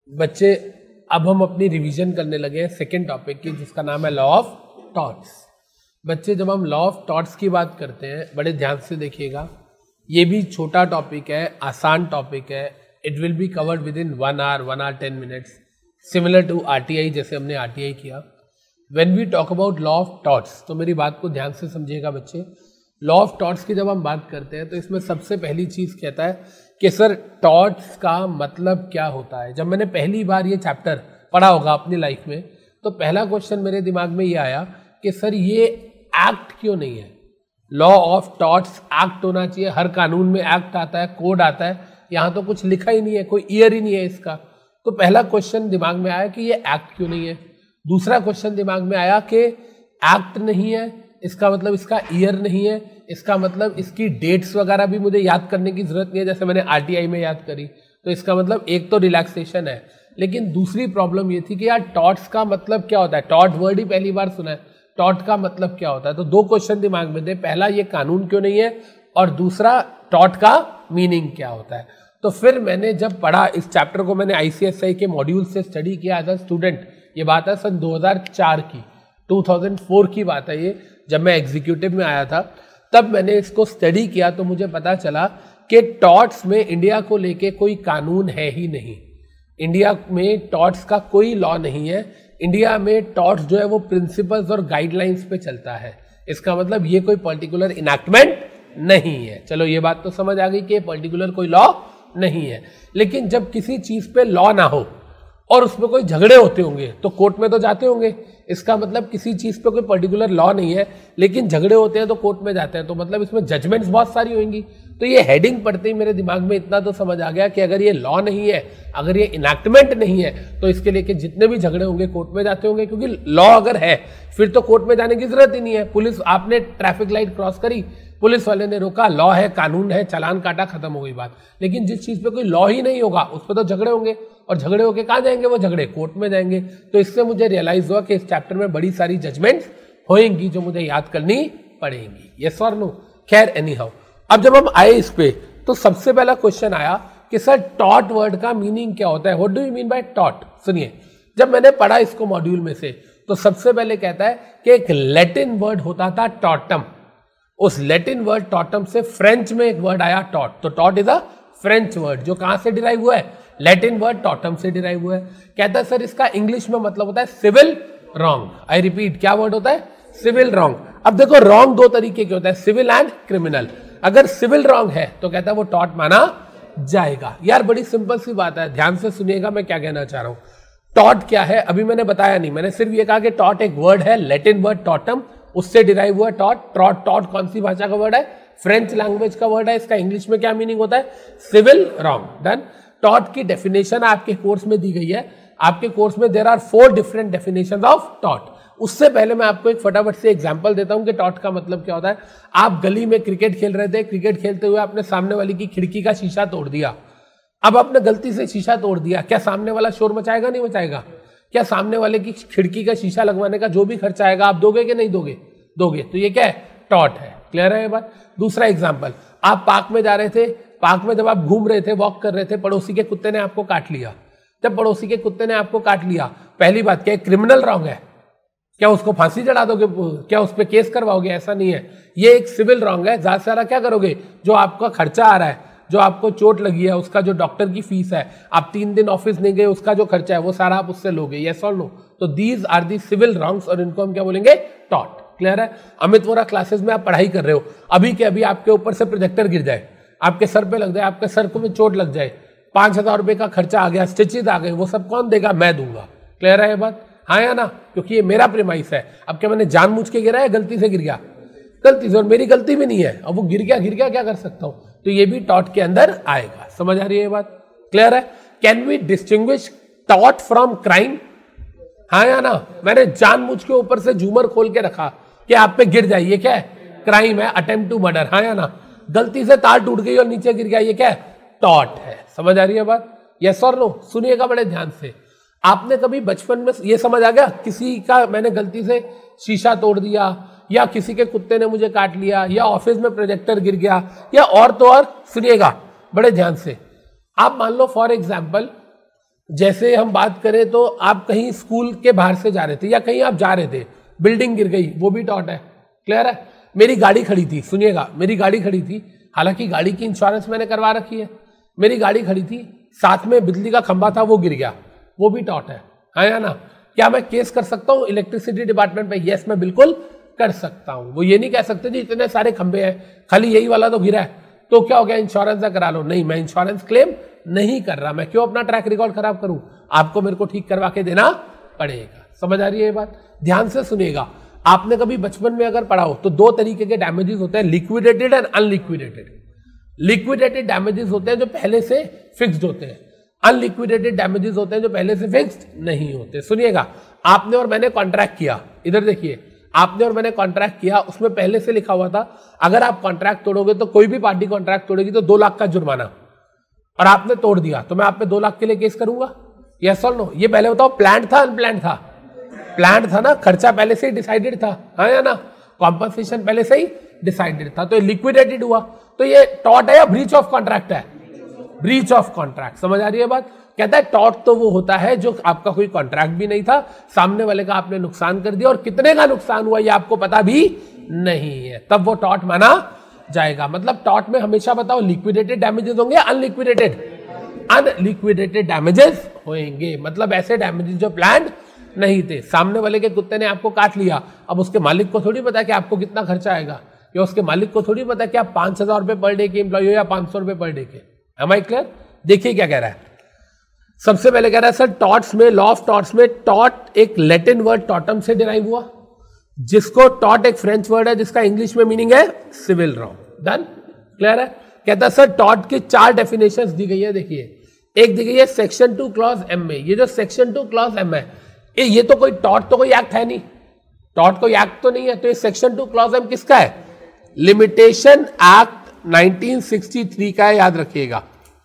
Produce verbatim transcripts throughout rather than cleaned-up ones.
बच्चे अब हम अपनी रिवीजन करने लगे हैं सेकेंड टॉपिक की, जिसका नाम है लॉ ऑफ थॉट्स। बच्चे जब हम लॉ ऑफ थॉट्स की बात करते हैं, बड़े ध्यान से देखिएगा, ये भी छोटा टॉपिक है, आसान टॉपिक है। It will be covered within one hour one hour ten minutes, similar to RTI, जैसे हमने आरटीआई किया। When we talk about law of torts, तो मेरी बात को ध्यान से समझिएगा बच्चे। लॉ ऑफ थॉट्स की जब हम बात करते हैं तो इसमें सबसे पहली चीज कहता है कि सर थॉट्स का मतलब क्या होता है। जब मैंने पहली बार ये चैप्टर पढ़ा होगा अपनी लाइफ में, तो पहला क्वेश्चन मेरे दिमाग में ये आया कि सर ये एक्ट क्यों नहीं है। लॉ ऑफ थॉट्स एक्ट होना चाहिए, हर कानून में एक्ट आता है, कोड आता है, यहाँ तो कुछ लिखा ही नहीं है, कोई ईयर ही नहीं है इसका। तो पहला क्वेश्चन दिमाग में आया कि ये एक्ट क्यों नहीं है। दूसरा क्वेश्चन दिमाग में आया कि एक्ट नहीं है, इसका मतलब इसका ईयर नहीं है, इसका मतलब इसकी डेट्स वगैरह भी मुझे याद करने की जरूरत नहीं है, जैसे मैंने आरटीआई में याद करी। तो इसका मतलब एक तो रिलैक्सेशन है, लेकिन दूसरी प्रॉब्लम ये थी कि यार थॉट्स का मतलब क्या होता है। थॉट वर्ड ही पहली बार सुना है, थॉट का मतलब क्या होता है। तो दो क्वेश्चन दिमाग में थे, पहला ये कानून क्यों नहीं है, और दूसरा थॉट का मीनिंग क्या होता है। तो फिर मैंने जब पढ़ा इस चैप्टर को, मैंने आईसीएसआई के मॉड्यूल से स्टडी किया एज अ स्टूडेंट। ये बात है सन दो हज़ार चार की, दो हज़ार चार की बात है ये, जब मैं एग्जीक्यूटिव में आया था तब मैंने इसको स्टडी किया। तो मुझे पता चला कि थॉट्स में इंडिया को लेके कोई कानून है ही नहीं। इंडिया में थॉट्स का कोई लॉ नहीं है। इंडिया में थॉट्स जो है वो प्रिंसिपल्स और गाइडलाइंस पे चलता है। इसका मतलब ये कोई पर्टिकुलर इनैक्टमेंट नहीं है। चलो ये बात तो समझ आ गई कि पर्टिकुलर कोई लॉ नहीं है। लेकिन जब किसी चीज पे लॉ ना हो और उसमें कोई झगड़े होते होंगे तो कोर्ट में तो जाते होंगे। इसका मतलब किसी चीज पे कोई पर्टिकुलर लॉ नहीं है लेकिन झगड़े होते हैं तो कोर्ट में जाते हैं, तो मतलब इसमें जजमेंट्स बहुत सारी होंगी। तो ये हेडिंग पढ़ते ही मेरे दिमाग में इतना तो समझ आ गया कि अगर ये लॉ नहीं है, अगर ये इनैक्टमेंट नहीं है, तो इसके लेके जितने भी झगड़े होंगे कोर्ट में जाते होंगे। क्योंकि लॉ अगर है फिर तो कोर्ट में जाने की जरूरत ही नहीं है। पुलिस, आपने ट्रैफिक लाइट क्रॉस करी, पुलिस वाले ने रोका, लॉ है, कानून है, चालान काटा, खत्म हो गई बात। लेकिन जिस चीज पे कोई लॉ ही नहीं होगा उस पर तो झगड़े होंगे, और झगड़े होके कहाँ जाएंगे, वो झगड़े कोर्ट में जाएंगे। तो इससे मुझे रियलाइज हुआ कि इस चैप्टर में बड़ी सारी जजमेंट्स होएंगी जो मुझे याद करनी पड़ेंगी। यस और नो। खैर एनी हाउ, अब जब हम आए इस पे तो सबसे पहला क्वेश्चन आया कि सर थॉट वर्ड का मीनिंग क्या होता है। What do you mean by थॉट। सुनिए, जब मैंने पढ़ा इसको मॉड्यूल में से, तो सबसे पहले कहता है कि एक लैटिन वर्ड होता था टॉटम। उस लैटिन वर्ड टॉटम से फ्रेंच में एक वर्ड आया टॉट। तो टॉट इज अ फ्रेंच वर्ड जो कहां से डिराइव हुआ है, लैटिन वर्ड टॉटम से डिराइव हुआ है। कहता है सर इसका इंग्लिश में मतलब होता है सिविल रॉन्ग। आई रिपीट, क्या वर्ड होता है, सिविल रॉन्ग। अब देखो रॉन्ग दो तरीके के होता है, सिविल एंड क्रिमिनल। अगर सिविल रॉन्ग है तो कहता है वो टॉट माना जाएगा। यार बड़ी सिंपल सी बात है, ध्यान से सुनिएगा मैं क्या कहना चाह रहा हूं। टॉट क्या है अभी मैंने बताया नहीं, मैंने सिर्फ ये कहा कि टॉट एक वर्ड है, लैटिन वर्ड टॉटम, उससे डिराइव हुआ टॉट। टॉट टॉट कौन सी भाषा का वर्ड है, फ्रेंच लैंग्वेज का वर्ड है। इसका इंग्लिश में क्या मीनिंग होता है, सिविल रॉन्ग। डन। टॉट की डेफिनेशन आपके कोर्स में दी गई है। आपके कोर्स में there are four different definitions of टॉट। उससे पहले मैं आपको एक फटाफट से एग्जांपल देता हूं कि टॉट का मतलब क्या होता है। आप गली में क्रिकेट खेल रहे थे, क्रिकेट खेलते हुए आपने सामने वाले की खिड़की का शीशा तोड़ दिया। अब आपने गलती से शीशा तोड़ दिया, क्या सामने वाला शोर मचाएगा, नहीं मचाएगा। क्या सामने वाले की खिड़की का शीशा लगवाने का जो भी खर्चा आएगा आप दोगे कि नहीं दोगे, दोगे। तो ये क्या है, टॉट है। क्लियर है ये बात। दूसरा एग्जाम्पल, आप पार्क में जा रहे थे, पार्क में जब आप घूम रहे थे, वॉक कर रहे थे, पड़ोसी के कुत्ते ने आपको काट लिया। जब पड़ोसी के कुत्ते ने आपको काट लिया, पहली बात क्या है, क्रिमिनल रॉन्ग है। क्या उसको फांसी चढ़ा दोगे, क्या उस पर केस करवाओगे, ऐसा नहीं है। ये एक सिविल रॉन्ग है। ज्यादा से ज्यादा क्या करोगे, जो आपका खर्चा आ रहा है, जो आपको चोट लगी है, उसका जो डॉक्टर की फीस है, आप तीन दिन ऑफिस नहीं गए, उसका जो खर्चा है वो सारा आप उससे लोगे। यस और नो। तो these are the civil wrongs, और इनको हम क्या बोलेंगे, टॉट। क्लियर है। अमित वोरा क्लासेस में आप पढ़ाई कर रहे हो, अभी के अभी आपके ऊपर से प्रोजेक्टर गिर जाए, आपके सर पे लग जाए, आपके सर को में चोट लग जाए, पांच हजार रुपए का खर्चा आ गया, स्टिचेज आ गए, वो सब कौन देगा, मैं दूंगा। क्लियर है ये बात, हाँ या ना। क्योंकि ये मेरा प्रेमाइस है। अब क्या मैंने जानबूझ के गिरा है, गलती से गिर गया, गलती से, और मेरी गलती भी नहीं है। अब वो गिर गया गिर गया क्या कर सकता हूं। तो ये भी टॉट के अंदर आएगा। समझ आ रही है ये बात, क्लियर है। कैन वी डिस्टिंग्विश टॉट फ्रॉम क्राइम, हाँ या ना। मैंने जानबूझ के ऊपर से झूमर खोल के रखा कि आप पे गिर जाए, ये क्या है, क्राइम है, अटेम्प्ट टू मर्डर, हाँ या ना। गलती से तार टूट गई और नीचे गिर गया, ये क्या है, टॉट है। समझ आ रही है बात, यस और नो। सुनिएगा बड़े ध्यान से। आपने कभी बचपन में ये समझ आ गया, किसी का मैंने गलती से शीशा तोड़ दिया, या किसी के कुत्ते ने मुझे काट लिया, या ऑफिस में प्रोजेक्टर गिर गया, या और तो और, सुनिएगा बड़े ध्यान से। आप मान लो फॉर एग्जाम्पल जैसे हम बात करें तो आप कहीं स्कूल के बाहर से जा रहे थे या कहीं आप जा रहे थे, बिल्डिंग गिर गई, वो भी टॉट है। क्लियर है? मेरी गाड़ी खड़ी थी, सुनिएगा, मेरी गाड़ी खड़ी थी, हालांकि गाड़ी की इंश्योरेंस मैंने करवा रखी है, मेरी गाड़ी खड़ी थी, साथ में बिजली का खंभा था, वो गिर गया, वो भी टॉट है, है या ना? क्या मैं केस कर सकता हूँ इलेक्ट्रिसिटी डिपार्टमेंट पे? यस, मैं बिल्कुल कर सकता हूँ। वो ये नहीं कह सकते जी इतने सारे खंभे हैं, खाली यही वाला तो गिरा है, तो क्या हो गया, इंश्योरेंस करा लो। नहीं, मैं इंश्योरेंस क्लेम नहीं कर रहा, मैं क्यों अपना ट्रैक रिकॉर्ड खराब करूं? आपको मेरे को ठीक करवा के देना पड़ेगा। समझ आ रही है ये बात? ध्यान से सुनिएगा, आपने कभी बचपन में अगर पढ़ा हो तो दो तरीके के डैमेजेस होते हैं, liquidated and unliquidated. Liquidated damages होते हैं जो पहले से फिक्स्ड होते हैं, अनलिक्विडेटेड डैमेजेस होते हैं जो पहले से फिक्स्ड नहीं होते। सुनिएगा, आपने और मैंने कॉन्ट्रैक्ट किया, इधर देखिए, आपने और मैंने कॉन्ट्रैक्ट किया, उसमें पहले से लिखा हुआ था अगर आप कॉन्ट्रैक्ट तोड़ोगे तो कोई भी पार्टी कॉन्ट्रैक्ट तोड़ेगी तो दो लाख का जुर्माना, और आपने तोड़ दिया तो मैं आप पे दो लाख के लिए केस करूंगा? यस और नो? ये पहले बताओ, प्लान था अनप्लान था? प्लान था ना, खर्चा पहले से ही डिसाइडेड था, है या ना? कॉम्पनसेशन पहले से ही डिसाइडेड था, तो ये लिक्विडेटेड हुआ, तो ये टॉट है या ब्रीच ऑफ कॉन्ट्रैक्ट है? Breach of contract. समझ आ रही है बात? कहता है टॉट तो वो होता है जो आपका कोई कॉन्ट्रैक्ट भी नहीं था, सामने वाले का आपने नुकसान कर दिया और कितने का नुकसान हुआ ये आपको पता भी नहीं है, तब वो टॉट माना जाएगा। मतलब टॉट में हमेशा बताओ लिक्विडेटेड डैमेजेस होंगे, अनलिक्विडेटेड अनलिक्विडेटेड डैमेजेस होंगे, मतलब ऐसे डैमेजेस जो प्लान्ड नहीं थे। सामने वाले के कुत्ते ने आपको काट लिया, अब उसके मालिक को थोड़ी पता कि आपको कितना खर्चा आएगा, या उसके मालिक को थोड़ी पता कि आप पांच हजार रुपए पर डे के एम्प्लॉय हो या पांच सौ रुपए पर डे के। Am I clear? देखिए क्या कह रहा है, सबसे पहले कह रहा है सर टॉट्स में, लॉ ऑफ टॉट्स में टॉट एक लैटिन वर्ड टॉटम से डिराइव हुआ, जिसको टॉट एक फ्रेंच वर्ड है जिसका इंग्लिश में मीनिंग है सिविल रॉन्ग। डन? क्लियर है? कहता है सर टॉट की चार डेफिनेशंस दी गई है, देखिए, एक दी गई है सेक्शन टू क्लॉज एम में, ये जो सेक्शन टू क्लॉज एम है ये, ये तो कोई टॉट तो कोई एक्ट है नहीं, टॉट कोई एक्ट तो नहीं है, तो ये सेक्शन टू क्लॉज एम किसका है? Limitation act nineteen sixty three का है, याद रखिएगा,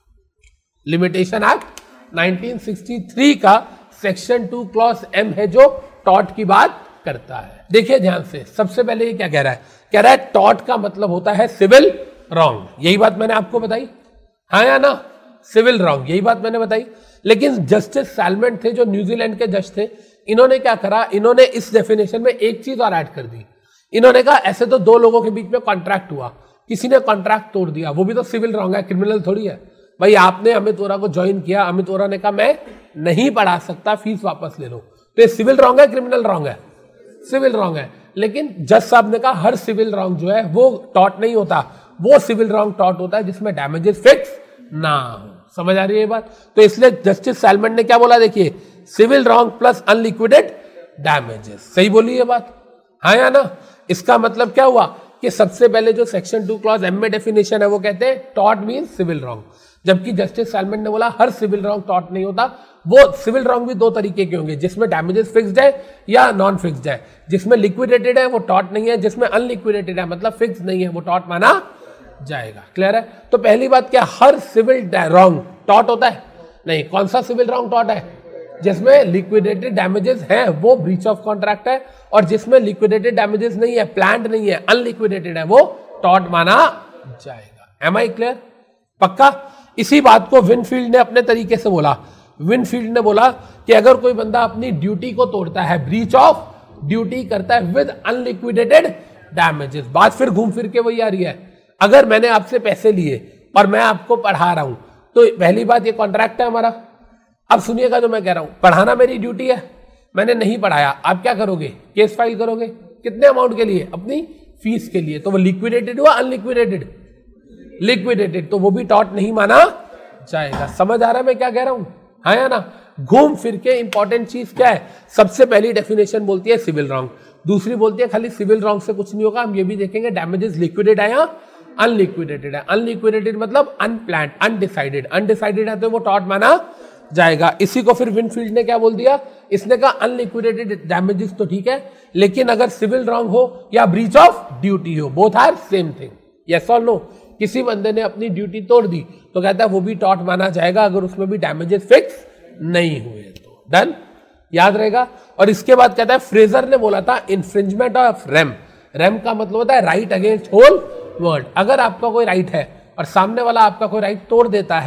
limitation act nineteen sixty three का सेक्शन टू क्लॉज एम है जो टॉट की बात करता है। देखिए ध्यान से, सबसे पहले ये क्या कह रहा है, कह रहा है टॉट का मतलब होता है सिविल रॉन्ग, यही बात मैंने आपको बताई, हाँ या ना? सिविल रॉन्ग, यही बात मैंने बताई। लेकिन जस्टिस सैलमेंट थे जो न्यूजीलैंड के जज थे, इन्होंने क्या करा, इन्होंने इस डेफिनेशन में एक चीज और ऐड कर दी। इन्होंने कहा ऐसे तो दो लोगों के बीच में कॉन्ट्रैक्ट हुआ, किसी ने कॉन्ट्रैक्ट तोड़ दिया, वो भी तो सिविल रॉन्ग है, क्रिमिनल थोड़ी है। भाई आपने अमित वोरा को ज्वाइन किया, अमित वोरा ने कहा मैं नहीं पढ़ा सकता, फीस वापस ले लो, तो ये सिविल रॉन्ग है, क्रिमिनल रॉन्ग है? सिविल रॉन्ग है। लेकिन जज साहब ने कहा हर सिविल रॉन्ग जो है वो टॉट नहीं होता, वो सिविल रॉन्ग टॉट होता है जिसमें डैमेजेस फिक्स ना हो। समझ आ रही है ये बात? तो इसलिए जस्टिस सैलमन ने क्या बोला, देखिए, civil wrong plus unliquidated damages. सही बोली ये बात, हाँ या ना? इसका मतलब क्या हुआ कि सबसे पहले जो सेक्शन टू क्लॉज एम में डेफिनेशन है वो कहते हैं टॉट मीन सिविल रॉन्ग, जबकि जस्टिस सैलमन ने बोला हर सिविल रॉन्ग टॉट नहीं होता, वो सिविल रॉन्ग भी दो तरीके के होंगे, जिसमें डैमेजेस फिक्स्ड है या नॉन फिक्स्ड है, जिसमें लिक्विडेटेड है वो टॉट नहीं है, जिसमें अनलिक्विडेटेड है मतलब फिक्स नहीं है वो टॉट माना जाएगा। क्लियर है? तो पहली बात क्या, हर सिविल रॉन्ग टॉट होता है? नहीं। कौन सा सिविल रॉन्ग टॉट है? जिसमें लिक्विडेटेड डैमेजेस हैं वो ब्रीच ऑफ कॉन्ट्रैक्ट है, और जिसमें लिक्विडेटेड डैमेजेस नहीं है, प्लान्ड नहीं है, अनलिक्विडेटेड है, वो टॉट माना जाएगा। Am I clear? पक्का? इसी बात को विनफील्ड ने अपने तरीके से बोला। विनफील्ड ने बोला कि अगर कोई बंदा अपनी ड्यूटी को तोड़ता है, ब्रीच ऑफ ड्यूटी करता है विद अनलिक्विडेटेड डैमेजेस, बात फिर घूम फिर के वही आ रही है। अगर मैंने आपसे पैसे लिए और मैं आपको पढ़ा रहा हूं, तो पहली बात ये कॉन्ट्रैक्ट है हमारा। अब सुनिएगा जो मैं कह रहा हूं, पढ़ाना मेरी ड्यूटी है, मैंने नहीं पढ़ाया, आप क्या करोगे? केस फाइल करोगे। कितने अमाउंट के लिए? अपनी फीस के लिए। तो वो लिक्विडेटेड हुआ, अनलिक्विडेटेड? लिक्विडेटेड, तो वो भी टॉट नहीं माना जाएगा। समझ आ रहा है मैं क्या कह रहा हूं, हाँ या ना? घूम फिर के इंपॉर्टेंट चीज क्या है, सबसे पहली डेफिनेशन बोलती है सिविल रॉन्ग, दूसरी बोलती है खाली सिविल रॉन्ग से कुछ नहीं होगा, हम ये भी देखेंगे डैमेजेस लिक्विडेड है या अनलिक्विडेटेड है। अनलिक्विडेटेड मतलब अनप्लान्ड, अनडिसाइडेड, अनडिसाइडेड है तो वो टॉट माना जाएगा। इसी को फिर विनफील्ड ने क्या बोल दिया, इसने कहा अनलिक्विडेटेड डैमेजेस तो ठीक है, लेकिन अगर सिविल रॉन्ग हो या ब्रीच ऑफ ड्यूटी हो, both are same thing. Yes और नो? किसी बंदे ने अपनी ड्यूटी तोड़ दी तो कहता है वो भी टॉट माना जाएगा अगर उसमें भी डैमेजेस फिक्स नहीं हुए तो। डन? याद रहेगा। और इसके बाद कहता है फ्रेजर ने बोला था इन्फ्रिंजमेंट ऑफ रेम। रेम का मतलब होता है राइट अगेंस्ट होल वर्ल्ड। अगर आपका कोई राइट है और सामने वाला आपका कोई राइट तोड़ देता है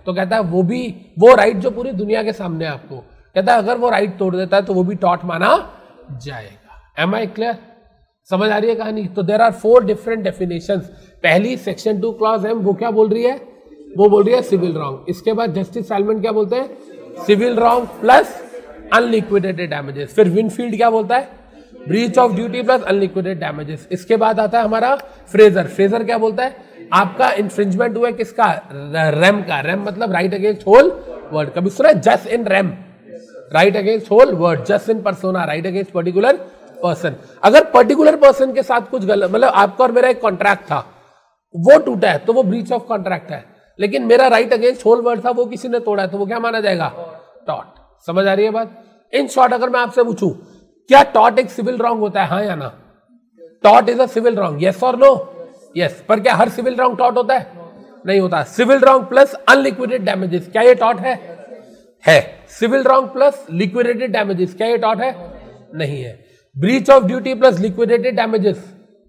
तो कहता है वो भी वो राइट जो पूरी दुनिया के सामने है आपको, कहता है अगर वो राइट तोड़ देता है तो वो भी टॉट माना जाएगा। Am I clear? समझ आ रही है कहानी? तो there are four different definitions. पहली सेक्शन टू क्लॉज एम वो क्या बोल रही है? वो बोल रही है सिविल रॉन्ग। इसके बाद जस्टिस साइमन क्या बोलते हैं? Civil wrong plus unliquidated damages. फिर विनफील्ड क्या बोलता है? Breach of duty plus unliquidated damages. इसके बाद आता है हमारा फ्रेजर। फ्रेजर क्या बोलता है? आपका इंफ्रिंजमेंट हुआ है किसका? रैम का। रैम मतलब राइट अगेंस्ट होल वर्ड। कभी सुना है? Jus in rem, right against whole world. Jus in persona, right against particular person. अगर पर्टिकुलर पर्सन के साथ कुछ गलत, मतलब आपका और मेरा एक कॉन्ट्रैक्ट था, वो टूटा है तो वो ब्रीच ऑफ कॉन्ट्रैक्ट है। लेकिन मेरा राइट अगेंस्ट होल वर्ड था, वो किसी ने तोड़ा है, तो वो क्या माना जाएगा? टॉट। समझ आ रही है बात? इन शॉर्ट अगर मैं आपसे पूछूं क्या टॉट एक सिविल रॉन्ग होता है, हाँ या ना? टॉट is a civil wrong, yes और नो? यस। पर क्या हर सिविल रॉन्ग टॉट होता है? नहीं होता। Civil wrong plus unliquidated damages, क्या ये टॉट है? है। Civil wrong plus liquidated damages, क्या ये टॉट है? नहीं है। Breach of duty plus liquidated damages,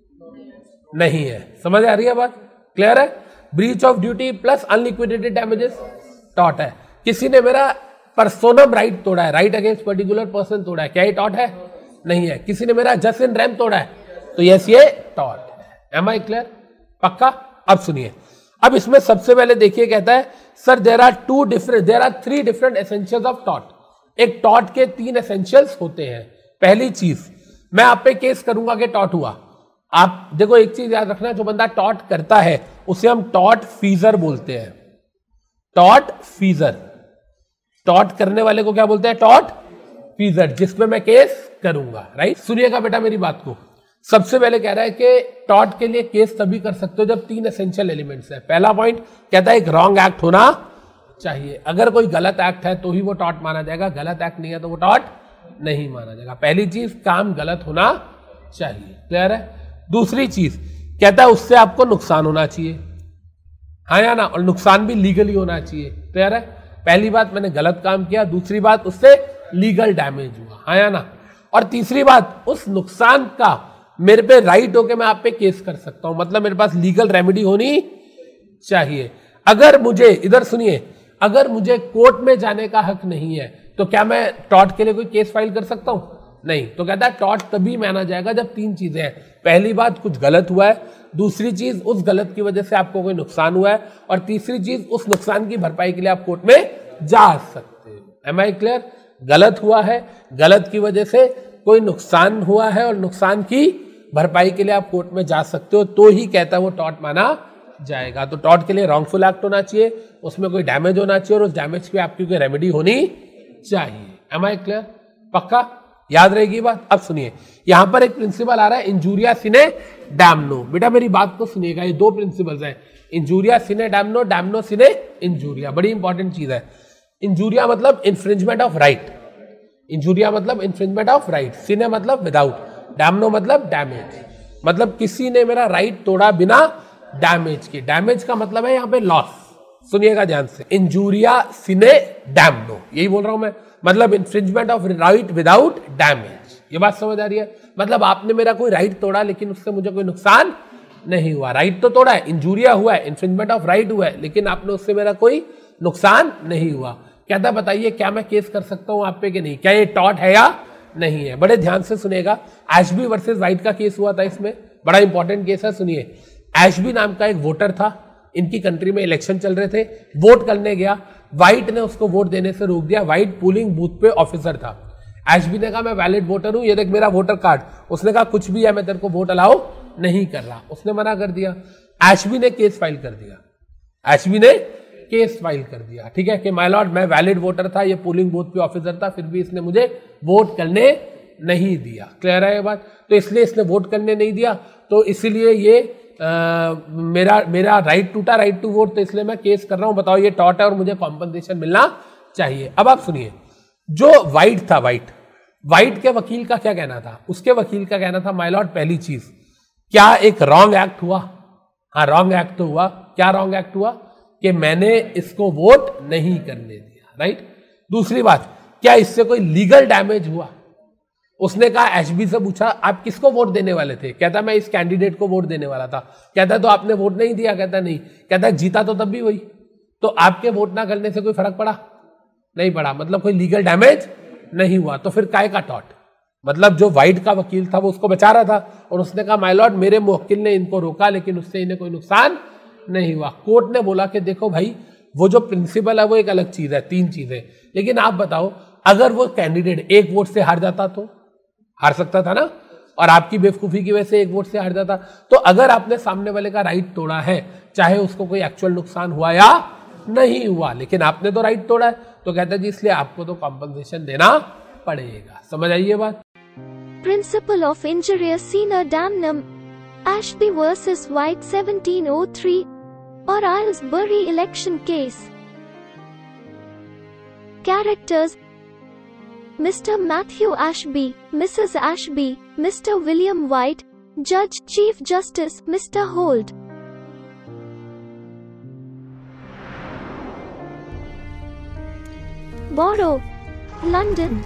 नहीं है। समझ आ रही है बात? क्लियर है? Breach of duty plus unliquidated damages टॉट है। किसी ने मेरा पर्सोनम राइट तोड़ा है, राइट अगेंस्ट पर्टिकुलर पर्सन तोड़ा है, क्या ये टॉट है? नहीं है। किसी ने मेरा जस्ट इन रैम तोड़ा है, तो यस ये टॉट है। Am I clear? पक्का? अब सुनिए, अब इसमें सबसे पहले देखिए, कहता है sir there are two different there are three different essentials of टॉट। एक टॉट के तीन एसेंशियल्स होते हैं। पहली चीज, मैं आप पे केस करूंगा कि टॉट हुआ। आप देखो एक चीज याद रखना, जो बंदा टॉट करता है उसे हम टॉट फीजर बोलते हैं। टॉट फीजर। टॉट करने वाले को क्या बोलते हैं? टॉट फीजर, जिसमें मैं केस करूंगा। राइट? सुनिएगा बेटा मेरी बात को। सबसे पहले कह रहा है कि टॉट के लिए केस तभी कर सकते हो जब तीन एसेंशियल एलिमेंट्स है। पहला पॉइंट कहता है एक रॉन्ग एक्ट होना चाहिए। अगर कोई गलत एक्ट है तो ही वो टॉट माना जाएगा, गलत एक्ट नहीं है तो वो टॉट नहीं माना जाएगा। पहली चीज, काम गलत होना चाहिए। क्लियर है? दूसरी चीज कहता है उससे आपको नुकसान होना चाहिए, हाँ या ना? और नुकसान भी लीगली होना चाहिए। क्लियर है? पहली बात, मैंने गलत काम किया। दूसरी बात, उससे लीगल डैमेज हुआ, हाँ या ना? और तीसरी बात, उस नुकसान का मेरे पे राइट हो के मैं आप पे केस कर सकता हूं, मतलब मेरे पास लीगल रेमेडी होनी चाहिए। अगर मुझे, इधर सुनिए, अगर मुझे कोर्ट में जाने का हक नहीं है तो क्या मैं टॉट के लिए कोई केस फाइल कर सकता हूं? नहीं। तो कहता है टॉट तभी माना जाएगा जब तीन चीजें हैं। पहली बात, कुछ गलत हुआ है। दूसरी चीज, उस गलत की वजह से आपको कोई नुकसान हुआ है। और तीसरी चीज, उस नुकसान की भरपाई के लिए आप कोर्ट में जा सकते हो। Am I clear? गलत हुआ है, गलत की वजह से कोई नुकसान हुआ है और नुकसान की भरपाई के लिए आप कोर्ट में जा सकते हो, तो ही कहता है वो टॉट माना जाएगा। तो टॉट के लिए रॉन्गफुल एक्ट होना चाहिए, उसमें कोई डैमेज होना चाहिए और उस डैमेज की आपकी कोई रेमेडी होनी चाहिए। Am I clear? पक्का? याद रहेगी बात? अब सुनिए, यहां पर एक प्रिंसिपल आ रहा है, इंजूरिया सिने डैमनो। बेटा मेरी बात को सुनिएगा, ये दो प्रिंसिपल्स हैं, injuria sine damno, damno sine injuria. बड़ी इंपॉर्टेंट चीज है। इंजूरिया मतलब इंफ्रिंजमेंट ऑफ राइट, इंजूरिया मतलब इंफ्रिंजमेंट ऑफ राइट, सिने मतलब विदाउट, डैमनो मतलब डैमेज, मतलब किसी ने मेरा राइट तोड़ा बिना डैमेज के। डैमेज का मतलब है यहां पे लॉस। सुनिएगा ध्यान से, इंजूरिया सिने डैमनो, यही बोल रहा हूं मैं, मतलब infringement of right without damage. ये बात समझ आ रही है? मतलब आपने मेरा कोई राइट तोड़ा लेकिन उससे मुझे कोई नुकसान नहीं हुआ। राइट तो तोड़ा है, इंजूरिया हुआ है, इंफ्रिंजमेंट ऑफ राइट हुआ है, लेकिन आपने उससे मेरा कोई नुकसान नहीं हुआ। कहता बताइए क्या मैं केस कर सकता हूं आप पे कि नहीं? क्या ये टॉट है या नहीं है? बड़े ध्यान से सुनेगा। एशबी वर्सेस वाइट का केस हुआ था, इसमें बड़ा इंपॉर्टेंट केस है, सुनिए। एशबी नाम का एक वोटर था, इनकी कंट्री में इलेक्शन चल रहे थे, वोट करने गया, वाइट ने उसको वोट देने से रोक दिया। वाइट पोलिंग बूथ पे ऑफिसर था। एशबी ने कहा मैं वैलिड वोटर हूं, ये देख मेरा वोटर कार्ड। उसने कहा कुछ भी है, मैं तेरे को वोट अलाउ नहीं कर रहा। उसने मना कर दिया। एशबी ने केस फाइल कर दिया। एशबी ने केस फाइल कर दिया, ठीक है, कि माय लॉर्ड मैं वैलिड वोटर था, ये पोलिंग बूथ पे ऑफिसर था, फिर भी इसने मुझे वोट करने नहीं दिया। क्लियर है ये बात? तो इसलिए इसने वोट करने नहीं दिया, तो इसीलिए ये आ, मेरा मेरा राइट टूटा, राइट टू वोट, तो इसलिए मैं केस कर रहा हूं। बताओ ये टॉट है और मुझे कॉम्पनसेशन मिलना चाहिए। अब आप सुनिए, जो वाइट था, वाइट वाइट के वकील का क्या कहना था? उसके वकील का कहना था माय लॉर्ड, पहली चीज, क्या एक रॉन्ग एक्ट हुआ? हाँ, रॉन्ग एक्ट तो हुआ। क्या रॉन्ग एक्ट हुआ? कि मैंने इसको वोट नहीं करने दिया। राइट? दूसरी बात, क्या इससे कोई लीगल डैमेज हुआ? उसने कहा, एशबी से पूछा आप किसको वोट देने वाले थे? कहता मैं इस कैंडिडेट को वोट देने वाला था। कहता तो आपने वोट नहीं दिया? कहता नहीं। कहता जीता तो तब भी वही। तो आपके वोट ना करने से कोई फर्क पड़ा? नहीं पड़ा, मतलब कोई लीगल डैमेज नहीं हुआ। तो फिर काय का टॉट? मतलब जो व्हाइट का वकील था वो उसको बचा रहा था और उसने कहा माय लॉर्ड मेरे मुवक्किल ने इनको रोका लेकिन उससे इन्हें कोई नुकसान नहीं हुआ। कोर्ट ने बोला कि देखो भाई वो जो प्रिंसिपल है वो एक अलग चीज है, तीन चीजें, लेकिन आप बताओ अगर वो कैंडिडेट एक वोट से हार जाता तो हार सकता था ना, और आपकी बेवकूफी की वजह से एक वोट से हार जाता। तो अगर आपने सामने वाले का राइट तोड़ा है, चाहे उसको कोई एक्चुअल नुकसान हुआ या नहीं हुआ, लेकिन आपने तो राइट तोड़ा है, तो कहता है जी इसलिए आपको तो कॉम्पनसेशन देना पड़ेगा। समझ आइए बात? Principle of injuria sine damnum, Ashby versus White seventeen oh three, or Aylesbury election case. Characters: Mister Matthew Ashby, Missus Ashby, Mister William White, Judge, Chief Justice, Mister Holt. Borough, London.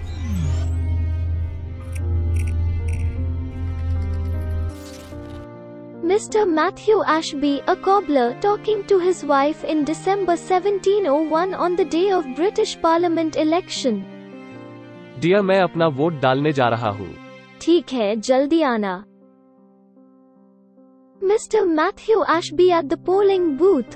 Mister Matthew Ashby, a cobbler, talking to his wife in December seventeen oh one on the day of British Parliament election. Dear मैं अपना vote डालने जा रहा हूँ। ठीक है, जल्दी आना। Mister Matthew Ashby at the polling booth.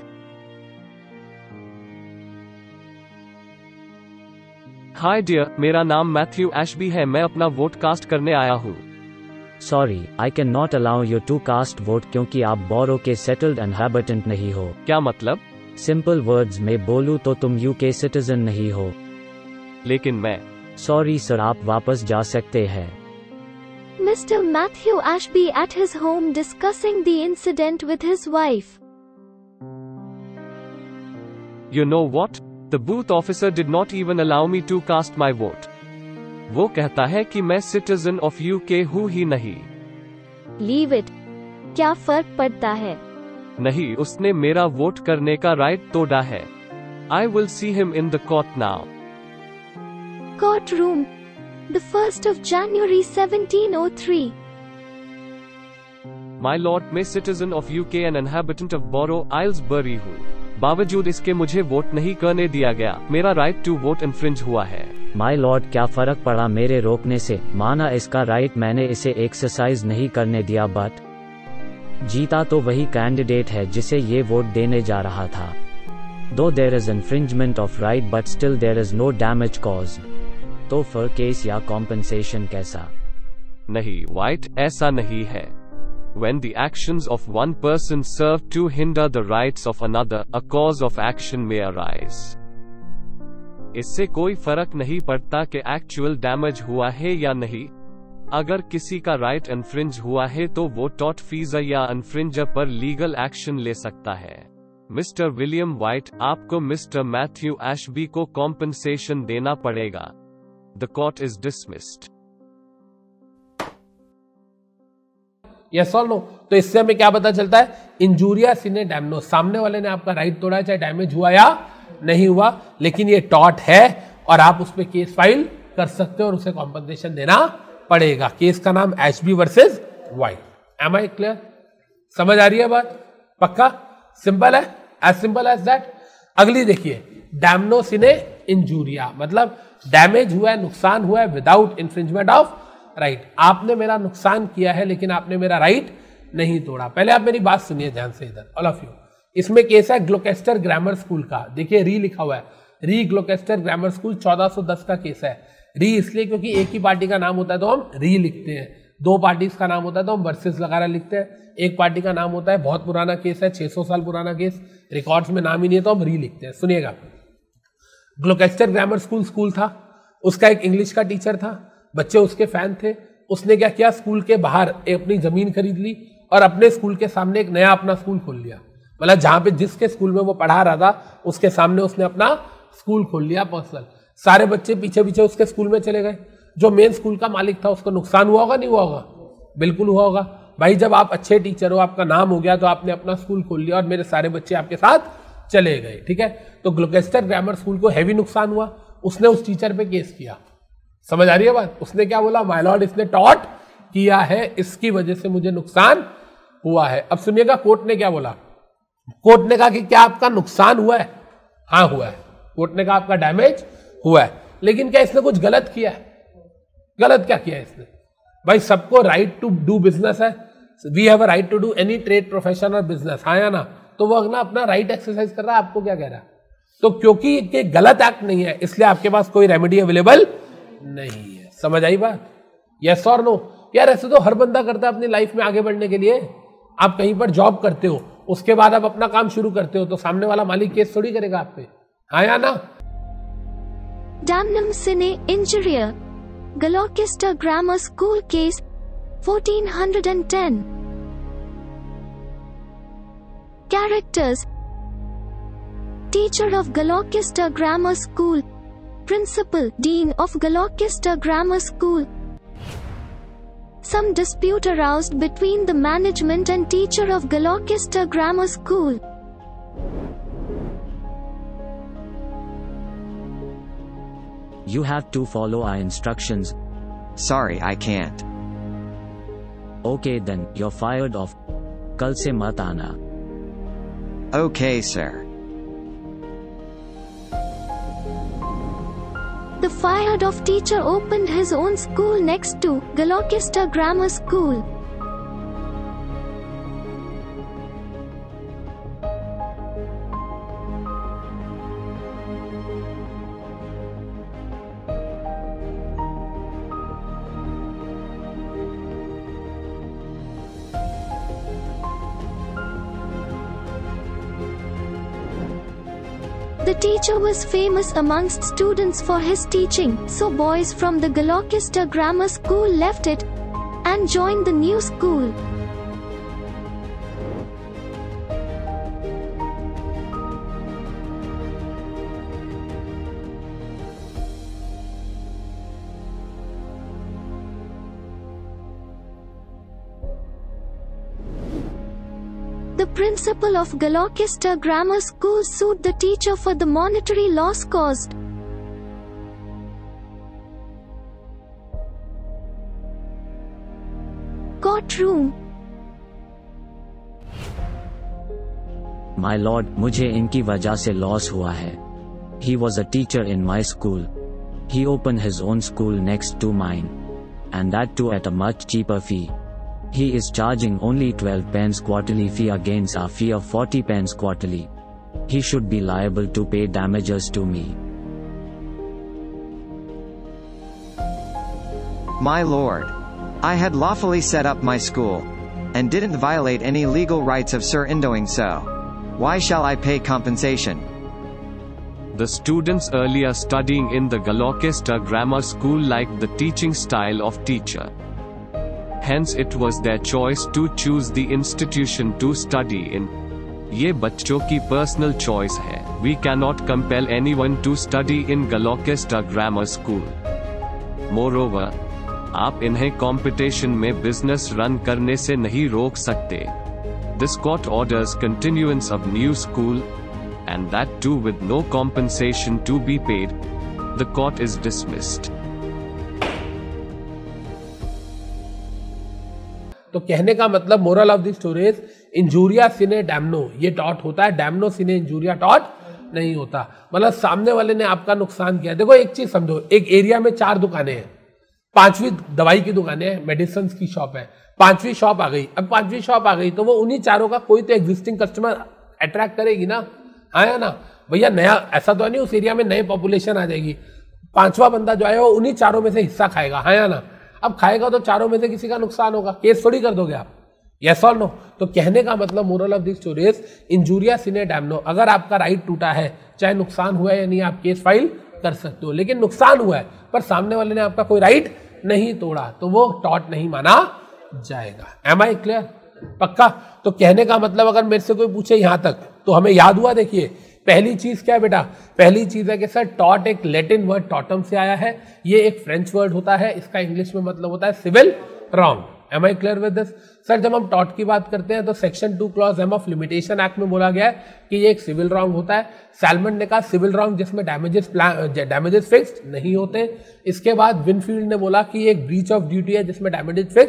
Hi dear, मेरा नाम मैथ्यू एशबी है, मैं अपना वोट कास्ट करने आया हूँ। Sorry, I can not allow you to cast vote क्योंकि आप बोरो के सेटल्ड इनहैबिटेंट नहीं हो। क्या मतलब? सिंपल वर्ड्स में बोलूं तो तुम यूके सिटीजन नहीं हो। लेकिन मैं सॉरी सर, आप वापस जा सकते हैं। Mister Matthew Ashby at his home discussing the incident with his wife. You know what? The booth officer did not even allow me to cast my vote. वो कहता है कि मैं सिटीजन ऑफ यूके हूँ ही नहीं। Leave it. क्या फर्क पड़ता है? नहीं, उसने मेरा वोट करने का राइट तोड़ा है। I will see him in the court now. Courtroom, the first of January seventeen oh three. My lord, मैं citizen of UK and inhabitant of borough Aylesbury हूँ। बावजूद इसके मुझे वोट नहीं करने दिया गया। मेरा राइट टू वोट इन्फ्रिंज हुआ है। माय लॉर्ड, क्या फर्क पड़ा मेरे रोकने से? माना इसका राइट, मैंने इसे एक्सरसाइज नहीं करने दिया, बट जीता तो वही कैंडिडेट है जिसे ये वोट देने जा रहा था। Though there is infringement of right but still there is no damage cause. तो फिर केस या कॉम्पनसेशन कैसा? नहीं वाइट, ऐसा नहीं है। When the actions of one person serve to hinder the rights of another, a cause of action may arise. इससे कोई फर्क नहीं पड़ता कि एक्चुअल डैमेज हुआ है या नहीं। अगर किसी का राइट इन्फ्रिंज हुआ है तो वो टॉर्ट फीजर या इन्फ्रिंजर पर लीगल एक्शन ले सकता है। मिस्टर विलियम व्हाइट, आपको मिस्टर मैथ्यू एशबी को कॉम्पनसेशन देना पड़ेगा। The court is dismissed. Yes और नो? तो इससे हमें क्या पता चलता है? इंजूरिया सिने डैमनो, सामने वाले ने आपका राइट तोड़ा है, चाहे डैमेज हुआ या नहीं हुआ, लेकिन ये टॉट है और आप उस पर केस फाइल कर सकते हो और उसे कॉम्पनसेशन देना पड़ेगा। केस का नाम Ashby versus White. Am I clear? समझ आ रही है बात? पक्का? सिंपल है, एज सिंपल एज दैट। अगली देखिए, डैमनो सिने इंजूरिया, मतलब डैमेज हुआ है, नुकसान हुआ है विदाउट इन्फ्रिंजमेंट ऑफ राइट। आपने मेरा नुकसान किया है लेकिन आपने मेरा राइट नहीं तोड़ा। पहले आप मेरी बात सुनिए ध्यान से इधर, ऑल ऑफ यू। इसमें केस है ग्लोकेस्टर ग्रामर स्कूल का। देखिए री लिखा हुआ है, री ग्लोकेस्टर ग्रामर स्कूल चौदह सौ दस का केस है। री इसलिए क्योंकि एक ही पार्टी का नाम होता है तो हम री लिखते हैं, दो पार्टीज का नाम होता है तो हम वर्सेस वगैरह लिखते हैं। एक पार्टी का नाम होता है, बहुत पुराना केस है, छह सौ साल पुराना केस, रिकॉर्ड्स में नाम ही नहीं है तो हम री लिखते हैं। सुनिएगा, ग्लोकेस्टर ग्रामर स्कूल स्कूल था, उसका एक इंग्लिश का टीचर था, बच्चे उसके फैन थे। उसने क्या किया, स्कूल के बाहर अपनी जमीन खरीद ली और अपने स्कूल के सामने एक नया अपना स्कूल खोल लिया। मतलब जहां पे जिसके स्कूल में वो पढ़ा रहा था उसके सामने उसने अपना स्कूल खोल लिया पर्सनल। सारे बच्चे पीछे पीछे उसके स्कूल में चले गए। जो मेन स्कूल का मालिक था उसको नुकसान हुआ होगा, नहीं हुआ होगा? बिल्कुल हुआ होगा भाई। जब आप अच्छे टीचर हो, आपका नाम हो गया, तो आपने अपना स्कूल खोल लिया और मेरे सारे बच्चे आपके साथ चले गए। ठीक है, तो ग्लोकेस्टर ग्रामर स्कूल को हैवी नुकसान हुआ, उसने उस टीचर पे केस किया। समझ आ रही है बात? उसने क्या बोला, माय लॉर्ड इसने टॉट किया है, इसकी वजह से मुझे नुकसान हुआ है। अब सुनिएगा कोर्ट ने क्या बोला। कोर्ट ने कहा कि क्या आपका नुकसान हुआ है? हाँ हुआ है। कोर्ट ने कहा आपका डैमेज हुआ है, लेकिन क्या इसने कुछ गलत किया है? गलत क्या किया है इसने? भाई सबको राइट टू डू बिजनेस है, we have a right to do any trade profession और बिजनेस, हाँ या ना? तो वो अगला अपना राइट एक्सरसाइज कर रहा है, आपको क्या कह रहा है? तो क्योंकि ये गलत एक्ट नहीं है इसलिए आपके पास कोई रेमेडी अवेलेबल नहीं है। समझ आई बात? यस और नो? यार ऐसे तो हर बंदा करता है अपनी लाइफ में आगे बढ़ने के लिए। आप कहीं पर जॉब करते हो, उसके बाद आप अपना काम शुरू करते हो, तो सामने वाला मालिक केस थोड़ी करेगा आप पे, हाँ या ना? Damnum sine injuria. Gloucester Grammar School case fourteen ten. Characters: Teacher of Gloucester Grammar School, Principal, Dean of Gloucester Grammar School. Some dispute aroused between the management and teacher of Gloucester Grammar School. You have to follow our instructions. Sorry, I can't. Okay then, you're fired off. कल से मत आना. Okay, sir. The fired off teacher opened his own school next to Gloucester Grammar School. The teacher was famous amongst students for his teaching, so boys from the Gloucester Grammar School left it and joined the new school. The principal of Gloucester Grammar School sued the teacher for the monetary loss caused. Courtroom. My lord, मुझे इनकी वजह से loss हुआ है. He was a teacher in my school. He opened his own school next to mine. And that too at a much cheaper fee. He is charging only twelve pence quarterly fee against our fee of forty pence quarterly. He should be liable to pay damages to me. My lord, I had lawfully set up my school, and didn't violate any legal rights of sir in doing so. Why shall I pay compensation? The students earlier studying in the Gloucester Grammar School liked the teaching style of teacher. Hence it was their choice to choose the institution to study in. ये बच्चों की personal choice है. We cannot compel anyone to study in Gloucester Grammar School. Moreover, आप इन्हें competition में business run करने से नहीं रोक सकते. This court orders continuance of new school, and that too with no compensation to be paid. The court is dismissed. तो कहने का मतलब moral of the story is injuria sine damno, ये टॉट होता है, डैमनो सिने इंजूरिया टॉट नहीं होता. मतलब सामने वाले ने आपका नुकसान किया. देखो एक चीज समझो, एक एरिया में चार दुकानें हैं, पांचवी दवाई की दुकानें हैं, मेडिसिन की शॉप है, पांचवी शॉप आ गई. अब पांचवी शॉप आ गई तो वो उन्हीं चारों का कोई तो एग्जिस्टिंग कस्टमर अट्रैक्ट करेगी ना, हाँ ना भैया? नया ऐसा तो नहीं उस एरिया में नए पॉपुलेशन आ जाएगी, पांचवा बंदा जो है वो उन्हीं चारों में से हिस्सा खाएगा, हाँ ना? अब खाएगा तो चारों में से किसी का नुकसान होगा, केस थोड़ी कर दोगे आप, यस और नो? तो कहने का मतलब moral of the story is injuria sine damno. अगर आपका राइट टूटा है, चाहे नुकसान हुआ है या नहीं, आप केस फाइल कर सकते हो. लेकिन नुकसान हुआ है पर सामने वाले ने आपका कोई राइट नहीं तोड़ा, तो वो टॉट नहीं माना जाएगा. Am I clear? पक्का? तो कहने का मतलब अगर मेरे से कोई पूछे यहां तक तो हमें याद हुआ. देखिए पहली चीज क्या है बेटा? पहली चीज है कि सर टॉट एक लैटिन वर्ड टॉटम से आया है, ये एक फ्रेंच वर्ड होता है, इसका इंग्लिश में मतलब होता है civil wrong. Am I clear with this? Sir जब हम टॉट की बात करते हैं तो section two clause M of limitation act में बोला गया है कि ये एक सिविल रॉन्ग होता है. सैलमन ने कहा सिविल रॉन्ग जिसमें डैमेजेस डैमेजेस फिक्स्ड नहीं होते. इसके बाद विनफील्ड ने बोला कि ये एक ब्रीच ऑफ ड्यूटी है जिसमें डैमेजेस फिक्स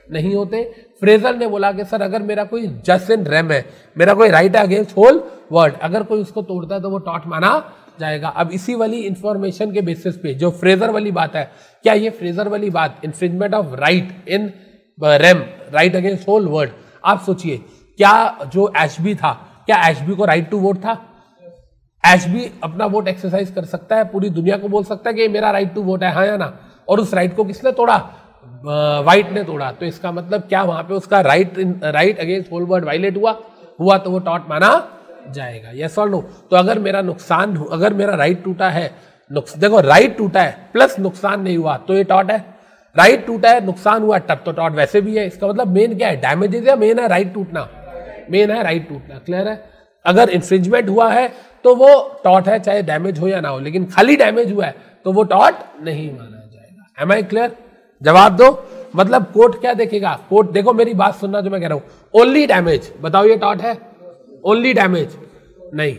नहीं होते। फ्रेजर ने बोला कि सर अगर मेरा कोई जस्ट इन रेम है, मेरा कोई राइट अगेंस्ट होल वर्ड, अगर कोई उसको तोड़ता है तो वो टॉट माना जाएगा। अब इसी वाली इंफॉर्मेशन के बेसिस पे जो फ्रेजर वाली बात है, क्या ये फ्रेजर वाली बात infringement of right in rem, right against whole world, आप सोचिए क्या जो एशबी था, क्या एशबी को राइट टू वोट था? एशबी अपना वोट एक्सरसाइज कर सकता है, पूरी दुनिया को बोल सकता है कि मेरा राइट टू वोट है, हाँ या ना? और उस राइट को किसने तोड़ा? वाइट ने तोड़ा। तो इसका मतलब क्या वहां पे उसका right right against whole world violate हुआ हुआ तो वो टॉट माना जाएगा, यस और नो? तो अगर मेरा नुकसान, अगर मेरा राइट टूटा है, देखो राइट टूटा है प्लस नुकसान नहीं हुआ तो ये टॉट है। राइट टूटा है, नुकसान हुआ, तब तो टॉट वैसे भी है। इसका मतलब मेन क्या है? डैमेजेस या मेन है राइट टूटना? मेन है राइट टूटना। क्लियर है? अगर इंफ्रिंजमेंट हुआ है तो वो टॉट है, चाहे डैमेज हो या ना हो, लेकिन खाली डैमेज हुआ है तो वो टॉट नहीं माना जाएगा। Am I clear? जवाब दो। मतलब कोर्ट क्या देखेगा? कोर्ट, देखो मेरी बात सुनना जो मैं कह रहा हूं, ओनली डैमेज, बताओ ये टॉट है? ओनली डैमेज नहीं,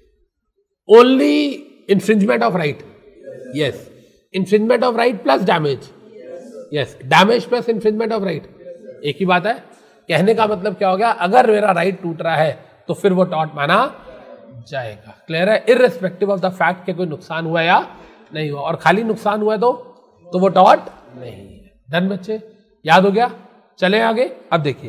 only infringement of right, yes, infringement of right plus damage, yes, damage plus infringement of right, एक ही बात है। कहने का मतलब क्या हो गया? अगर मेरा राइट टूट रहा है तो फिर वो टॉट माना जाएगा। क्लियर है? इररिस्पेक्टिव ऑफ द फैक्ट के कोई नुकसान हुआ या नहीं हुआ, और खाली नुकसान हुआ तो तो वो टॉट नहीं है। डन बच्चे, याद हो गया? चले आगे। अब देखिए,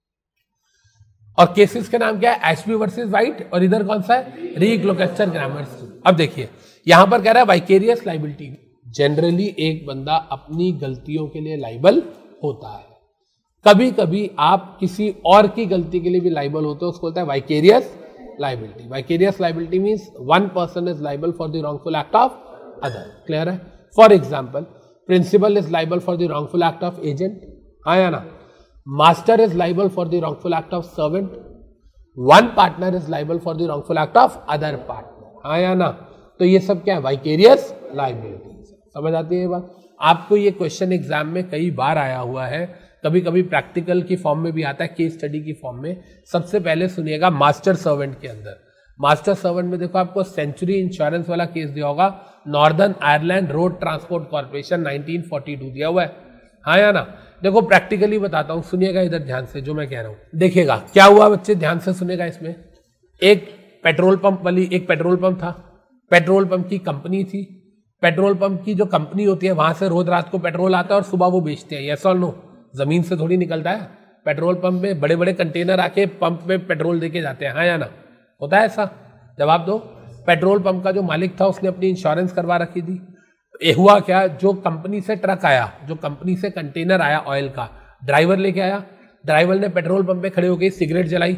और केसेस के नाम क्या है? एशबी वर्सेस वाइट, और इधर कौन सा है? री ग्लूकेस्टर ग्रामर। अब देखिए यहां पर कह रहा है वाइकेरियस लाइबिलिटी। जनरली एक बंदा अपनी गलतियों के लिए लाइबल होता है, कभी कभी आप किसी और की गलती के लिए भी लाइबल होते हो, उसको बोलता है vicarious liability. Vicarious liability means one person is liable for the wrongful act of other. Clear है? For example, principal is liable for the wrongful act of agent, हाँ या ना? Master is liable for the wrongful act of servant, one partner is liable for the wrongful act of other partner, हाँ या ना? तो ये सब क्या है? Vicarious liability. समझ आती है ये बात? आपको ये क्वेश्चन एग्जाम में कई बार आया हुआ है, कभी कभी प्रैक्टिकल की फॉर्म में भी आता है, केस स्टडी की फॉर्म में। सबसे पहले सुनिएगा मास्टर सर्वेंट के अंदर, मास्टर सर्वेंट में देखो आपको सेंचुरी इंश्योरेंस वाला केस दिया होगा, Northern Ireland Road Transport Corporation nineteen forty two दिया हुआ है, हाँ या ना? देखो प्रैक्टिकली बताता हूं, सुनिएगा इधर ध्यान से जो मैं कह रहा हूं। देखिएगा क्या हुआ बच्चे, ध्यान से सुनेगा। इसमें एक पेट्रोल पंप वाली, एक पेट्रोल पंप था, पेट्रोल पंप की कंपनी थी। पेट्रोल पंप की जो कंपनी होती है वहां से रोज रात को पेट्रोल आता है और सुबह वो बेचते हैं, यस और नो? जमीन से थोड़ी निकलता है, पेट्रोल पंप में बड़े बड़े कंटेनर आके पंप में पेट्रोल देके जाते हैं, हाँ या ना? होता है ऐसा? जवाब दो। पेट्रोल पंप का जो मालिक था उसने अपनी इंश्योरेंस करवा रखी थी। ये हुआ क्या, जो कंपनी से ट्रक आया, जो कंपनी से कंटेनर आया ऑयल का, ड्राइवर लेके आया, ड्राइवर ने पेट्रोल पंप पे खड़े हो गई, सिगरेट जलाई,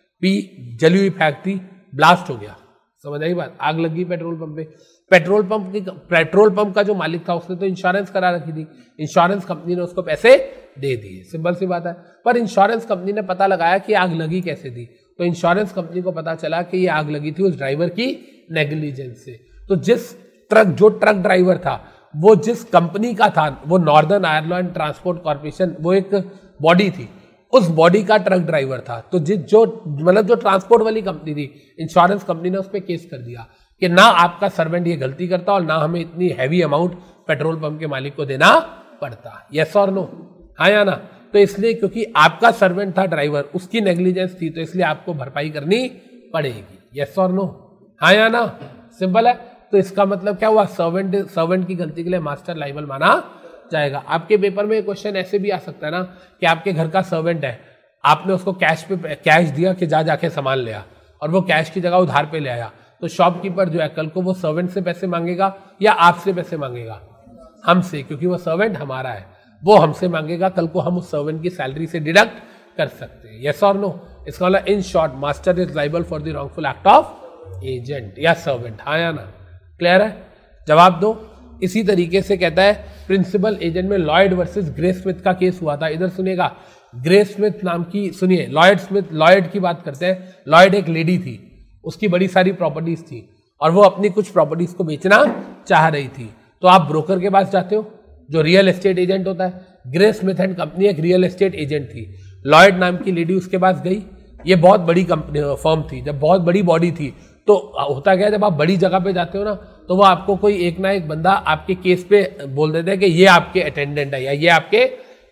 पी, जली हुई फेंक दी, ब्लास्ट हो गया। समझ आई बात? आग लगी पेट्रोल पंप पे। पेट्रोल पंप की पेट्रोल पंप का जो मालिक था उसने तो इंश्योरेंस करा रखी थी, इंश्योरेंस कंपनी ने उसको पैसे दे दिए, सिंपल सी बात है। पर इंश्योरेंस कंपनी ने पता लगाया कि आग लगी कैसे थी, तो इंश्योरेंस कंपनी को पता चला कि ये आग लगी थी उस ड्राइवर की नेग्लिजेंस से। तो जिस ट्रक जो ट्रक ड्राइवर था वो जिस कंपनी का था, वो नॉर्दर्न आयरलैंड ट्रांसपोर्ट कॉर्पोरेशन, वो एक बॉडी थी, उस बॉडी का ट्रक ड्राइवर था। तो जिस जो मतलब जो ट्रांसपोर्ट वाली कंपनी थी, इंश्योरेंस कंपनी ने उस पर केस कर दिया कि ना आपका सर्वेंट ये गलती करता और ना हमें इतनी हैवी अमाउंट पेट्रोल पंप के मालिक को देना पड़ता, यस और नो? हाँ या ना? तो इसलिए क्योंकि आपका सर्वेंट था ड्राइवर, उसकी नेग्लिजेंस थी, तो इसलिए आपको भरपाई करनी पड़ेगी, यस और नो? हाँ या ना? सिंपल है। तो इसका मतलब क्या हुआ, सर्वेंट सर्वेंट की गलती के लिए मास्टर लाइबल माना जाएगा। आपके पेपर में क्वेश्चन ऐसे भी आ सकता है ना कि आपके घर का सर्वेंट है, आपने उसको कैश पे कैश दिया कि जा जाके सामान ले आ, और वो कैश की जगह उधार पे ले आया, तो शॉपकीपर जो है कल को वो सर्वेंट से पैसे मांगेगा या आपसे पैसे मांगेगा? हमसे, क्योंकि वो सर्वेंट हमारा है, वो हमसे मांगेगा, कल को हम उस सर्वेंट की सैलरी से डिडक्ट कर सकते हैं, यस और नो? इसका मतलब in short master is liable for the wrongful act of agent या सर्वेंट, हाँ या ना? क्लियर है? जवाब दो। इसी तरीके से कहता है प्रिंसिपल एजेंट में लॉयड वर्सेस ग्रे स्मिथ का केस हुआ था। इधर सुनिएगा, ग्रे स्मिथ नाम की, सुनिए लॉयड स्मिथ, लॉयड की बात करते हैं। लॉयड एक लेडी थी, उसकी बड़ी सारी प्रॉपर्टीज थी और वो अपनी कुछ प्रॉपर्टीज को बेचना चाह रही थी। तो आप ब्रोकर के पास जाते हो जो रियल एस्टेट एजेंट होता है। ग्रे स्मिथ एंड कंपनी एक रियल एस्टेट एजेंट थी। लॉयड नाम की लेडी उसके पास गई, ये बहुत बड़ी कंपनी फर्म थी, जब बहुत बड़ी बॉडी थी तो होता क्या है, जब आप बड़ी जगह पे जाते हो ना तो वो आपको कोई एक ना एक बंदा आपके केस पे बोल देते हैं कि ये आपके अटेंडेंट है या ये आपके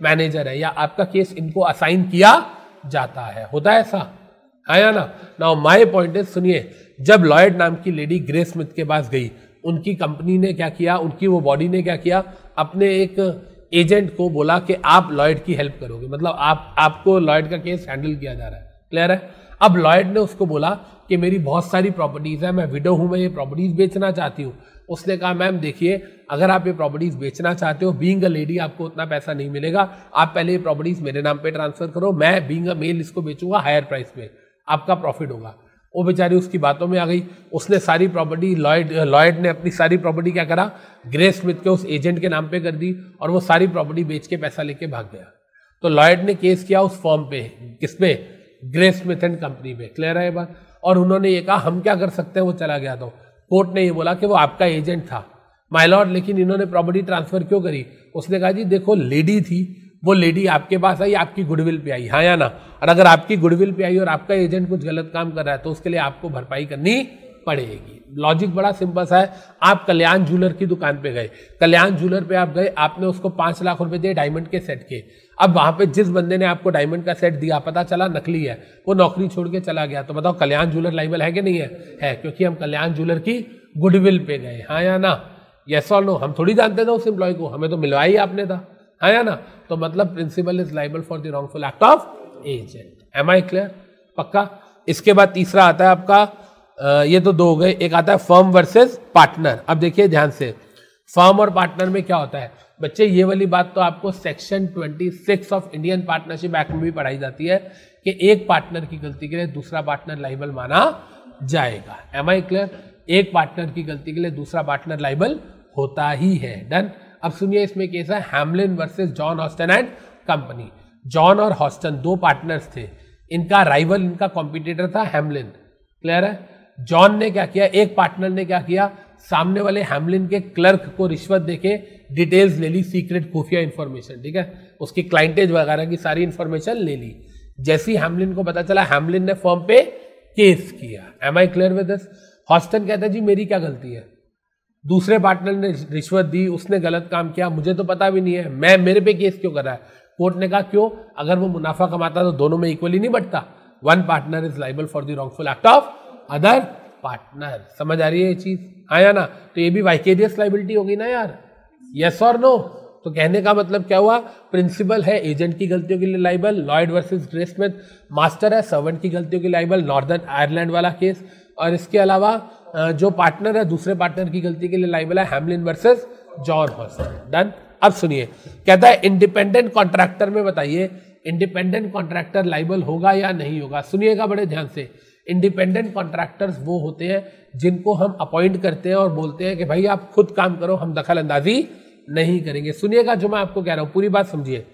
मैनेजर है, या आपका केस इनको असाइन किया जाता है। होता है ऐसा, है या ना? नाउ माय पॉइंट इज, सुनिए, जब लॉयड नाम की लेडी ग्रे स्मिथ के पास गई, उनकी कंपनी ने क्या किया, उनकी वो बॉडी ने क्या किया, अपने एक एजेंट को बोला कि आप लॉयड की हेल्प करोगे, मतलब आप आपको लॉयड का केस हैंडल किया जा रहा है। क्लियर है? अब लॉयड ने उसको बोला कि मेरी बहुत सारी प्रॉपर्टीज है, मैं विडो हूं, मैं ये प्रॉपर्टीज बेचना चाहती हूँ। उसने कहा मैम देखिए, अगर आप ये प्रॉपर्टीज बेचना चाहते हो, बीइंग अ लेडी आपको उतना पैसा नहीं मिलेगा, आप पहले ये प्रॉपर्टीज मेरे नाम पे ट्रांसफर करो, मैं बीइंग अ मेल इसको बेचूंगा हायर प्राइस पे, आपका प्रॉफिट होगा। वो बेचारी उसकी बातों में आ गई, उसने सारी प्रॉपर्टी, लॉयड लॉयड ने अपनी सारी प्रॉपर्टी क्या करा, ग्रे स्मिथ के उस एजेंट के नाम पे कर दी, और वो सारी प्रॉपर्टी बेच के पैसा लेके भाग गया। तो लॉयड ने केस किया उस फर्म पे, किस पे, ग्रे स्मिथ एंड कंपनी पे। क्लियर है ये बात? और उन्होंने ये कहा हम क्या कर सकते हैं, वो चला गया। तो कोर्ट ने ये बोला कि वो आपका एजेंट था माय लॉर्ड, लेकिन इन्होंने प्रॉपर्टी ट्रांसफर क्यों करी? उसने कहा जी देखो, लेडी थी, वो लेडी आपके पास आई, आपकी गुडविल पे आई, हाँ या ना? और अगर आपकी गुडविल पे आई और आपका एजेंट कुछ गलत काम कर रहा है तो उसके लिए आपको भरपाई करनी पड़ेगी। लॉजिक बड़ा सिंपल सा है। आप कल्याण ज्वेलर की दुकान पे गए, कल्याण ज्वेलर पे आप गए, आपने उसको पांच लाख रुपए दिए डायमंड के सेट के। अब वहां पे जिस बंदे ने आपको डायमंड का सेट दिया, पता चला नकली है, वो नौकरी छोड़ के चला गया, तो बताओ कल्याण ज्वेलर लाइबल है कि नहीं है? है, क्योंकि हम कल्याण ज्वेलर की गुडविल पे गए, हाँ या ना? यस और नो? हम थोड़ी जानते थे उस एम्प्लॉय को, हमें तो मिलवा ही आपने था, हाँ या ना? तो मतलब principal is liable for the wrongful act of agent. Am I clear? पक्का? इसके बाद तीसरा आता है आपका, आ, ये तो दो हो गए, एक आता है फर्म वर्सेस पार्टनर। अब देखिए ध्यान से, फर्म और पार्टनर में क्या होता है बच्चे, ये वाली बात तो आपको सेक्शन छब्बीस ऑफ इंडियन पार्टनरशिप एक्ट में भी पढ़ाई जाती है कि एक पार्टनर की गलती के लिए दूसरा पार्टनर लाइबल माना जाएगा। Am I clear? एक पार्टनर की गलती के लिए दूसरा पार्टनर लाइबल होता ही है। डन? अब सुनिए, इसमें केस है Hamlyn versus John Houston and company. John और हॉस्टन दो पार्टनर्स थे, इनका राइवल, इनका कॉम्पिटिटर था हैमलिन। क्लियर है? जॉन ने क्या किया, एक पार्टनर ने क्या किया, सामने वाले हैमलिन के क्लर्क को रिश्वत देके डिटेल्स ले ली, सीक्रेट खुफिया इंफॉर्मेशन, ठीक है, उसकी क्लाइंटेज वगैरह की सारी इंफॉर्मेशन ले ली। जैसी हैमलिन को पता चला, हैमलिन ने फर्म पे केस किया। Am I clear with this? Houston कहता है जी मेरी क्या गलती है, दूसरे पार्टनर ने रिश्वत दी, उसने गलत काम किया, मुझे तो पता भी नहीं है, मैं मेरे पे केस क्यों कर रहा है? कोर्ट ने कहा क्यों, अगर वो मुनाफा कमाता तो दोनों में इक्वली नहीं बढ़ता। One partner is liable for the wrongful act of other partner. समझ आ रही है ये चीज, आया ना? तो ये भी वाइकेरियस लाइबिलिटी होगी ना यार, यस और नो? तो कहने का मतलब क्या हुआ, प्रिंसिपल है एजेंट की गलतियों के लिए liable, Lloyd versus Grey Smith, master है सर्वेंट की गलतियों के लाइबल, नॉर्दर्न आयरलैंड वाला केस, और इसके अलावा जो पार्टनर है दूसरे पार्टनर की गलती के लिए लाइबल है Hamlyn versus John Houston. Done? अब सुनिए, कहता है इंडिपेंडेंट कॉन्ट्रैक्टर में बताइए, इंडिपेंडेंट कॉन्ट्रैक्टर लाइबल होगा या नहीं होगा? सुनिएगा बड़े ध्यान से। इंडिपेंडेंट कॉन्ट्रैक्टर्स वो होते हैं जिनको हम अपॉइंट करते हैं और बोलते हैं कि भाई आप खुद काम करो, हम दखल अंदाजी नहीं करेंगे। सुनिएगा जो मैं आपको कह रहा हूं, पूरी बात समझिए।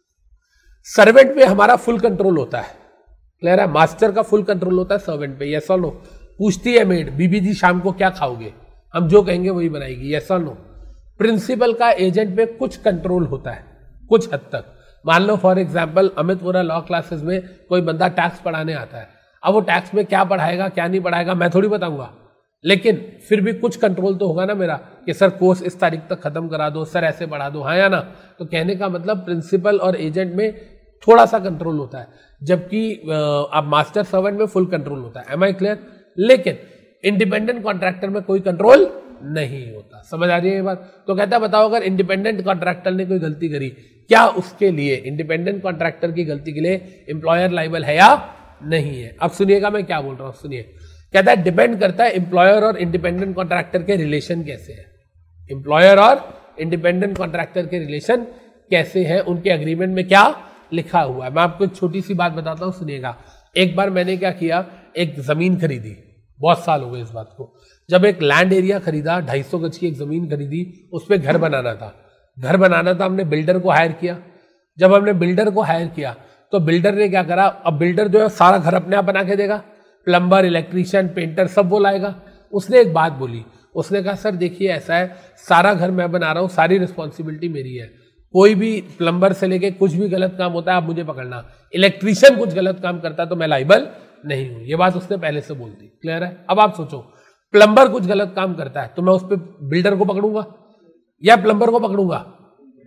सर्वेंट पे हमारा फुल कंट्रोल होता है, क्लियर है? मास्टर का फुल कंट्रोल होता है सर्वेंट पे, यस और नो? पूछती है मेड, बीबी जी शाम को क्या खाओगे, हम जो कहेंगे वही बनाएगी, यस और नो? प्रिंसिपल का एजेंट पे कुछ कंट्रोल होता है, कुछ हद तक। मान लो for example Amit Vora law classes में कोई बंदा टैक्स पढ़ाने आता है, अब वो टैक्स में क्या पढ़ाएगा क्या नहीं पढ़ाएगा मैं थोड़ी बताऊंगा, लेकिन फिर भी कुछ कंट्रोल तो होगा ना मेरा कि सर कोर्स इस तारीख तक खत्म करा दो, सर ऐसे पढ़ा दो, हाँ या ना? तो कहने का मतलब प्रिंसिपल और एजेंट में थोड़ा सा कंट्रोल होता है, जबकि अब मास्टर सर्वेंट में फुल कंट्रोल होता है। Am I clear? लेकिन इंडिपेंडेंट कॉन्ट्रैक्टर में कोई कंट्रोल नहीं होता। समझ आ रही है ये बात? तो कहता है बताओ अगर इंडिपेंडेंट कॉन्ट्रैक्टर ने कोई गलती करी, क्या उसके लिए, इंडिपेंडेंट कॉन्ट्रैक्टर की गलती के लिए एम्प्लॉयर लाइबल है या नहीं है? अब सुनिएगा मैं क्या बोल रहा हूं, सुनिए। कहता है डिपेंड करता है एम्प्लॉयर और इंडिपेंडेंट कॉन्ट्रैक्टर के रिलेशन कैसे है। एम्प्लॉयर और इंडिपेंडेंट कॉन्ट्रैक्टर के रिलेशन कैसे हैं, उनके एग्रीमेंट में क्या लिखा हुआ है। मैं आपको एक छोटी सी बात बताता हूं, सुनिएगा। एक बार मैंने क्या किया, एक जमीन खरीदी, बहुत साल हो गए इस बात को। जब एक लैंड एरिया खरीदा, ढाई सौ गज की एक जमीन खरीदी, उस पर घर बनाना था। घर बनाना था, हमने बिल्डर को हायर किया। जब हमने बिल्डर को हायर किया तो बिल्डर ने क्या करा, अब बिल्डर जो है सारा घर अपने आप बना के देगा, प्लम्बर, इलेक्ट्रीशियन, पेंटर सब वो लाएगा। उसने एक बात बोली, उसने कहा सर देखिए ऐसा है, सारा घर मैं बना रहा हूँ, सारी रिस्पॉन्सिबिलिटी मेरी है, कोई भी प्लम्बर से लेके कुछ भी गलत काम होता है आप मुझे पकड़ना, इलेक्ट्रीशियन कुछ गलत काम करता है तो मैं लाइबल नहीं हूं। ये बात उसने पहले से बोल दी, क्लियर है? अब आप सोचो, प्लम्बर कुछ गलत काम करता है तो मैं उस पर बिल्डर को पकड़ूंगा या प्लम्बर को पकड़ूंगा?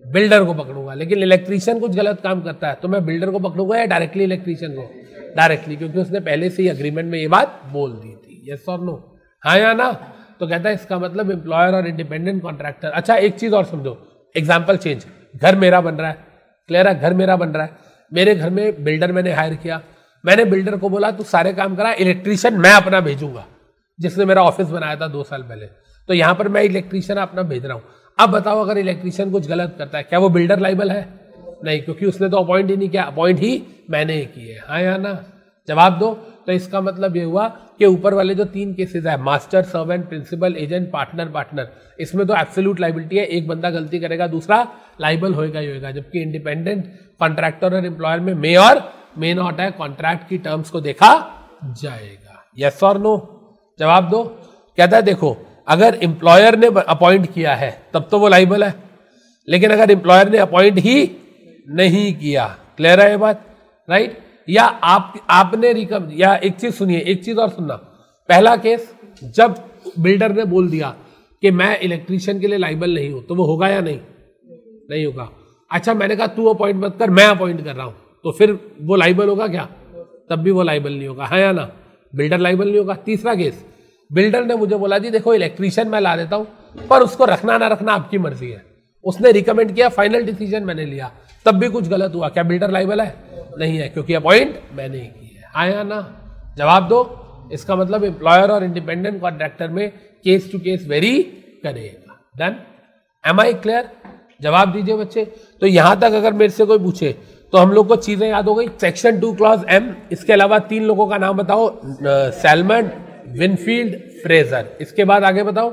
बिल्डर को पकड़ूंगा। लेकिन इलेक्ट्रीशियन कुछ गलत काम करता है तो मैं बिल्डर को पकड़ूंगा या डायरेक्टली इलेक्ट्रीशियन को? डायरेक्टली, क्योंकि उसने पहले से ही अग्रीमेंट में ये बात बोल दी थी। यस और नो? हाँ या ना? तो कहता है इसका मतलब एम्प्लॉयर और इंडिपेंडेंट कॉन्ट्रैक्टर। अच्छा एक चीज और समझो, एग्जाम्पल चेंज। घर मेरा बन रहा है, क्लियर है? घर मेरा बन रहा है, मेरे घर में बिल्डर मैंने हायर किया, मैंने बिल्डर को बोला तू सारे काम करा, इलेक्ट्रीशियन मैं अपना भेजूंगा, जिसने मेरा ऑफिस बनाया था दो साल पहले। तो यहां पर मैं इलेक्ट्रीशियन अपना भेज रहा हूं। अब बताओ अगर इलेक्ट्रीशियन कुछ गलत करता है, क्या वो बिल्डर लाइबल है? नहीं, क्योंकि उसने तो अपॉइंट ही नहीं किया, अपॉइंट ही मैंने ही की है। हाँ या ना? जवाब दो। तो इसका मतलब ये हुआ कि ऊपर वाले जो तीन केसेस है, master, servant, principal, agent, partner, partner, इसमें तो एब्सोल्यूट लाइबिलिटी है, एक बंदा गलती करेगा दूसरा लाइबल होएगा ही होएगा। जबकि इंडिपेंडेंट कॉन्ट्रैक्टर और एम्प्लॉयर में मे और मे नॉट है, कॉन्ट्रैक्ट की टर्म्स को देखा जाएगा। यस और नो? जवाब दो। कहता है देखो अगर एम्प्लॉयर ने अपॉइंट किया है तब तो वो लाइबल है, लेकिन अगर एम्प्लॉयर ने अपॉइंट ही नहीं किया, क्लियर है ये बात? राइट? या आप आपने रिकम या एक चीज सुनिए, एक चीज और सुनना। पहला केस जब बिल्डर ने बोल दिया कि मैं इलेक्ट्रीशियन के लिए लाइबल नहीं हूं, तो वो होगा या नहीं? नहीं होगा। अच्छा मैंने कहा तू अपॉइंट मत कर, मैं अपॉइंट कर रहा हूं, तो फिर वो लाइबल होगा क्या? तब भी वो लाइबल नहीं होगा। हाँ या ना? बिल्डर लाइबल नहीं होगा। तीसरा केस, बिल्डर ने मुझे बोला जी देखो इलेक्ट्रीशियन मैं ला देता हूं, पर उसको रखना ना रखना आपकी मर्जी है, उसने रिकमेंड किया, फाइनल डिसीजन मैंने लिया, तब भी कुछ गलत हुआ, क्या बिल्डर लाइबल है? नहीं है, क्योंकि अपॉइंट मैंने ही की है। हाँ या ना? जवाब दो। इसका मतलब एम्प्लॉयर और इंडिपेंडेंट कॉन्ट्रैक्टर में केस टू केस वेरी करेगा। डन? Am I clear? जवाब दीजिए बच्चे। तो यहां तक अगर मेरे से कोई पूछे तो हम लोग को चीजें याद हो गई। सेक्शन टू क्लॉज एम, इसके अलावा तीन लोगों का नाम बताओ, सैलमन, विनफील्ड, फ्रेजर। इसके बाद आगे बताओ।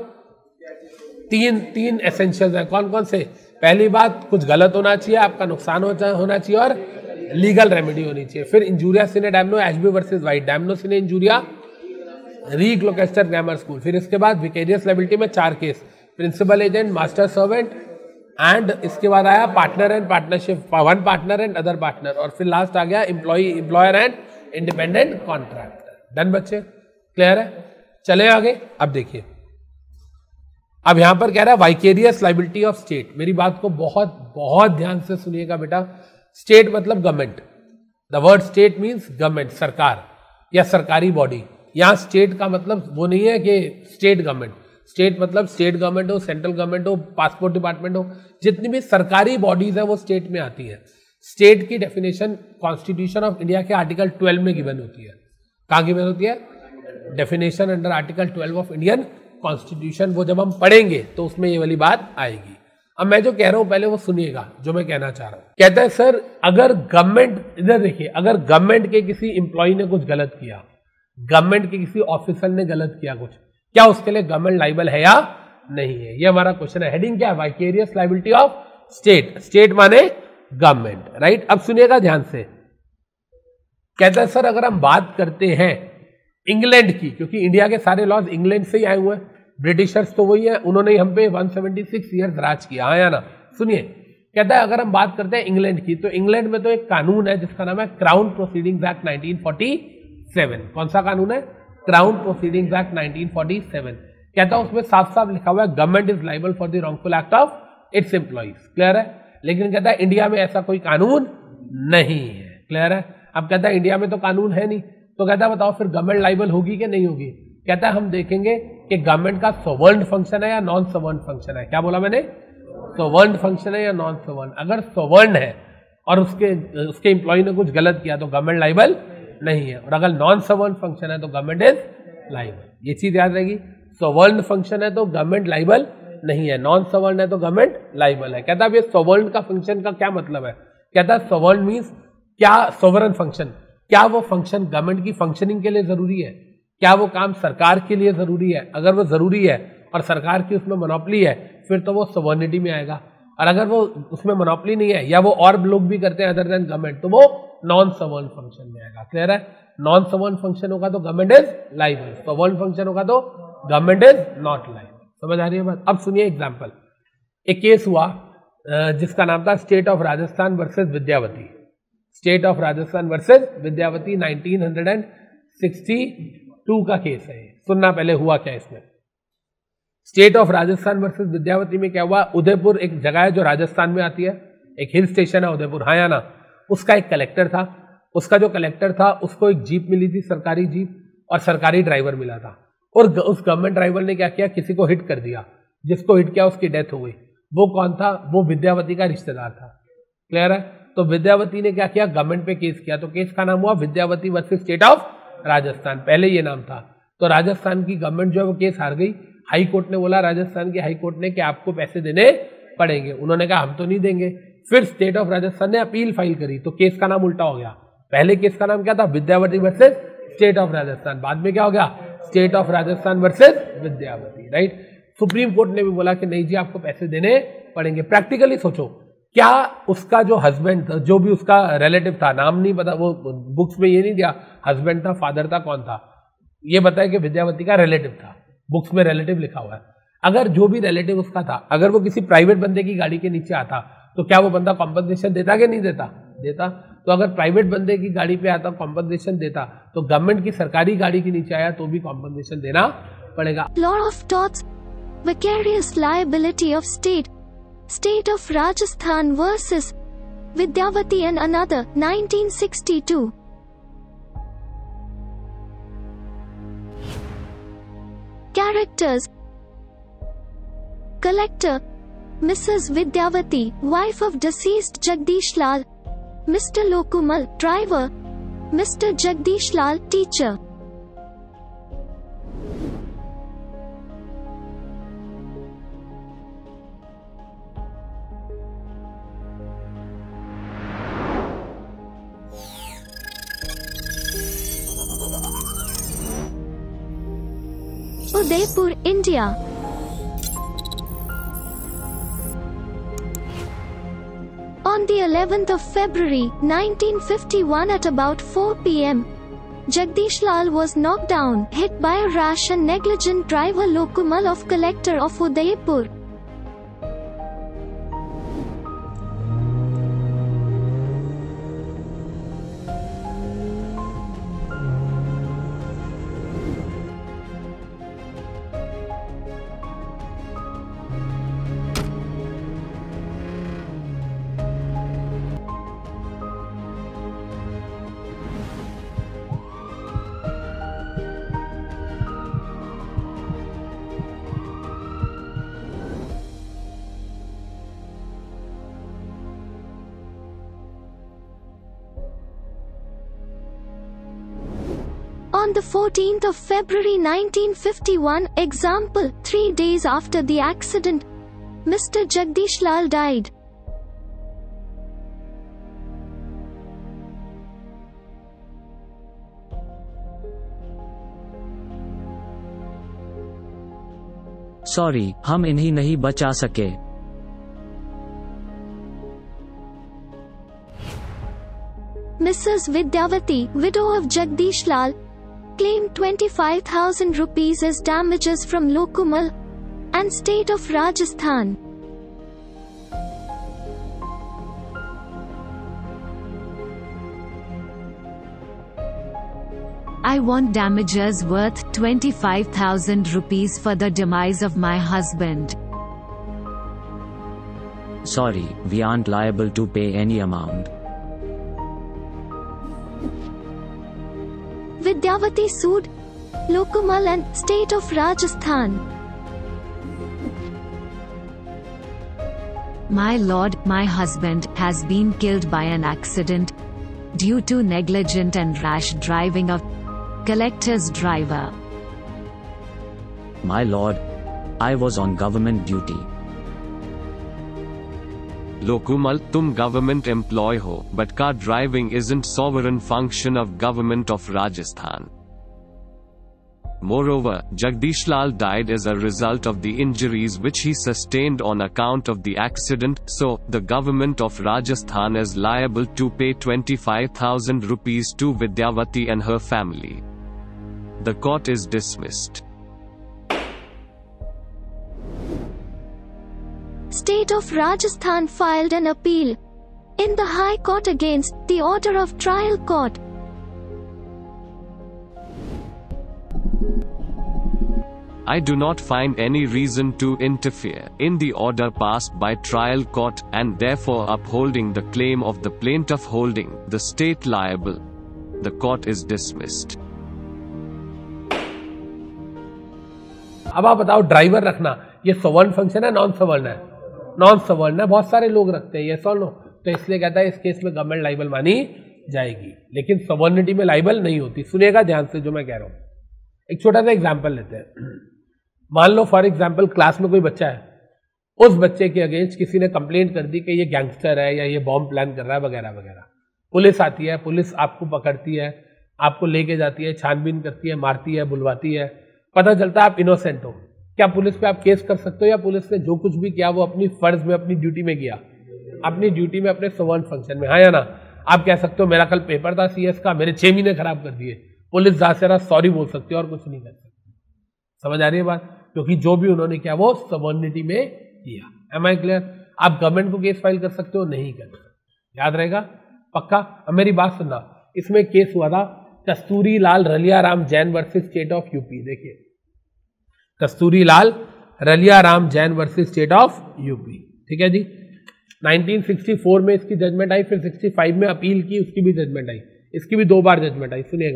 तीन तीन एसेंशियल्स हैं, कौन कौन से? पहली बात, कुछ गलत होना चाहिए, आपका नुकसान होना चाहिए और लीगल रेमेडी होनी चाहिए। फिर injuria sine damno, Ashby versus White, damno sine injuria, re Gloucester grammar school. फिर इसके बाद विकेरियस लायबिलिटी में चार case, principal agent, master servant, and इसके बाद आया partner and partnership, one partner and other partner, और फिर लास्ट आ गया employee, employer and independent contractor. Done बच्चे? क्लियर है? चले आगे। अब देखिए, अब यहां पर कह रहा है वाइकेरियस लायबिलिटी ऑफ स्टेट। मेरी बात को बहुत बहुत ध्यान से सुनिएगा बेटा। स्टेट मतलब government, the word state means government, सरकार या सरकारी बॉडी। यहां स्टेट का मतलब वो नहीं है कि स्टेट गवर्नमेंट, स्टेट मतलब स्टेट गवर्नमेंट हो, सेंट्रल गवर्नमेंट हो, पासपोर्ट डिपार्टमेंट हो, जितनी भी सरकारी बॉडीज है वो स्टेट में आती है। स्टेट की डेफिनेशन कॉन्स्टिट्यूशन ऑफ इंडिया के आर्टिकल ट्वेल्व में गिवन होती है। कहां गिवन होती है? Definition under article twelve of Indian constitution. वो जब हम पढ़ेंगे तो उसमें ये वाली बात आएगी। अब मैं जो कह रहा हूं पहले वो सुनिएगा, जो मैं कहना चाह रहा हूं। कहता है सर अगर गवर्नमेंट, इधर देखिए, अगर गवर्नमेंट के किसी इंप्लॉई ने कुछ गलत किया, गवर्नमेंट के किसी ऑफिसर ने गलत किया कुछ, क्या उसके लिए गवर्नमेंट लाइबल है या नहीं है? ये हमारा क्वेश्चन है। हेडिंग क्या है? Vicarious liability of state. State माने गवर्नमेंट, राइट? अब सुनिएगा ध्यान से। कहता है सर अगर हम बात करते हैं इंग्लैंड की, क्योंकि इंडिया के सारे लॉज इंग्लैंड से ही आए हुए हैं, ब्रिटिशर्स तो वही है, उन्होंने हम पे एक सौ छिहत्तर ईयर्स राज किया। हाँ या ना? सुनिए, कहता है अगर हम बात करते हैं इंग्लैंड की, तो इंग्लैंड में तो एक कानून है जिसका नाम है crown proceedings act nineteen forty seven. कौन सा कानून है? Crown proceedings act nineteen forty seven. कहता है उसमें साफ साफ लिखा हुआ है government is liable for the wrongful act of its employees. Clear है? लेकिन कहता है इंडिया में ऐसा कोई कानून नहीं है। क्लियर है? अब कहता है इंडिया में तो कानून है नहीं, तो कहता है बताओ फिर गवर्नमेंट लाइबल होगी कि नहीं होगी? कहता है हम देखेंगे कि गवर्नमेंट का सोवर्न फंक्शन है या नॉन सोवर्न फंक्शन है। क्या बोला मैंने? सोवर्न फंक्शन है या नॉन सोवर्न। अगर सोवर्न है और उसके उसके एम्प्लॉय ने कुछ गलत किया तो गवर्नमेंट लाइबल नहीं है, और अगर नॉन सोवर्न फंक्शन है तो गवर्नमेंट इज लाइबल। ये चीज याद रहेगी। सोवर्न फंक्शन है तो गवर्नमेंट लाइबल नहीं है, नॉन सोवर्न है तो गवर्नमेंट लाइबल है। कहता है ये सोवर्न का फंक्शन का क्या मतलब है? कहता है सोवर्न मीन्स क्या? सोवरन फंक्शन, क्या वो फंक्शन गवर्नमेंट की फंक्शनिंग के लिए जरूरी है? क्या वो काम सरकार के लिए जरूरी है? अगर वो जरूरी है और सरकार की उसमें मोनोपोली है फिर तो वो सोवर्निटी में आएगा, और अगर वो उसमें मोनोपोली नहीं है या वो और लोग भी करते हैं अदर देन गवर्नमेंट तो वो नॉन सोवर्न फंक्शन में आएगा। क्लियर है? नॉन सोवर्न फंक्शन होगा तो government is liable, sovereign function होगा तो गवर्नमेंट इज नॉट लाइबल। समझ आ रही है बात? अब सुनिए एग्जाम्पल। एक केस हुआ जिसका नाम था state of Rajasthan versus Vidyawati. State of Rajasthan versus Vidyawati nineteen sixty two का केस है। सुनना पहले हुआ क्या इसमें। State of Rajasthan versus Vidyawati में क्या हुआ, उदयपुर एक जगह है जो राजस्थान में आती है, एक हिल स्टेशन है उदयपुर, हाँ या ना, उसका एक कलेक्टर था, उसका जो कलेक्टर था उसको एक जीप मिली थी, सरकारी जीप, और सरकारी ड्राइवर मिला था, और उस गवर्नमेंट ड्राइवर ने क्या किया, किसी को हिट कर दिया, जिसको हिट किया उसकी डेथ हो गई। वो कौन था, वो विद्यावती का रिश्तेदार था। क्लियर है? तो विद्यावती ने क्या किया, गवर्नमेंट पे केस किया, तो केस का नाम हुआ Vidyawati versus state of Rajasthan, पहले ये नाम था। तो राजस्थान की गवर्नमेंट जो है वो केस हार गई, हाई कोर्ट ने बोला, राजस्थान के हाई कोर्ट ने कि आपको पैसे देने पड़ेंगे, उन्होंने कहा हम तो नहीं देंगे। फिर स्टेट ऑफ राजस्थान ने अपील फाइल करी, तो केस का नाम उल्टा हो गया, पहले केस का नाम क्या था, Vidyawati versus state of Rajasthan, बाद में क्या हो गया, state of Rajasthan versus Vidyawati, right. Supreme Court ने भी बोला कि नहीं जी आपको पैसे देने पड़ेंगे। प्रैक्टिकली सोचो, क्या उसका जो हस्बैंड था, जो भी उसका रिलेटिव था, नाम नहीं पता, वो बुक्स में ये नहीं दिया हस्बैंड था, फादर था, कौन था, ये बताया कि विद्यावती का रिलेटिव था, बुक्स में रिलेटिव लिखा हुआ है। अगर जो भी रिलेटिव उसका था, अगर वो किसी प्राइवेट बंदे की गाड़ी के नीचे आता, तो क्या वो बंदा कॉम्पनसेशन देता कि नहीं देता, देता। तो अगर प्राइवेट बंदे की गाड़ी पे आता कॉम्पनसेशन देता, तो गवर्नमेंट की सरकारी गाड़ी के नीचे आया तो भी कॉम्पनसेशन देना पड़ेगा। Law of torts, vicarious liability of state, State of Rajasthan versus Vidyavati and another, nineteen sixty-two. Characters: Collector, Missus Vidyavati, wife of deceased Jagdish Lal. Mister Lokumal, driver. Mister Jagdish Lal, teacher. Udaipur, India. On the eleventh of February, nineteen fifty-one at about four p m, Jagdish Lal was knocked down, hit by a rash and negligent driver Lokumal of Collector of Udaipur. On the fourteenth of February nineteen fifty-one, example, three days after the accident, Mister Jagdish Lal died. Sorry, हम इन्हीं नहीं बचा सके। Missus Vidyavati, widow of Jagdish Lal, claimed twenty-five thousand rupees as damages from Lokumal and state of Rajasthan. I want damages worth twenty-five thousand rupees for the demise of my husband. Sorry, we aren't liable to pay any amount. Vidyavati sued Lokumal and state of Rajasthan. My lord, my husband has been killed by an accident due to negligent and rash driving of collector's driver. My lord, I was on government duty. Lokumal, तुम government employee हो, but car driving isn't sovereign function of government of Rajasthan. Moreover, Jagdish Lal died as a result of the injuries which he sustained on account of the accident, so, the government of Rajasthan is liable to pay twenty-five thousand rupees to Vidyavati and her family. The court is dismissed. State of Rajasthan filed an appeal in the High Court against the order of trial court. I do not find any reason to interfere in the order passed by trial court and therefore upholding the claim of the plaintiff holding the state liable. The court is dismissed. अब आप बताओ driver रखना ये सवर्ण function है non सवर्ण है? Non सवर्ण है, बहुत सारे लोग रखते हैं, ये सॉल्व नो, तो इसलिए कहता है इस केस में गवर्नमेंट लाइबल मानी जाएगी, लेकिन सवर्निटी में लाइबल नहीं होती। सुनिएगा ध्यान से जो मैं कह रहा हूं। एक छोटा सा एग्जांपल लेते हैं। मान लो फॉर एग्जांपल क्लास में कोई बच्चा है, उस बच्चे के अगेंस्ट किसी ने कंप्लेंट कर दी कि ये गैंगस्टर है या ये बॉम्ब प्लान कर रहा है वगैरह वगैरह। पुलिस आती है, पुलिस आपको पकड़ती है, आपको लेके जाती है, छानबीन करती है, मारती है, बुलवाती है, पता चलता है आप इनोसेंट हो। क्या पुलिस पे आप केस कर सकते हो? या पुलिस ने जो कुछ भी किया वो अपनी फर्ज में, अपनी ड्यूटी में किया, अपनी ड्यूटी में, अपने सवर्ण फंक्शन में, हाँ या ना? आप कह सकते हो मेरा कल पेपर था सीएस का, मेरे छह महीने खराब कर दिए, पुलिस ज्यादा से ज्यादा सॉरी बोल सकती है और कुछ नहीं कर सकती। समझ आ रही है बात? क्योंकि जो भी उन्होंने किया वो सवर्निटी में किया। Am I clear? आप गवर्नमेंट को केस फाइल कर सकते हो, नहीं कर सकते, याद रहेगा पक्का। अब मेरी बात सुनना, इसमें केस हुआ था Kasturi Lal Ralia Ram Jain versus state of UP. देखिए Kasturi Lal Ralia Ram Jain versus state of UP, ठीक है जी। नाइनटीन सिक्सटी फोर में इसकी जजमेंट आई, फिर सिक्सटी फाइव में अपील की, उसकी भी जजमेंट आई, इसकी भी दो बार जजमेंट आई। सुनिएगा,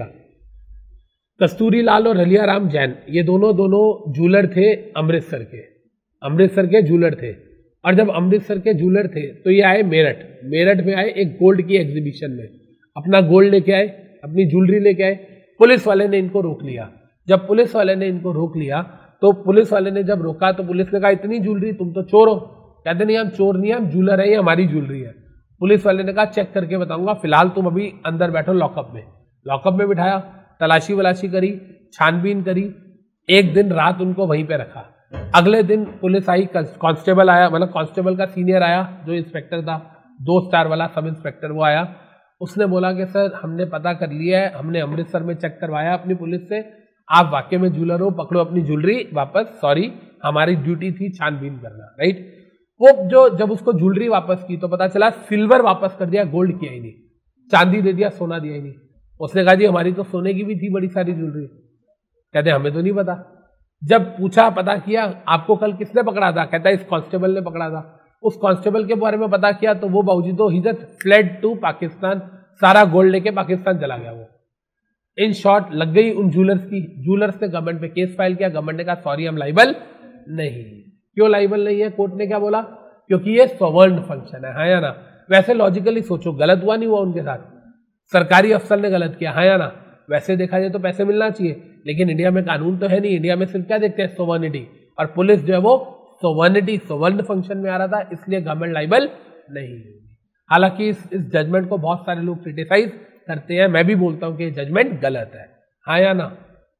कस्तूरी लाल और रलिया राम जैन ये दोनों दोनों जूलर थे अमृतसर के, अमृतसर के जूलर थे। और जब अमृतसर के जूलर थे तो ये आए मेरठ, मेरठ में आए एक गोल्ड की एग्जीबिशन में, अपना गोल्ड लेके आए, अपनी ज्वेलरी लेके आए। पुलिस वाले ने इनको रोक लिया। जब पुलिस वाले ने इनको रोक लिया तो पुलिस वाले ने जब रोका तो पुलिस ने कहा इतनी ज्वेलरी, तुम तो चोर हो। कहते नहीं हम चोर नहीं है, हम जूलर है, ये हमारी ज्वेलरी है। पुलिस वाले ने कहा चेक करके बताऊंगा, फिलहाल तुम अभी अंदर बैठो लॉकअप में। लॉकअप में बिठाया, तलाशी वलाशी करी, छानबीन करी, एक दिन रात उनको वहीं पे रखा। अगले दिन पुलिस आई, कांस्टेबल आया, मतलब कांस्टेबल का सीनियर आया जो इंस्पेक्टर था, दो स्टार वाला सब इंस्पेक्टर, वो आया। उसने बोला कि सर हमने पता कर लिया है, हमने अमृतसर में चेक करवाया अपनी पुलिस से, आप वाकई में जूलर हो, पकड़ो अपनी ज्वेलरी वापस, सॉरी हमारी ड्यूटी थी छानबीन करना, राइट। वो जो जब उसको ज्वेलरी वापस की तो पता चला सिल्वर वापस कर दिया, गोल्ड किया ही नहीं, चांदी दे दिया, सोना दिया ही नहीं। उसने कहा जी हमारी तो सोने की भी थी बड़ी सारी ज्वेलरी। कहते हमें तो नहीं पता। जब पूछा, पता किया, आपको कल किसने पकड़ा था? कहता है इस कांस्टेबल ने पकड़ा था। उस कांस्टेबल के बारे में पता किया तो वो बाबूजी तो ही जस्ट फ्लेड टू पाकिस्तान, सारा गोल्ड लेके पाकिस्तान चला गया वो। इन शॉर्ट लग गई उन जूलर्स की। जूलर्स ने गवर्नमेंट पे केस फाइल किया, गवर्नमेंट ने कहा सॉरी हम लाइबल नहीं। क्यों लाइबल नहीं है? कोर्ट ने क्या बोला? क्योंकि ये सवर्ण फंक्शन है, हाँ या ना? वैसे लॉजिकली सोचो, गलत हुआ नहीं हुआ उनके साथ? सरकारी अफसर ने गलत किया, हाँ या ना? वैसे देखा जाए तो पैसे मिलना चाहिए, लेकिन इंडिया में कानून तो है नहीं। इंडिया में सिर्फ क्या देखते हैं? सवर्निटी। और पुलिस जो है वो सवर्निटी, सवर्ण फंक्शन में आ रहा था, इसलिए गवर्नमेंट लाइबल नहीं होगी। हालांकि इस इस जजमेंट को बहुत सारे लोग क्रिटिसाइज करते हैं, मैं भी बोलता हूं कि जजमेंट गलत है, हाँ या ना?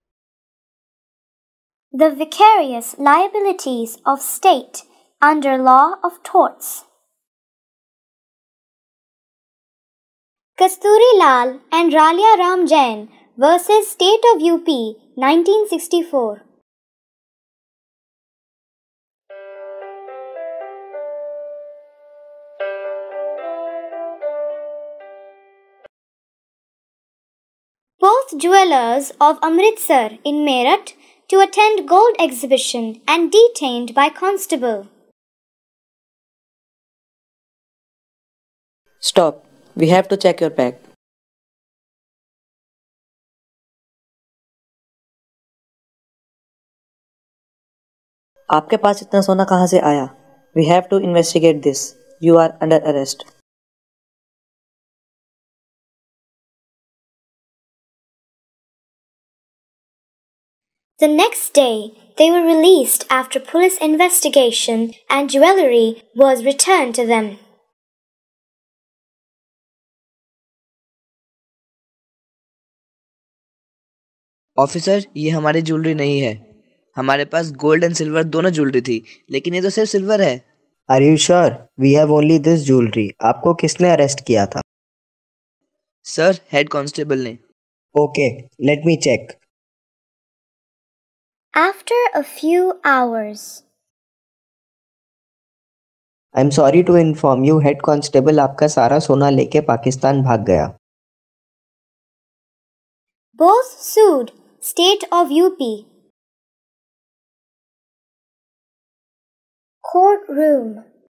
The vicarious liabilities of state under law of torts. Kasturi Lal and Ralia Ram Jain versus State of U P, nineteen sixty-four. Both jewelers of Amritsar in Meerut to attend gold exhibition and detained by constable. Stop. We have to check your bag. आपके पास इतना सोना कहाँ से आया? We have to investigate this. You are under arrest. The next day, they were released after police investigation and jewelry was returned to them. Officer, ये हमारी jewellery नहीं है। हमारे पास गोल्ड एंड सिल्वर दोनों ज्वेलरी थी, लेकिन ये तो सिर्फ सिल्वर है। Are you sure? We have only this jewellery. आपको किसने अरेस्ट किया था? सर, हेड कांस्टेबल ने। Okay, let me check. After a few hours. I am sorry to inform you, head constable आपका सारा सोना लेके पाकिस्तान भाग गया। Both sued State of U P. courtroom.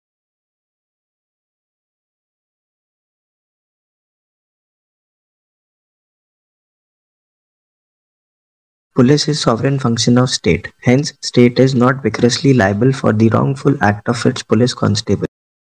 Police is sovereign function of state. Hence, state is not vigorously liable for the wrongful act of its police constable.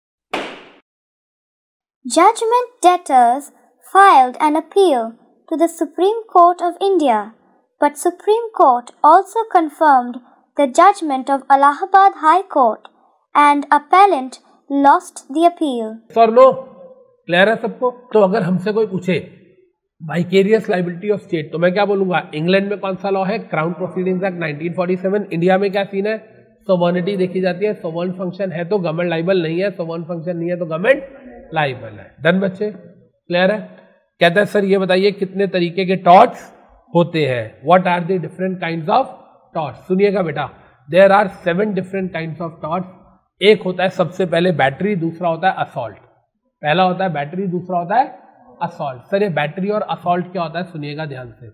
Judgment debtors filed an appeal to the Supreme Court of India, but Supreme Court also confirmed the judgment of Allahabad High Court and appellant lost the appeal. Or no? Clear है सबको? तो अगर हमसे कोई पूछे vicarious liability of state तो मैं क्या बोलूंगा? इंग्लैंड में कौन सा लॉ है? Crown proceedings act nineteen forty seven. India में क्या सीन है? सोवर्निटी देखी जाती है. सोवर्न फंक्शन है तो गवर्नमेंट लाइबल नहीं है, सोवर्न फंक्शन नहीं है तो गवर्नमेंट लाइबल है. डन बच्चे? क्लियर है? कहता है सर ये बताइए कितने तरीके के टॉर्ट्स होते हैं? What are the different kinds of torts? सुनिएगा बेटा, there are seven different kinds of torts. एक होता है सबसे पहले बैटरी, दूसरा होता है असॉल्ट. पहला होता है बैटरी, दूसरा होता है असॉल्ट. सर ये बैटरी और असॉल्ट क्या होता है? सुनिएगा ध्यान से.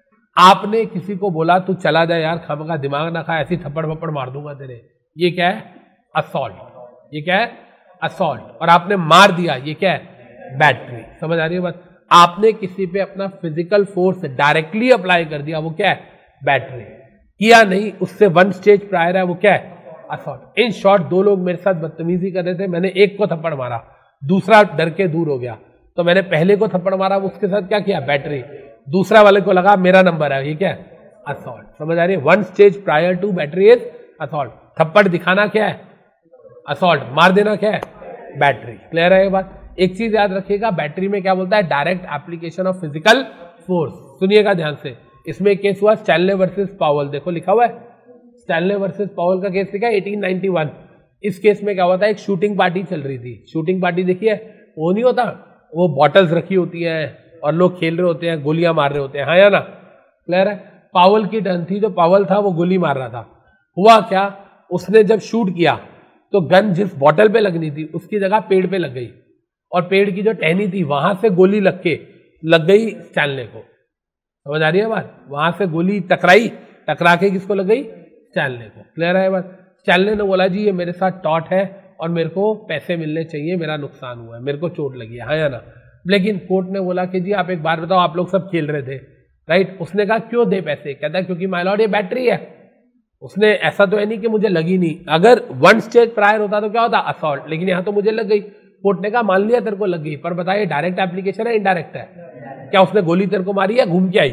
आपने किसी को बोला तू चला जाए यार, खाम का दिमाग ना खा, ऐसी थप्पड़ थप्पड़ मार दूंगा तेरे. ये क्या है? असॉल्ट. ये क्या है? असॉल्ट. और आपने मार दिया, ये क्या है? बैटरी. समझ आ रही है बात? आपने किसी पे अपना फिजिकल फोर्स डायरेक्टली अप्लाई कर दिया, वो क्या है? बैटरी. किया नहीं, उससे वन स्टेज प्रायर है, वो क्या है? असॉल्ट. इन शॉर्ट दो लोग मेरे साथ बदतमीजी कर रहे थे, मैंने एक को थप्पड़ मारा, दूसरा डर के दूर हो गया, तो मैंने पहले को थप्पड़ मारा, उसके साथ क्या किया? बैटरी. दूसरा वाले को लगा मेरा नंबर है, ये क्या है? असॉल्ट. समझ आ रही है? One stage prior to battery is assault. थप्पड़ दिखाना क्या है? असॉल्ट. मार देना क्या है? बैटरी. क्लियर है ये बात? एक चीज याद रखिएगा, बैटरी में क्या बोलता है? Direct application of physical force. सुनिएगा ध्यान से. इसमें केस हुआ स्टैनले वर्सेस पावल. देखो लिखा हुआ है स्टैनले वर्सेस पावल का केस लिखा है एटीन नाइंटी वन. इस केस में क्या हुआ था? एक शूटिंग पार्टी चल रही थी. शूटिंग पार्टी देखिए, वो नहीं होता, वो बॉटल्स रखी होती हैं और लोग खेल रहे होते हैं, गोलियां मार रहे होते हैं, हाँ या ना? क्लियर है? पावल की टर्न थी, तो पावल था वो गोली मार रहा था. हुआ क्या? उसने जब शूट किया तो गन जिस बॉटल पे लगनी थी उसकी जगह पेड़ पे लग गई, और पेड़ की जो टहनी थी वहां से गोली लग के लग गई स्टैनले को. समझ आ रही है बात? वहां से गोली टकराई, टकरा के किसको लग गई? स्टैनले को. क्लियर है बात? स्टैनले ने बोला जी ये मेरे साथ टॉर्ट है और मेरे को पैसे मिलने चाहिए, मेरा नुकसान हुआ है, मेरे को चोट लगी है, हाँ या ना? लेकिन कोर्ट ने बोला कि जी आप एक बार बताओ, आप लोग सब खेल रहे थे, राइट? उसने कहा क्यों दे पैसे? कहता है क्योंकि माय लॉर्ड ये बैटरी है. उसने ऐसा तो है नहीं कि मुझे लगी नहीं. अगर वन स्टेज प्रायर होता तो क्या होता? असॉल्ट. लेकिन यहाँ तो मुझे लग गई. कोर्ट ने कहा मान लिया तेरे को लग गई, पर बताइए डायरेक्ट एप्लीकेशन है इनडायरेक्ट है? क्या उसने गोली तेरे को मारी या घूम के आई?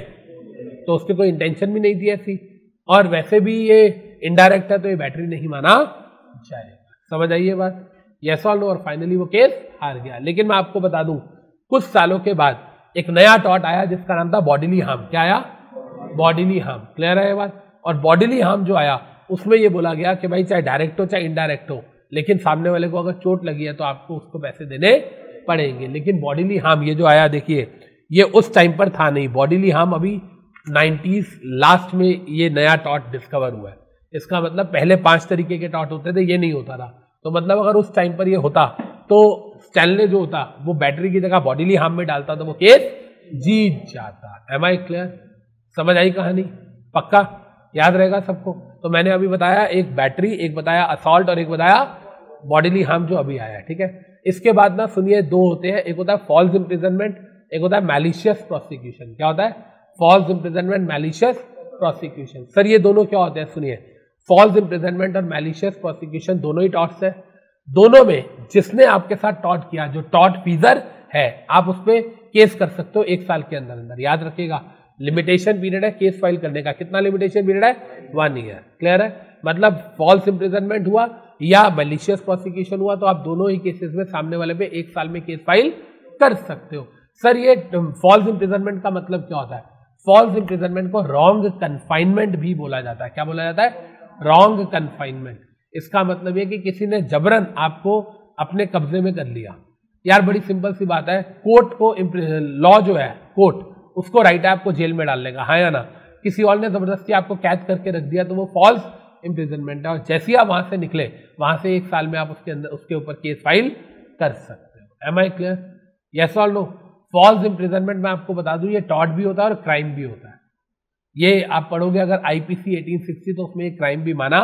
तो उसकी कोई इंटेंशन भी नहीं थी ऐसी, और वैसे भी ये इनडायरेक्ट है तो ये बैटरी नहीं माना जाएगा. समझ आइए बात? यस और नो. और फाइनली वो केस हार गया. लेकिन मैं आपको बता दूं, कुछ सालों के बाद एक नया टॉर्ट आया जिसका नाम था बॉडीली हार्म. क्या आया? Bodily harm. क्लियर है ये बात? और बॉडीली हार्म जो आया उसमें ये बोला गया कि भाई चाहे डायरेक्ट हो चाहे इनडायरेक्ट हो, लेकिन सामने वाले को अगर चोट लगी है तो आपको उसको पैसे देने पड़ेंगे. लेकिन बॉडीली हार्म ये जो आया, देखिए ये उस टाइम पर था नहीं. बॉडीली हार्म अभी नाइंटीज़ लास्ट में ये नया टॉर्ट डिस्कवर हुआ है. इसका मतलब पहले पांच तरीके के टॉर्ट होते थे, ये नहीं होता था. तो मतलब अगर उस टाइम पर ये होता तो स्टैनले जो होता वो बैटरी की जगह बॉडीली हार्म में डालता तो वो केस जीत जाता. Am I clear? समझ आई कहानी? पक्का याद रहेगा सबको? तो मैंने अभी बताया एक बैटरी, एक बताया असॉल्ट और एक बताया बॉडीली हार्म जो अभी आया. ठीक है? इसके बाद ना सुनिए दो होते हैं, एक होता है फॉल्स इम्प्रिजनमेंट, एक होता है मैलिशियस प्रोसिक्यूशन. क्या होता है? False imprisonment, malicious prosecution. Sir ये दोनों क्या होते हैं? सुनिए, फॉल्स इम्प्रिजनमेंट और मैलिशियस प्रोसिक्यूशन दोनों ही टॉर्ट्स है. दोनों में जिसने आपके साथ टॉर्ट किया, जो टॉर्ट फीजर है, आप उस पर केस कर सकते हो एक साल के अंदर अंदर. याद रखिएगा लिमिटेशन पीरियड है केस फाइल करने का. कितना लिमिटेशन पीरियड है? One year. क्लियर है? मतलब फॉल्स इम्प्रिजनमेंट हुआ या मैलिशियस प्रोसिक्यूशन हुआ तो आप दोनों ही केसेस में सामने वाले पे एक साल में केस फाइल कर सकते हो. सर ये फॉल्स इम्प्रिजनमेंट का मतलब क्या होता है? फॉल्स इम्प्रिजनमेंट को रॉन्ग कन्फाइनमेंट भी बोला जाता है. क्या बोला जाता है? Wrong confinement. इसका मतलब ये कि किसी ने जबरन आपको अपने कब्जे में कर लिया. यार बड़ी सिंपल सी बात है, कोर्ट को लॉ जो है, कोर्ट उसको राइट है आपको जेल में डालने का, हाँ या ना? किसी और ने जबरदस्ती आपको कैद करके रख दिया तो वो फॉल्स इम्प्रिजनमेंट है. और जैसे ही आप वहां से निकले, वहां से एक साल में आप उसके अंदर उसके ऊपर केस फाइल कर सकते हो. Am I clear? यस और नो? फॉल्स इम्प्रिजनमेंट मैं आपको बता दूं ये टॉर्ट भी होता है और क्राइम भी होता है. ये आप पढ़ोगे अगर आईपीसी एटीन सिक्सटी तो उसमें क्राइम भी माना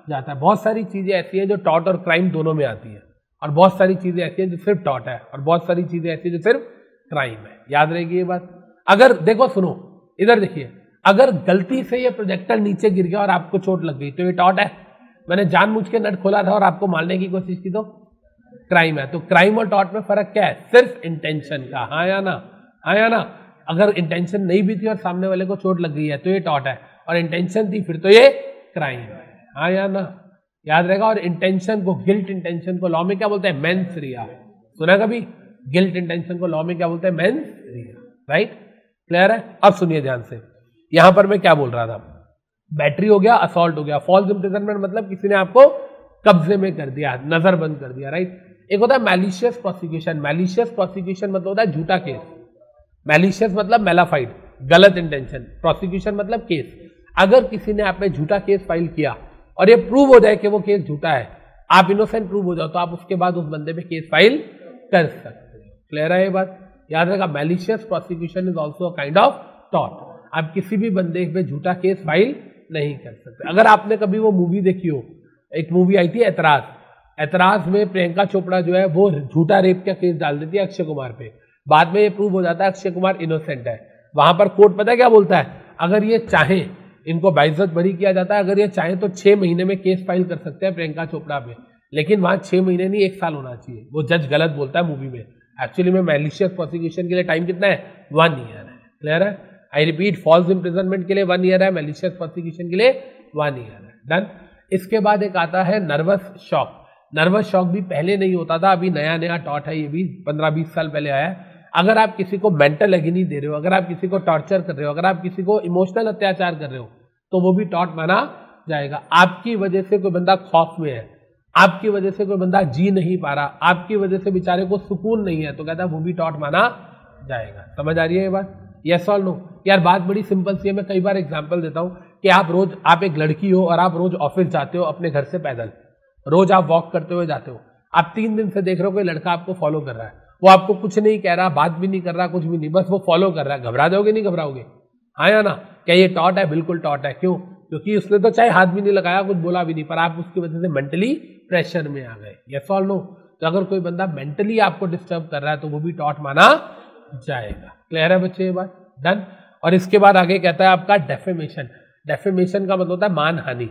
जाता है। बहुत सारी चीजें ऐसी हैं जो टॉर्ट और क्राइम दोनों में आती है, और बहुत सारी चीजें ऐसी हैं जो सिर्फ टॉर्ट है, और बहुत सारी चीजें ऐसी हैं जो सिर्फ क्राइम है। याद रहेगी ये बात। अगर देखो सुनो, इधर देखिए, अगर गलती से ये प्रोजेक्टर नीचे गिर गया और आपको चोट लग गई तो ये टॉर्ट है। मैंने जानबूझ के नट खोला था और आपको मारने की कोशिश की तो क्राइम है। तो क्राइम और टॉर्ट में फर्क क्या है? सिर्फ इंटेंशन का। हाँ या ना? हाँ या ना? अगर इंटेंशन नहीं भी थी और सामने वाले को चोट लग गई है तो ये टॉर्ट है, और इंटेंशन थी फिर तो ये क्राइम है। हाँ या ना? याद रहेगा। और इंटेंशन को, गिल्ट इंटेंशन को लॉ में क्या बोलते हैं? Mens rea. सुना कभी? गिल्ट इंटेंशन को लॉ में क्या बोलते हैं? मेंस रिया। राइट? क्लियर है? अब सुनिए ध्यान से, यहां पर मैं क्या बोल रहा था। बैटरी हो गया, असॉल्ट हो गया, फॉल्स इंप्रिजनमेंट मतलब किसी ने आपको कब्जे में कर दिया, नजर बंद कर दिया। राइट? एक होता है मैलिशियस प्रोसिक्यूशन। मैलिशियस प्रोसिक्यूशन मतलब होता है झूठा केस। मैलिशियस मतलब मेलाफाइड, गलत इंटेंशन। प्रोसिक्यूशन मतलब केस। अगर किसी ने आप पे झूठा केस फाइल किया और ये प्रूव हो जाए कि वो केस झूठा है, आप इनोसेंट प्रूव हो जाओ, तो आप उसके बाद उस बंदे पे केस फाइल कर सकते हो। क्लियर है ये बात? याद रखा, malicious prosecution is also a kind of tort. आप किसी भी बंदे पे झूठा केस फाइल नहीं कर सकते। अगर आपने कभी वो मूवी देखी हो, एक मूवी आई थी ऐतराज, ऐतराज में प्रियंका चोपड़ा जो है वो झूठा रेप का केस डाल देती है अक्षय कुमार पे। बाद में ये प्रूव हो जाता है अक्षय कुमार इनोसेंट है। वहां पर कोर्ट पता है क्या बोलता है? अगर ये चाहे, इनको बाइज्जत बरी किया जाता है, अगर ये चाहे तो छह महीने में केस फाइल कर सकते हैं प्रियंका चोपड़ा पे, लेकिन वहां छह महीने नहीं एक साल होना चाहिए। वो जज गलत बोलता है मूवी में। एक्चुअली में मैलिशियस प्रोसिक्यूशन के लिए टाइम कितना है? वन ईयर है। क्लियर है? आई रिपीट, फॉल्स इंप्रिजनमेंट के लिए वन ईयर है, मैलिशियस प्रोसिक्यूशन के लिए वन ईयर है। डन। इसके बाद एक आता है नर्वस शॉक। नर्वस शॉक भी पहले नहीं होता था, अभी नया नया टॉर्ट है, ये भी पंद्रह बीस साल पहले आया है। अगर आप किसी को मेंटल एगनी दे रहे हो, अगर आप किसी को टॉर्चर कर रहे हो, अगर आप किसी को इमोशनल अत्याचार कर रहे हो, तो वो भी टॉर्ट माना जाएगा। आपकी वजह से कोई बंदा खौफ में है, आपकी वजह से कोई बंदा जी नहीं पा रहा, आपकी वजह से बेचारे को सुकून नहीं है, तो कहता है वो भी टॉर्ट माना जाएगा। समझ आ रही है ये बात? यस और नो? यार बात बड़ी सिंपल सी है। मैं कई बार एग्जांपल देता हूं कि आप रोज, आप एक लड़की हो और आप रोज ऑफिस जाते हो अपने घर से पैदल, रोज आप वॉक करते हुए जाते हो। आप तीन दिन से देख रहे हो कोई लड़का आपको फॉलो कर रहा है, वो आपको कुछ नहीं कह रहा, बात भी नहीं कर रहा, कुछ भी नहीं, बस वो फॉलो कर रहा है। घबरा जाओगे नहीं घबराओगे? हाँ या ना? क्या ये टॉर्ट है? बिल्कुल टॉर्ट है। क्यों? क्योंकि उसने तो चाहे हाथ भी नहीं लगाया, कुछ बोला भी नहीं, पर आप उसकी वजह से मेंटली प्रेशर में आ गए। यस और नो? तो अगर कोई बंदा मेंटली आपको डिस्टर्ब कर रहा है तो वो भी टॉर्ट माना जाएगा। क्लियर है बच्चे ये बात? डन। और इसके बाद आगे कहता है आपका डेफेमेशन। डेफेमेशन का मतलब होता है मानहानि।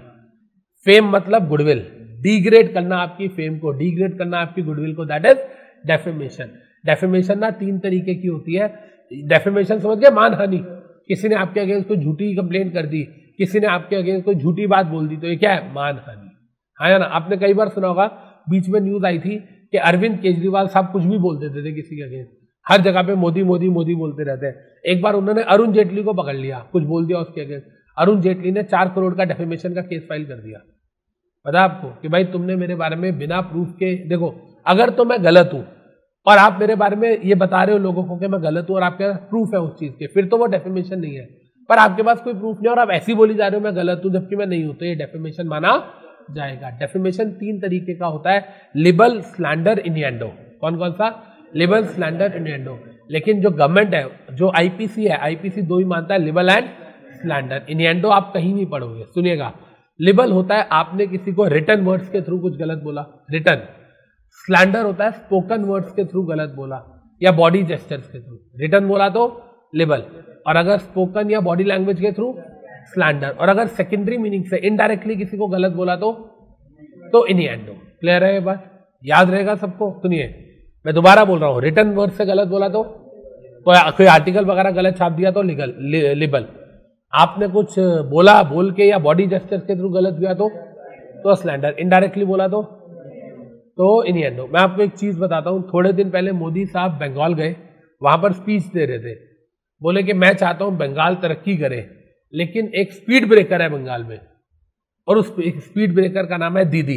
फेम मतलब गुडविल, डिग्रेड करना आपकी फेम को, डिग्रेड करना आपकी गुडविल को, दैट इज डेफेमेशन। डेफेमेशन ना तीन तरीके की होती है। डेफेमेशन समझ गए? मानहानि। किसी ने आपके अगेंस्ट कोई झूठी कंप्लेंट कर दी, किसी ने आपके अगेंस्ट कोई झूठी बात बोल दी, तो ये क्या है? मानहानि। हाँ ना? आपने कई बार सुना होगा, बीच में न्यूज आई थी कि अरविंद केजरीवाल साहब कुछ भी बोल देते थे किसी के अगेंस्ट, हर जगह पे मोदी मोदी मोदी बोलते रहते हैं। एक बार उन्होंने अरुण जेटली को पकड़ लिया, कुछ बोल दिया उसके अगेंस्ट, अरुण जेटली ने चार करोड़ का डेफेमेशन का केस फाइल कर दिया। पता आपको कि भाई तुमने मेरे बारे में बिना प्रूफ के, देखो अगर तो मैं गलत हूं और आप मेरे बारे में ये बता रहे हो लोगों को कि मैं गलत हूं और आपके पास प्रूफ है उस चीज के, फिर तो वो डेफेमेशन नहीं है। पर आपके पास कोई प्रूफ नहीं और आप ऐसी बोली जा रहे हो मैं गलत हूं जबकि मैं नहीं हूं, तो ये डेफेमेशन माना जाएगा। डेफेमेशन तीन तरीके का होता है, लिबल, स्लैंडर, इन्यूएंडो। कौन कौन सा? Libel, slander, innuendo. लेकिन जो गवर्नमेंट है, जो आईपीसी है, आईपीसी दो ही मानता है, लिबल एंड स्लैंडर। इन्यूएंडो आप कहीं नहीं पढ़ोगे। सुनिएगा, लिबल होता है आपने किसी को रिटन वर्ड्स के थ्रू कुछ गलत बोला, रिटन। स्लैंडर होता है स्पोकन वर्ड्स के थ्रू गलत बोला या बॉडी जेस्चर्स के थ्रू। रिटन बोला तो लिबल, और अगर स्पोकन या बॉडी लैंग्वेज के थ्रू स्लैंडर, और अगर सेकेंडरी मीनिंग से इनडायरेक्टली किसी को गलत बोला तो तो इन्यूएंडो। क्लियर है ये बात? याद रहेगा सबको? सुनिए मैं दोबारा बोल रहा हूं, रिटन वर्ड से गलत बोला तो कोई आर्टिकल वगैरह गलत छाप दिया तो लीगल लिबल, आपने कुछ बोला बोल के या बॉडी जेस्चर के थ्रू गलत किया तो तो स्लैंडर, इनडायरेक्टली बोला तो तो इन्यूएंडो। मैं आपको एक चीज बताता हूं, थोड़े दिन पहले मोदी साहब बंगाल गए, वहां पर स्पीच दे रहे थे, बोले कि मैं चाहता हूं बंगाल तरक्की करे, लेकिन एक स्पीड ब्रेकर है बंगाल में और उस स्पीड ब्रेकर का नाम है दीदी।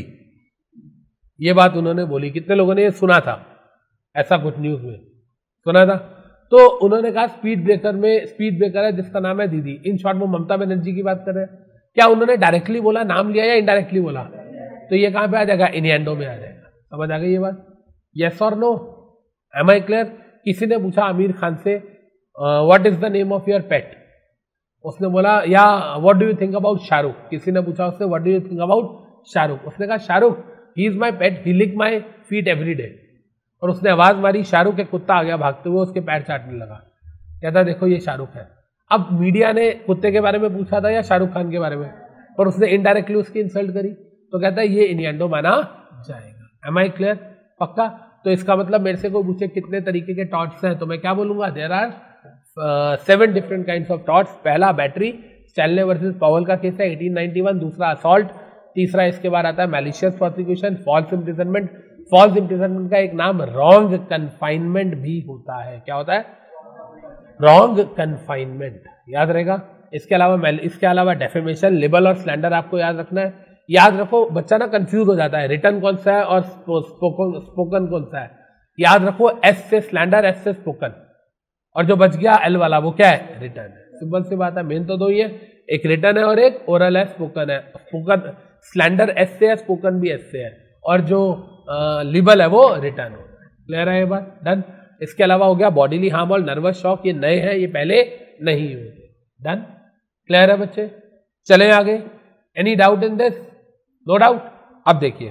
ये बात उन्होंने बोली। कितने लोगों ने ये सुना था? ऐसा कुछ न्यूज में सुना था? तो उन्होंने कहा स्पीड ब्रेकर में स्पीड ब्रेकर है जिसका नाम है दीदी। इन शॉर्ट वो ममता बनर्जी की बात कर रहे हैं। क्या उन्होंने डायरेक्टली बोला, नाम लिया, या इनडायरेक्टली बोला? तो ये कहां पे आ जाएगा? इन्यूएंडो में आ जाएगा। समझ आ गई ये बात? यस और नो? M I clear? किसी ने पूछा आमिर खान से what is the name of your pet, उसने बोला या what do you think about Shahrukh. किसी ने पूछा उससे what do you think about Shahrukh. उसने कहा Shahrukh he is my pet, he lick my feet every day. और उसने आवाज मारी, शाहरुख एक कुत्ता आ गया भागते हुए, उसके पैर चाटने लगा। कहता देखो ये शाहरुख है। अब मीडिया ने कुत्ते के बारे में पूछा था या शाहरुख खान के बारे में, और उसने इनडायरेक्टली उसकी इंसल्ट करी, तो कहता है ये इनियंडो माना जाएगा। Am I clear? पक्का? तो इसका मतलब मेरे से कोई पूछे कितने तरीके के टॉर्च हैं, तो मैं क्या बोलूंगा, there are seven different kinds of torts. पहला बैटरी, स्टैनले वर्सेस पावेल का केस है एटीन नाइंटी वन। दूसरा असॉल्ट। तीसरा इसके बाद आता है malicious prosecution, false imprisonment. False imprisonment का एक नाम रॉन्ग कन्फाइनमेंट भी होता है। क्या होता है? रॉन्ग कन्फाइनमेंट, याद रहेगा। इसके अलावा इसके अलावा डेफेमेशन, लिबल और स्लैंडर आपको याद रखना है। याद रखो, बच्चा ना कंफ्यूज हो जाता है, रिटर्न कौन सा है और स्पोकन स्पोकन कौन सा है। याद रखो, एस से स्लैंडर, एस से स्पोकन, और जो बच गया एल वाला वो क्या है? रिटर्न है। सिंपल सी बात है, मेन तो दो ही है, एक रिटर्न है और एक ओरल है, स्पोकन है। स्पोकन स्लैंडर एस से है, स्पोकन भी एस से है, और जो लिबल है वो रिटर्न होता है। क्लियर है ये बात? डन। इसके अलावा हो गया बॉडीली हार्म और नर्वस शॉक, ये नए हैं, ये पहले नहीं हुए थे। डन। क्लियर है बच्चे? चले आगे। Any doubt in this? No doubt. अब देखिए,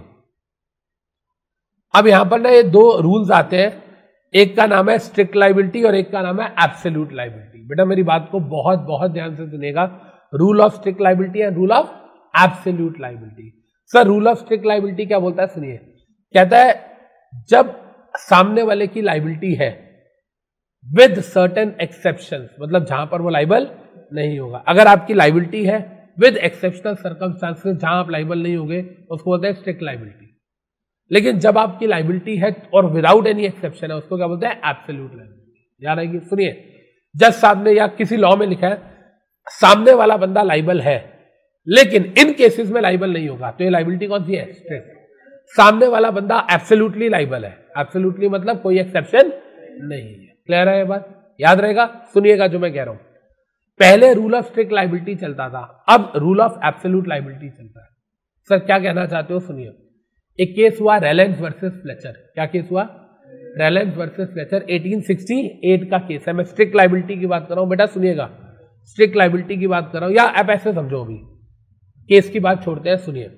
अब यहां पर ना ये दो रूल्स आते हैं, एक का नाम है स्ट्रिक्ट लायबिलिटी और एक का नाम है एब्सोल्यूट लायबिलिटी। बेटा मेरी बात को बहुत बहुत ध्यान से सुनिएगा। Rule of strict liability and rule of absolute liability. Sir rule of strict liability क्या बोलता है? सुनिए, कहता है जब सामने वाले की लायबिलिटी है विद सर्टेन एक्सेप्शंस, मतलब जहां पर वो लाइबल नहीं होगा। अगर आपकी लायबिलिटी है विद एक्सेप्शनल सर्कमस्टांसेस, जहां आप लाइबल नहीं होंगे, उसको बोलते हैं स्ट्रिक्ट लायबिलिटी। लेकिन जब आपकी लायबिलिटी है और विदाउट एनी एक्सेप्शन है, उसको क्या बोलते हैं? Absolute liability. याद आएगी? सुनिए, जज साहब ने या किसी लॉ में लिखा है सामने वाला बंदा लाइबल है लेकिन इन केसेस में लाइबल नहीं होगा, तो ये लायबिलिटी कौन सी है? स्ट्रिक्ट। सामने वाला बंदा एब्सोल्युटली लाइबल है, एब्सोल्युटली मतलब कोई एक्सेप्शन नहीं है। क्लियर है ये बात? याद रहेगा? सुनिएगा जो मैं कह रहा हूं। पहले रूल ऑफ स्ट्रिक्ट लायबिलिटी चलता था, अब रूल ऑफ एब्सोल्यूट लायबिलिटी चलता है। सर क्या कहना चाहते हो? सुनिए, एक केस हुआ रेलेंस वर्सेस फ्लेचर। क्या केस हुआ? Rylands versus Fletcher, eighteen sixty eight का केस है। मैं स्ट्रिक्ट लायबिलिटी की बात कर रहा हूं बेटा, सुनिएगा, स्ट्रिक्ट लायबिलिटी की बात कर रहा हूं, या आप ऐसे समझो, अभी केस की बात छोड़ते हैं। सुनिए,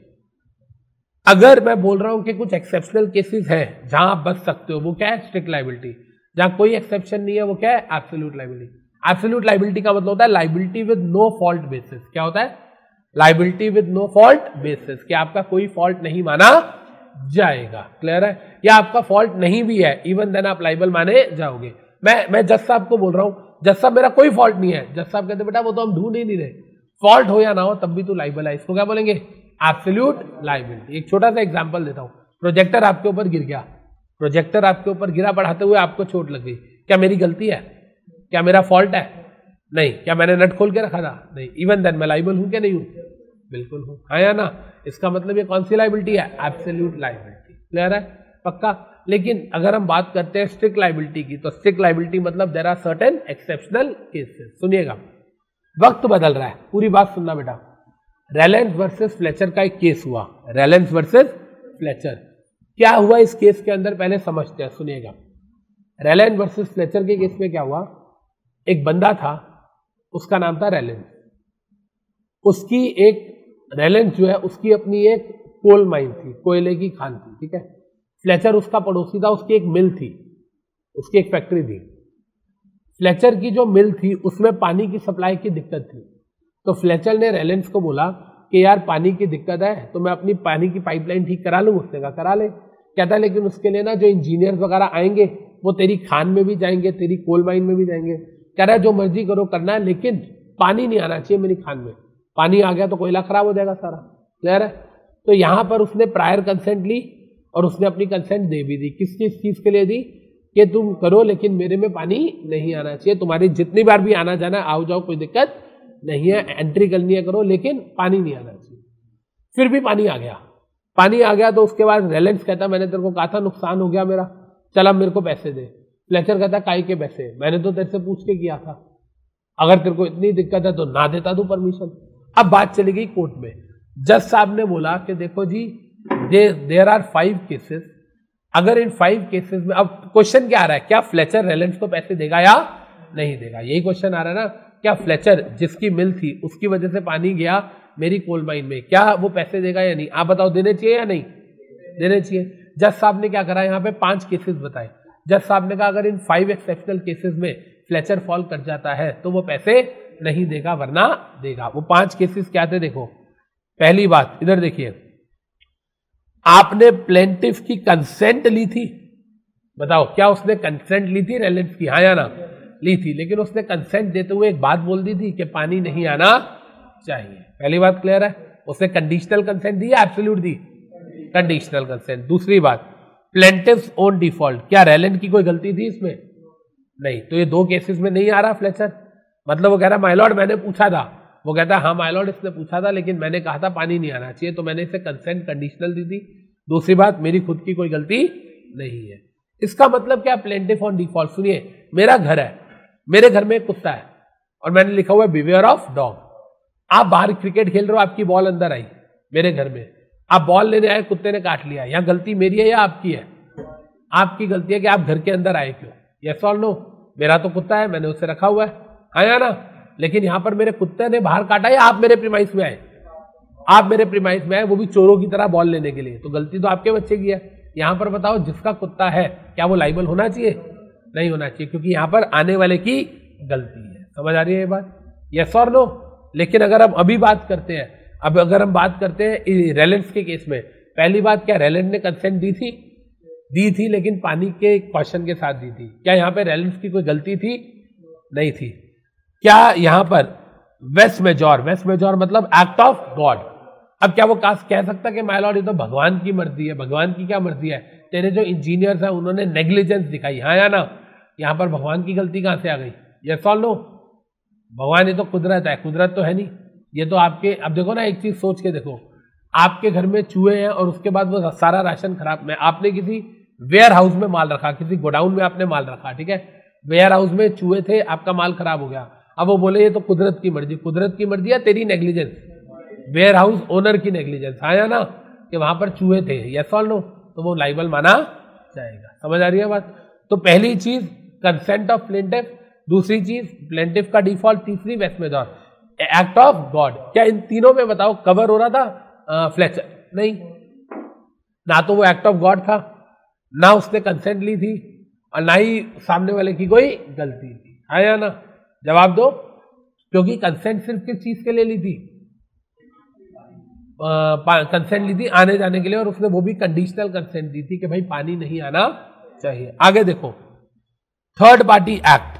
अगर मैं बोल रहा हूं कि कुछ एक्सेप्शनल केसेस हैं जहां आप बच सकते हो, वो क्या है? Strict liability. जहां कोई एक्सेप्शन नहीं है, वो क्या है? Absolute liability. एब्सोल्यूट लायबिलिटी का मतलब होता है liability with no fault basis. क्या होता है? Liability with no fault basis, कि आपका कोई फॉल्ट नहीं माना जाएगा। क्लियर है? या आपका फॉल्ट नहीं भी है, इवन देन आप लाइबल माने जाओगे। मैं मैं जज साहब को बोल रहा हूं, जज साहब मेरा कोई फॉल्ट नहीं है, जज साहब कहते बेटा वो तो हम ढूंढ ही नहीं रहे, फॉल्ट हो या ना हो तब भी तो लाइबल है, इसको क्या बोलेंगे? Absolute liability. एक छोटा सा एग्जांपल देता हूं, प्रोजेक्टर आपके ऊपर गिर गया, प्रोजेक्टर आपके ऊपर गिरा, पढ़ाते हुए आपको चोट लग गई, क्या मेरी गलती है? क्या मेरा फॉल्ट है? नहीं। क्या मैंने नट खोल के रखा था? नहीं। इवन देन मैं लाइबल हूं क्या नहीं हूं? बिल्कुल हूं। हाँ या ना? इसका मतलब ये कौन सी लायबिलिटी है? Absolute liability. क्लियर है? पक्का? लेकिन अगर हम बात करते हैं स्ट्रिक्ट लायबिलिटी की, तो स्ट्रिक्ट लायबिलिटी मतलब there are certain exceptional cases. सुनिएगा, वक्त बदल रहा है, पूरी बात सुनना बेटा। रेलेंस वर्सेस फ्लेचर का एक केस हुआ, रेलेंस वर्सेस फ्लेचर। क्या हुआ इस केस के अंदर, पहले समझते हैं। सुनिएगा, रेलेंस वर्सेस फ्लेचर के केस में क्या हुआ? एक बंदा था, उसका नाम था रेलेंस। उसकी एक रेलेंस जो है उसकी अपनी एक कोल माइन थी, कोयले की खान थी, ठीक है। फ्लेचर उसका पड़ोसी था, उसकी एक मिल थी, उसकी एक फैक्ट्री थी। फ्लेचर की जो मिल थी उसमें पानी की सप्लाई की दिक्कत थी, तो फ्लेचर ने रेलेंस को बोला कि यार पानी की दिक्कत है तो मैं अपनी पानी की पाइपलाइन ठीक करा लूँ। उसने कहा करा ले। कहता है लेकिन उसके लिए ना जो इंजीनियर वगैरह आएंगे वो तेरी खान में भी जाएंगे, तेरी कोल माइन में भी जाएंगे। कह रहा है जो मर्जी करो करना है, लेकिन पानी नहीं आना चाहिए मेरी खान में, पानी आ गया तो कोयला खराब हो जाएगा सारा। क्लियर है? तो यहां पर उसने प्रायर कंसेंट ली और उसने अपनी कंसेंट दे भी दी। किस किस चीज के लिए दी? कि तुम करो लेकिन मेरे में पानी नहीं आना चाहिए, तुम्हारी जितनी बार भी आना जाना आओ जाओ कोई दिक्कत नहीं है, एंट्री करनी है करो, लेकिन पानी नहीं आना चाहिए। फिर भी पानी आ गया, पानी आ गया तो उसके बाद रेलेंस कहता मैंने तेरे को कहा था नुकसान हो गया मेरा, चल अब मेरे को पैसे दे। फ्लेचर कहता काई के पैसे, मैंने तो तेरे से पूछ के किया था, अगर तेरे को इतनी दिक्कत है तो ना देता तू परमिशन। अब बात चली गई कोर्ट में। जज साहब ने बोला कि देखो जी देयर आर फाइव केसेस, अगर इन फाइव केसेस में, अब क्वेश्चन क्या आ रहा है, क्या फ्लेचर रेलेंस को पैसे देगा या नहीं देगा, यही क्वेश्चन आ रहा है ना। क्या फ्लेचर जिसकी मिल थी उसकी वजह से पानी गया, मेरी कोल माइन में, क्या वो पैसे देगा या नहीं? आप बताओ, देने चाहिए या नहीं देने चाहिए? जज साहब ने क्या करा, यहाँ पे पांच केसेस बताए। जज साहब ने कहा अगर इन फाइव एक्सेप्शनल केसेस में फ्लेचर फॉल कर जाता है तो वो पैसे नहीं देगा, वरना देगा। वो पांच केसेस क्या थे देखो। पहली बात इधर देखिए, आपने प्लेंटिफ की कंसेंट ली थी, बताओ क्या उसने कंसेंट ली थी रेलेंट की, हाँ या ना? ली थी, लेकिन उसने कंसेंट देते हुए एक बात बोल दी थी कि पानी नहीं आना चाहिए। पहली बात क्लियर है? उसने कंडीशनल कंसेंट दी या एब्सोल्यूट दी? Conditional consent. दूसरी बात, प्लेंटिफ्स ओन डिफॉल्ट, क्या रेलेंट की कोई गलती थी इसमें? नहीं। तो ये दो केसेस में नहीं आ रहा फ्लेचर, मतलब वो कह रहा माय लॉर्ड मैंने पूछा था, वो कहता है हाँ माय लॉर्ड इसने पूछा था लेकिन मैंने कहा था पानी नहीं आना चाहिए, तो मैंने इसे कंसेंट कंडीशनल दी थी। दूसरी बात, मेरी खुद की कोई गलती नहीं है। इसका मतलब क्या? Plaintiff own default. सुनिए, मेरा घर है, मेरे घर में एक कुत्ता है और मैंने लिखा हुआ है बिवेयर ऑफ डॉग। आप बाहर क्रिकेट खेल रहे हो, आपकी बॉल अंदर आई मेरे घर में, आप बॉल लेने आए, कुत्ते ने काट लिया, यहाँ गलती मेरी है या आपकी है? आपकी गलती है कि आप घर के अंदर आए क्यों? यस और नो? मेरा तो कुत्ता है, मैंने उसे रखा हुआ है, आया ना? लेकिन यहां पर मेरे कुत्ते ने बाहर काटा या आप मेरे प्रीमाइस में आए? आप मेरे प्रीमाइस में आए, वो भी चोरों की तरह बॉल लेने के लिए, तो गलती तो आपके बच्चे की है। यहां पर बताओ, जिसका कुत्ता है क्या वो लाइबल होना चाहिए? नहीं होना चाहिए, क्योंकि यहां पर आने वाले की गलती है। समझ आ रही है ये बात? यस और नो? लेकिन अगर हम अभी बात करते हैं, अब अगर हम बात करते हैं रेलेंट्स के केस में, पहली बात क्या रेलेंट ने कंसेंट दी थी? दी थी, लेकिन पानी के क्वेश्चन के साथ दी थी। क्या यहाँ पे रेलेंट्स की कोई गलती थी? नहीं थी। क्या यहाँ पर वेस्ट मेजॉर, वेस्ट मेजॉर मतलब एक्ट ऑफ गॉड, अब क्या वो कास्ट कह सकता कि माय लॉर्ड ये तो भगवान की मर्जी है? भगवान की क्या मर्जी है? तेरे जो इंजीनियर्स हैं उन्होंने नेग्लिजेंस दिखाई, हाँ या ना? यहाँ पर भगवान की गलती कहाँ से आ गई? यस और नो? भगवान ये तो कुदरत है, कुदरत तो है नहीं, ये तो आपके, अब देखो ना एक चीज सोच के देखो, आपके घर में चूहे हैं और उसके बाद वो सारा राशन खराब में, आपने किसी वेयर हाउस में माल रखा, किसी गोडाउन में आपने माल रखा, ठीक है, वेयर हाउस में चूहे थे, आपका माल खराब हो गया। अब वो बोले ये तो कुदरत की मर्जी, कुदरत की मर्जी है तेरी नेग्लिजेंस, वेयर हाउस ओनर की नेग्लिजेंस, हाँ या ना? कि वहां पर चूहे थे, यस और नो? तो वो लाइबल माना जाएगा। समझ आ रही है बात? तो पहली चीज कंसेंट ऑफ प्लेंटिफ, दूसरी चीज प्लेंटिफ का डिफॉल्ट, तीसरी vis major, act of God. क्या इन तीनों में बताओ कवर हो रहा था फ्लेचर? नहीं, ना तो वो एक्ट ऑफ गॉड था, ना उसने कंसेंट ली थी, और ना ही सामने वाले की कोई गलती थी, हाँ या ना? जवाब दो। क्योंकि कंसेंट सिर्फ किस चीज के लिए ली थी? कंसेंट ली थी आने जाने के लिए, और उसने वो भी कंडीशनल कंसेंट दी थी कि भाई पानी नहीं आना चाहिए। आगे देखो, थर्ड पार्टी एक्ट,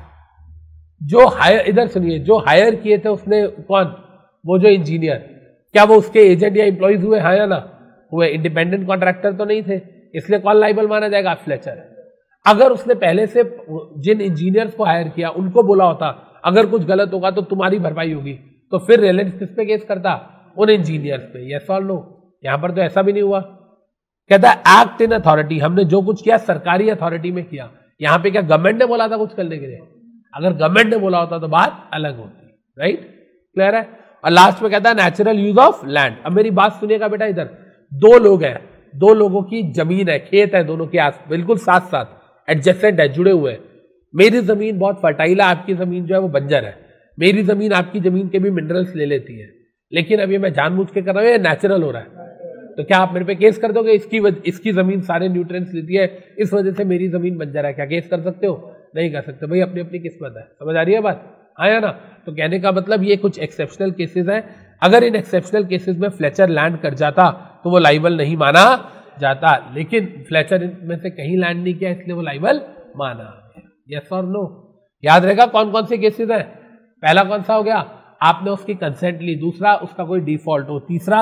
जो हायर, इधर सुनिए, जो हायर किए थे उसने, कौन? वो जो इंजीनियर, क्या वो उसके एजेंट या एम्प्लॉइज हुए, हाँ या ना? हुए। इंडिपेंडेंट कॉन्ट्रैक्टर तो नहीं थे, इसलिए कौन लाइबल माना जाएगा? फ्लेचर। अगर उसने पहले से जिन इंजीनियर्स को हायर किया उनको बोला होता अगर कुछ गलत होगा तो तुम्हारी भरपाई होगी, तो फिर रेलेंट्स किस पे केस करता? उन इंजीनियर्स पे। यस और नो? यहां पर तो ऐसा भी नहीं हुआ। कहता है एक्ट इन अथॉरिटी, हमने जो कुछ किया सरकारी अथॉरिटी में किया। यहां पे क्या गवर्नमेंट ने बोला था कुछ करने के लिए? अगर गवर्नमेंट ने बोला होता तो बात अलग होती, राइट? क्लियर है? और लास्ट में कहता है नेचुरल यूज ऑफ लैंड। अब मेरी बात सुनिएगा बेटा, इधर दो लोग हैं, दो लोगों की जमीन है, खेत है, दोनों के आस बिल्कुल साथ साथ एडजेसेंट है, जुड़े हुए हैं। मेरी जमीन बहुत फर्टाइल है, आपकी जमीन जो है वो बंजर है। मेरी जमीन आपकी जमीन के भी मिनरल्स ले लेती है, लेकिन अब ये मैं जानबूझ के कर रहा हूं, ये नेचुरल हो रहा है, तो क्या आप मेरे पे केस कर दोगे? इसकी वज, इसकी जमीन सारे न्यूट्रिएंट्स लेती है, इस वजह से मेरी जमीन बंजर है, क्या केस कर सकते हो? नहीं कर सकते भाई, अपनी अपनी किस्मत है। समझ आ रही है बात? आया ना? तो कहने का मतलब ये कुछ एक्सेप्शनल केसेस हैं, अगर इन एक्सेप्शनल केसेस में फ्लेचर लैंड कर जाता तो वो लाइबल नहीं माना जाता, लेकिन फ्लेचर में से कहीं लैंड नहीं किया इसलिए वो लाइबल माना। यस और नो? याद रहेगा कौन कौन से केसेस हैं? पहला कौन सा हो गया? आपने उसकी कंसेंट ली, दूसरा उसका कोई डिफॉल्ट हो, तीसरा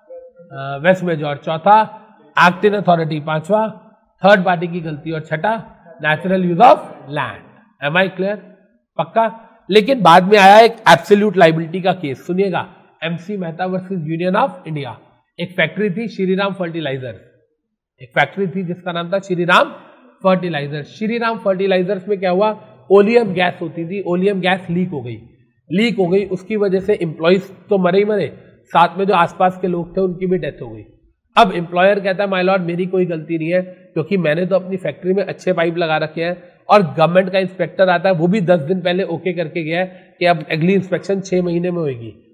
वेस्ट मेजॉर, चौथा एक्ट इन अथॉरिटी, पांचवा थर्ड पार्टी की गलती, और छठा natural use of land. Am I clear? पक्का? लेकिन बाद में आया एक एब्सोल्यूट लाइबिलिटी का केस, सुनिएगा, MC Mehta versus Union of India. एक फैक्ट्री थी श्रीराम फर्टिलाइजर, एक फैक्ट्री थी जिसका नाम था श्रीराम फर्टिलाइजर। श्रीराम फर्टिलाइजर्स में क्या हुआ? ओलियम गैस होती थी, ओलियम गैस लीक हो गई, लीक हो गई, उसकी वजह से एम्प्लॉइज तो मरे ही मरे, साथ में जो आसपास के लोग थे उनकी भी डेथ हो गई। अब एम्प्लॉयर कहता है माय लॉर्ड मेरी कोई गलती नहीं है, क्योंकि मैंने तो अपनी फैक्ट्री में अच्छे पाइप लगा रखे हैं, और गवर्नमेंट का इंस्पेक्टर आता है, वो भी दस दिन पहले ओके करके गया है कि अब अगली इंस्पेक्शन छह महीने में होगी,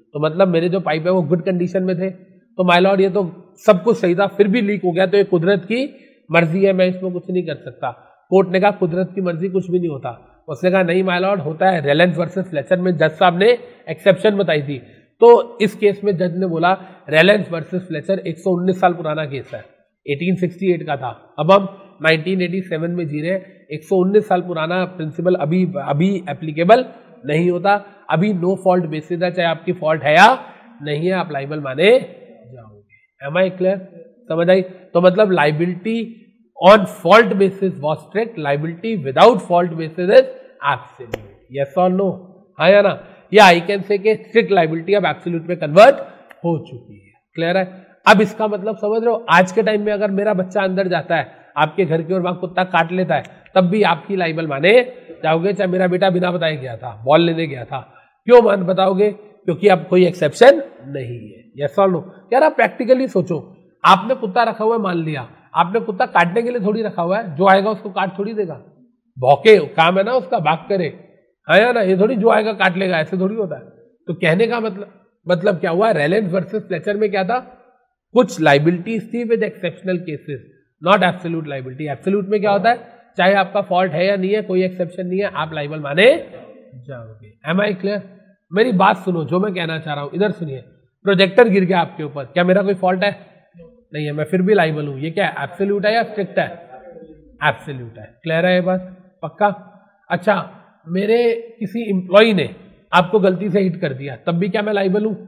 तो मतलब मेरे जो पाइप है वो गुड कंडीशन में थे, तो माय लॉर्ड ये तो सब कुछ सही था, फिर भी लीक हो गया, तो ये कुदरत की मर्जी है, मैं इसमें कुछ नहीं कर सकता। कोर्ट ने कहा कुदरत की मर्जी कुछ भी नहीं होता। उसने कहा नहीं माय लॉर्ड होता है, रेलेंस वर्सेस फ्लेचर में जज साहब ने एक्सेप्शन बताई थी। तो इस केस में जज ने बोला रेलेंस वर्सेस फ्लेचर एक सौ उन्नीस साल पुराना केस है, अठारह सौ अड़सठ का था, अब हम उन्नीस सौ सत्तासी में जी रहे हैं। एक सौ उन्नीस साल पुराना प्रिंसिपल अभी अभी एप्लीकेबल नहीं होता, अभी नो फॉल्ट बेसिस है, चाहे आपकी फॉल्ट है या नहीं है, आप लाइबल माने जाओगे। Am I clear? समझ आई? तो मतलब liability on fault basis was strict, liability without fault basis is absolute. Yes और नो? हाँ या ना? या आई कैन से कि स्ट्रिक्ट लाइबिलिटी अब एब्सोल्यूट में कन्वर्ट हो चुकी है। क्लियर है? अब इसका मतलब समझ रहे हो, आज के टाइम में अगर मेरा बच्चा अंदर जाता है आपके घर की और वहां कुत्ता काट लेता है, तब भी आपकी लाइबल माने जाओगे, चाहे मेरा बेटा बिना बताए गया था, बॉल लेने गया था। क्यों मान बताओगे? क्योंकि अब कोई एक्सेप्शन नहीं है। यस और नो? यार आप प्रैक्टिकली सोचो, आपने कुत्ता रखा हुआ है, मान लिया आपने कुत्ता काटने के लिए थोड़ी रखा हुआ है, जो आएगा उसको काट थोड़ी देगा, भौके काम है ना उसका, भाग करे, है या ना? ये थोड़ी जो आएगा काट लेगा, ऐसे थोड़ी होता है। तो कहने का मतलब मतलब क्या हुआ, रेलेंस वर्सेस फ्लेचर में क्या था, कुछ लाइबिलिटीज थी with exceptional cases, not absolute liability. Absolute में क्या होता है, चाहे आपका फॉल्ट है या नहीं है, कोई एक्सेप्शन नहीं है, आप लाइबल माने जाओगे। Am I clear? मेरी बात सुनो, जो मैं कहना चाह रहा हूं इधर सुनिए। प्रोजेक्टर गिर गया आपके ऊपर, क्या मेरा कोई फॉल्ट है? नहीं है, मैं फिर भी लाइबल हूं। ये क्या है, एब्सोल्यूट है या स्ट्रिक्ट है? एब्सोल्यूट है। क्लियर है ये बात? पक्का? अच्छा, मेरे किसी एम्प्लॉय ने आपको गलती से हिट कर दिया, तब भी क्या मैं लाइबल हूं?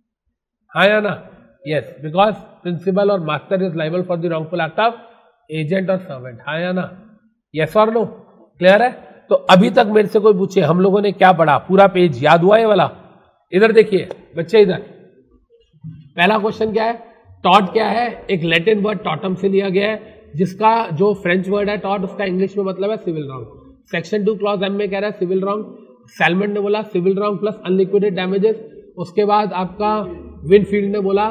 हाँ या ना? यस, बिकॉज प्रिंसिपल और master is liable for the wrongful act of agent और सर्वेंट। हाँ या ना? यस और नो? क्लियर है? तो अभी तक मेरे से कोई पूछे हम लोगों ने क्या पढ़ा, पूरा पेज याद हुआ ये वाला? इधर देखिए बच्चे, इधर पहला क्वेश्चन क्या है, टॉट क्या है? एक लैटिन वर्ड टॉटम से लिया गया है, जिसका जो फ्रेंच वर्ड है टॉट, उसका इंग्लिश में मतलब है civil wrong. Section two clause M में कह रहा है सिविल रॉन्ग, सैलमन ने बोला civil wrong plus unliquidated damages. उसके बाद आपका विनफील्ड ने बोला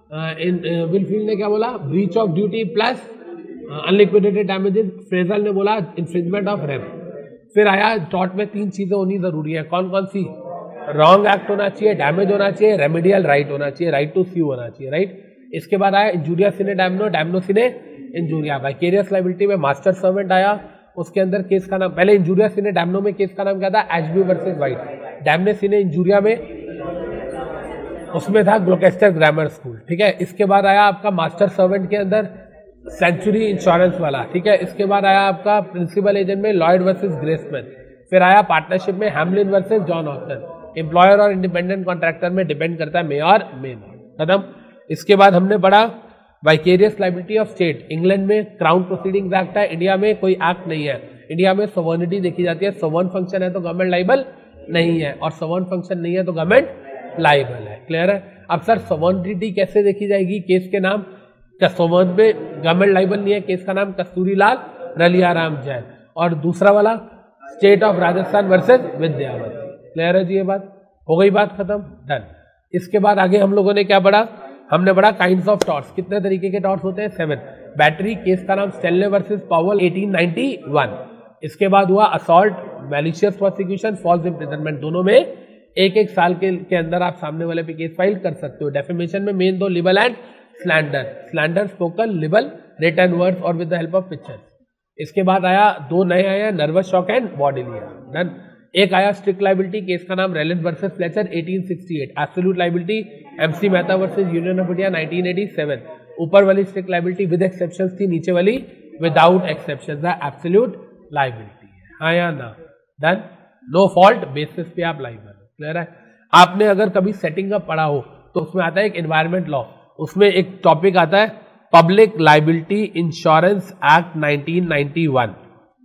विनफील्ड ने क्या बोला, breach of duty plus unliquidated damages. Fraser ने बोला इन्फ्रिंजमेंट ऑफ रेप। फिर आया टॉट में तीन चीजें होनी जरूरी है, कौन कौन सी? रॉन्ग एक्ट होना चाहिए, डैमेज होना चाहिए, रेमेडियल राइट होना चाहिए, राइट टू स्यू होना चाहिए, राइट। इसके बाद आया injuria sine damno, damno sine injuria. Vicarious liability में मास्टर सर्वेंट आया, उसके अंदर केस का नाम, पहले इंजूरिया सिने डैमनो में केस का नाम क्या था, Ashby versus White. Damnum sine injuria में उसमें था ग्लोकेस्टर ग्रामर स्कूल, ठीक है। इसके बाद आया आपका मास्टर सर्वेंट के अंदर सेंचुरी इंश्योरेंस वाला, ठीक है। इसके बाद आया आपका प्रिंसिपल एजेंट में लॉयड वर्सेस ग्रेसमैन। फिर आया पार्टनरशिप में Hamlyn versus John Houston. Employer और इंडिपेंडेंट कॉन्ट्रैक्टर में डिपेंड करता है मे और मे नॉट, खत्म। इसके बाद हमने पढ़ा vicarious liability of state. England में क्राउन प्रोसीडिंग्स एक्ट है, इंडिया में कोई एक्ट नहीं है। इंडिया में सोवर्निटी देखी जाती है, सोवर्न फंक्शन है तो गवर्नमेंट लाइबल नहीं है, और सोवर्न फंक्शन नहीं है तो गवर्नमेंट लाइबल है, क्लियर है। अब सर सोवर्निटी कैसे देखी जाएगी, केस के नाम, सोवर्न में गवर्नमेंट लाइबल नहीं है, केस का नाम कस्तूरी लाल रलियाराम जैन। और दूसरा वाला state of Rajasthan versus Vidyawati, clear है जी, ये बात हो गई, बात खत्म, डन। इसके बाद आगे हम लोगों ने क्या पढ़ा, हमने पढ़ा काइंड्स ऑफ टॉर्ट्स। कितने तरीके के टॉर्ट्स होते हैं, सेवन। बैटरी, केस का नाम स्टेनले वर्सेस पावल अठारह सौ इक्यानवे। इसके बाद हुआ assault, malicious prosecution, false imprisonment, दोनों में एक एक साल के, के अंदर आप सामने वाले पे केस फाइल कर सकते हो। डेफेमेशन में मेन दो, libel and slander. Slander spoken, libel written words और with the help of pictures. इसके बाद आया दो नए आया, nervous shock and bodily, done. एक आया स्ट्रिक्ट लायबिलिटी, केस का नाम रेलेंस वर्सेस फ्लेचर अठारह सौ अड़सठ। Absolute liability MC Mehta versus Union of India उन्नीस सौ सत्तासी। ऊपर वाली स्ट्रिक्ट लायबिलिटी विद एक्सेप्शंस थी, नीचे वाली विदाउट एक्सेप्शंस है, एब्सोल्यूट लायबिलिटी है, हाँ या ना, डन। नो फॉल्ट बेसिस पे आप लायबल, क्लियर है। आपने अगर कभी सेटिंग अप पढ़ा हो तो उसमें आता है एक एनवायरमेंट लॉ, उसमें एक टॉपिक आता है public liability insurance act nineteen ninety one.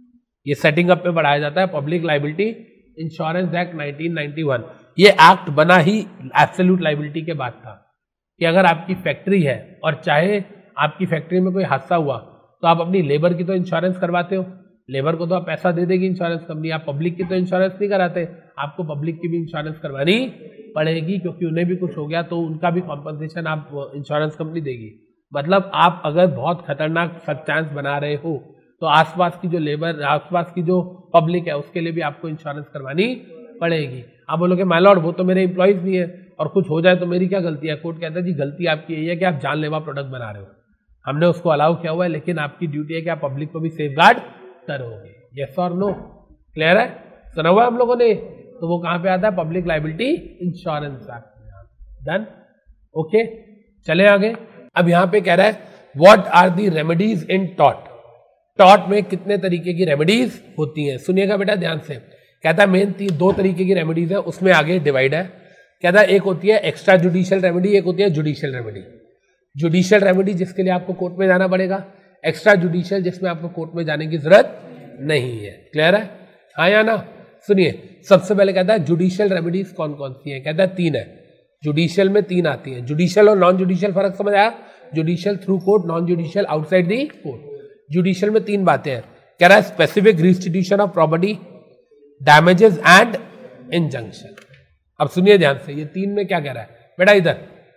ये सेटिंग अप पे पढ़ाया जाता है, public liability insurance act nineteen ninety one. ये एक्ट बना ही एब्सोल्यूट लायबिलिटी के बाद था कि अगर आपकी फैक्ट्री है और चाहे आपकी फैक्ट्री में कोई हादसा हुआ तो आप अपनी लेबर की तो इंश्योरेंस करवाते हो, लेबर को तो आप पैसा दे देगी इंश्योरेंस कंपनी, आप पब्लिक की तो इंश्योरेंस नहीं कराते, आपको पब्लिक की भी इंश्योरेंस करवानी पड़ेगी, क्योंकि उन्हें भी कुछ हो गया तो उनका भी कॉम्पनसेशन आप इंश्योरेंस कंपनी देगी। मतलब आप अगर बहुत खतरनाक चांस बना रहे हो तो आसपास की जो लेबर, आसपास की जो पब्लिक है उसके लिए भी आपको इंश्योरेंस करवानी पड़ेगी। आप बोलोगे माय लॉर्ड वो तो मेरे एम्प्लॉइज नहीं है, और कुछ हो जाए तो मेरी क्या गलती है? कोर्ट कहता है जी गलती आपकी यही है कि आप जानलेवा प्रोडक्ट बना रहे हो, हमने उसको अलाउ किया हुआ है, लेकिन आपकी ड्यूटी है कि आप पब्लिक को भी सेफगार्ड करोगे। यस और नो? क्लियर है? सुना हुआ हम लोगों ने? तो वो कहां पे आता है? Public liability insurance act. Done? Okay, चले आगे। अब यहां पे कह रहा है what are the remedies in tort. Tort में कितने तरीके की रेमेडीज होती हैं? सुनिएगा बेटा ध्यान से। कहता है मेन दो तरीके की रेमेडीज है, उसमें आगे डिवाइड है। कहता है एक होती है एक्स्ट्रा जुडिशियल रेमेडी, एक होती है जुडिशियल रेमेडी। जुडिशियल रेमेडी जिसके लिए आपको कोर्ट में जाना पड़ेगा, एक्स्ट्रा जुडिशियल जिसमें आपको कोर्ट में जाने की जरूरत नहीं है। क्लियर है? हाँ या ना? सुनिए, सबसे पहले कहता है जुडिशियल रेमेडीज कौन कौन सी है? कहता है तीन है। जुडिशियल में तीन आती हैं। जुडिशियल और नॉन जुडिशियल फर्क समझ आया? Judicial through court, non judicial outside the court. Judicial में तीन बातें हैं। कह रहा है specific restitution of property, damages and injunction. अब सुनिए ध्यान से, ये तीन में क्या कह रहा है बेटा? इधर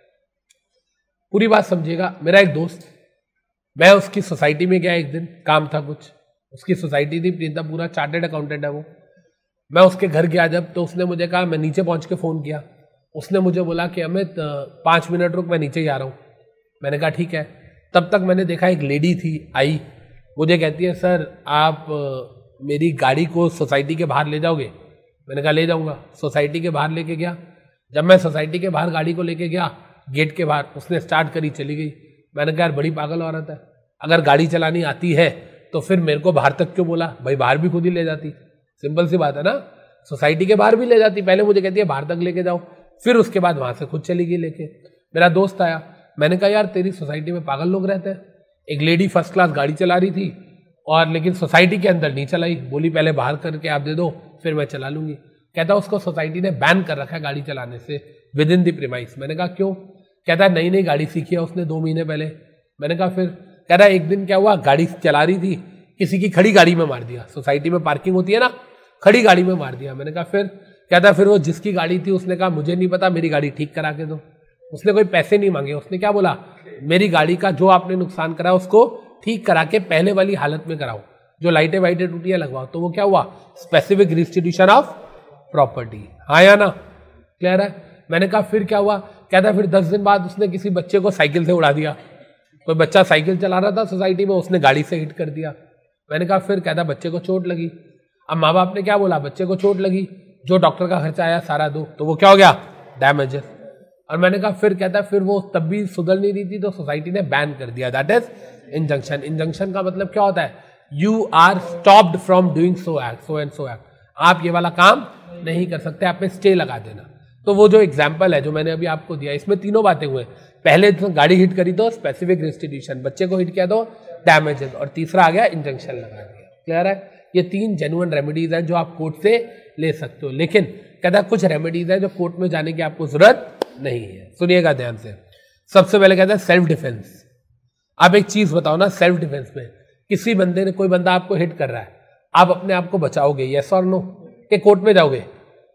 पूरी बात समझिएगा। मेरा एक दोस्त, मैं उसकी सोसाइटी में गया एक दिन, काम था कुछ, उसकी सोसाइटी थी, प्रीता पूरा चार्टेड अकाउंटेंट है वो। मैं उसके घर गया जब, तो उसने मुझे कहा, मैं नीचे पहुंच के फ़ोन किया, उसने मुझे बोला कि अमित पाँच मिनट रुक, मैं नीचे ही आ रहा हूँ। मैंने कहा ठीक है। तब तक मैंने देखा एक लेडी थी आई, मुझे कहती है सर आप मेरी गाड़ी को सोसाइटी के बाहर ले जाओगे? मैंने कहा ले जाऊँगा। सोसाइटी के बाहर लेके गया। जब मैं सोसाइटी के बाहर गाड़ी को लेके गया, गेट के बाहर, उसने स्टार्ट करी, चली गई। मैंने कहा यार बड़ी पागल औरत है, अगर गाड़ी चलानी आती है तो फिर मेरे को बाहर तक क्यों बोला? भाई बाहर भी खुद ही ले जाती, सिंपल सी बात है ना। सोसाइटी के बाहर भी ले जाती, पहले मुझे कहती है बाहर तक लेके जाओ, फिर उसके बाद वहां से खुद चली गई लेके। मेरा दोस्त आया, मैंने कहा यार तेरी सोसाइटी में पागल लोग रहते हैं। एक लेडी फर्स्ट क्लास गाड़ी चला रही थी और लेकिन सोसाइटी के अंदर नहीं चलाई, बोली पहले बाहर करके आप दे दो फिर मैं चला लूंगी। कहता उसको सोसाइटी ने बैन कर रखा है गाड़ी चलाने से विद इन द प्रीमाइस। मैंने कहा क्यों? कहता है नई नई गाड़ी सीखी है उसने दो महीने पहले। मैंने कहा फिर? कह रहा है एक दिन क्या हुआ, गाड़ी चला रही थी, किसी की खड़ी गाड़ी में मार दिया। सोसाइटी में पार्किंग होती है ना, खड़ी गाड़ी में मार दिया। मैंने कहा फिर? कहता फिर वो जिसकी गाड़ी थी उसने कहा मुझे नहीं पता, मेरी गाड़ी ठीक करा के दो। उसने कोई पैसे नहीं मांगे, उसने क्या बोला, मेरी गाड़ी का जो आपने नुकसान करा उसको ठीक करा के पहले वाली हालत में कराओ, जो लाइटें वाइटें टूटियां लगवाओ। तो वो क्या हुआ? Specific restitution of property. हाँ या ना? क्लियर है? मैंने कहा फिर क्या हुआ? कहता फिर दस दिन बाद उसने किसी बच्चे को साइकिल से उड़ा दिया। कोई बच्चा साइकिल चला रहा था सोसाइटी में, उसने गाड़ी से हिट कर दिया। मैंने कहा फिर? कहता बच्चे को चोट लगी। अब माँ बाप ने क्या बोला, बच्चे को चोट लगी, जो डॉक्टर का खर्चा आया सारा दो। तो वो क्या हो गया? डैमेजेस। और मैंने कहा फिर? कहता फिर वो तब भी सुधर नहीं रही थी तो सोसाइटी ने बैन कर दिया, दैट इज इंजंक्शन। इंजंक्शन का मतलब क्या होता है? You are stopped from doing so act, so and so act, आप ये वाला काम नहीं कर सकते, आप पे स्टे लगा देना। तो वो जो एग्जाम्पल है जो मैंने अभी आपको दिया, इसमें तीनों बातें हुए। पहले तो गाड़ी हिट करी तो स्पेसिफिक रिस्टिट्यूशन, बच्चे को हिट किया तो डैमेजेस, और तीसरा आ गया इंजंक्शन लगा दिया। क्लियर है? ये तीन जेन्युइन रेमेडीज हैं जो आप कोर्ट से ले सकते हो। लेकिन कहता है कुछ रेमेडीज हैं जो कोर्ट में जाने की आपको जरूरत नहीं है। सुनिएगा ध्यान से। सबसे पहले कहता है सेल्फ डिफेंस। आप एक चीज बताओ ना, सेल्फ डिफेंस में किसी बंदे ने, कोई बंदा आपको हिट कर रहा है, आप अपने आप को बचाओगे यस और नो? कि कोर्ट में जाओगे?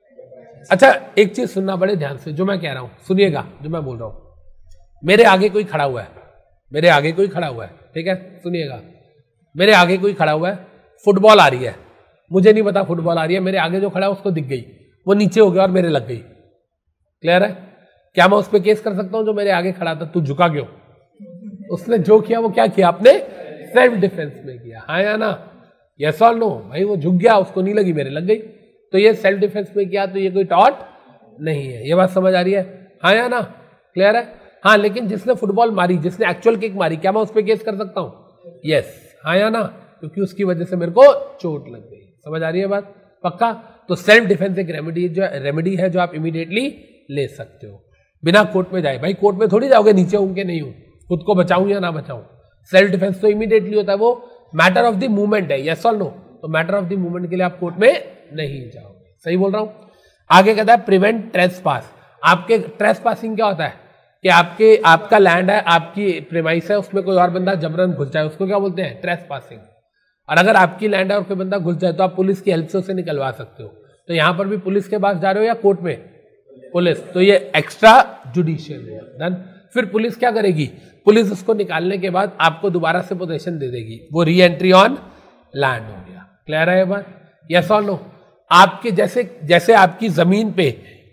अच्छा एक चीज सुनना बड़े ध्यान से, जो मैं कह रहा हूं सुनिएगा, जो मैं बोल रहा हूं। मेरे आगे कोई खड़ा हुआ है, मेरे आगे कोई खड़ा हुआ है, ठीक है? सुनिएगा, मेरे आगे कोई खड़ा हुआ है, फुटबॉल आ रही है, मुझे नहीं पता फुटबॉल आ रही है, मेरे आगे जो खड़ा है उसको दिख गई, वो नीचे हो गया और मेरे लग गई। क्लियर है? क्या मैं उस पर केस कर सकता हूं? जो मेरे आगे खड़ा था, तू झुका क्यों? उसने जो किया वो क्या किया? आपने सेल्फ डिफेंस में किया। हाँ या ना? यस और नो? भाई वो झुक गया, उसको नहीं लगी, मेरे लग गई, तो ये सेल्फ डिफेंस में किया, तो ये कोई टॉर्ट नहीं है। ये बात समझ आ रही है? हाँ या ना? क्लियर है? हाँ, लेकिन जिसने फुटबॉल मारी, जिसने एक्चुअल किक मारी, क्या मैं उस पर केस कर सकता हूँ? यस। हाँ या ना? क्योंकि उसकी वजह से मेरे को चोट लग गई। समझ आ रही है बात? पक्का? तो सेल्फ डिफेंस एक रेमेडी जो रेमेडी है जो आप इमीडिएटली ले सकते हो बिना कोर्ट में जाए। भाई कोर्ट में थोड़ी जाओगे नीचे हूं के नहीं हूं, खुद को बचाऊं या ना बचाऊं। सेल्फ डिफेंस तो इमीडिएटली होता है, वो मैटर ऑफ द मूवमेंट है, यस और नो? तो मैटर ऑफ द मूवमेंट के लिए आप कोर्ट में नहीं जाओगे। सही बोल रहा हूं? आगे कहता है प्रिवेंट ट्रेसपास। आपके ट्रेसपासिंग क्या होता है कि आपके आपका लैंड है, आपकी प्रीमाइस है, उसमें कोई और बंदा जबरन घुस जाए, उसको क्या बोलते हैं? ट्रेसपासिंग। और अगर आपकी लैंड है और कोई बंदा घुस जाए तो आप पुलिस की हेल्प से उसे निकलवा सकते हो। तो यहां पर भी पुलिस के पास जा रहे हो या कोर्ट में? पुलिस। तो ये एक्स्ट्रा जुडिशियल हुआ। डन। फिर पुलिस क्या करेगी? पुलिस उसको निकालने के बाद आपको दोबारा से पोजीशन दे देगी, वो री एंट्री ऑन लैंड हो गया। क्लियर है ये बात? यस और नो? आपके जैसे जैसे आपकी जमीन पे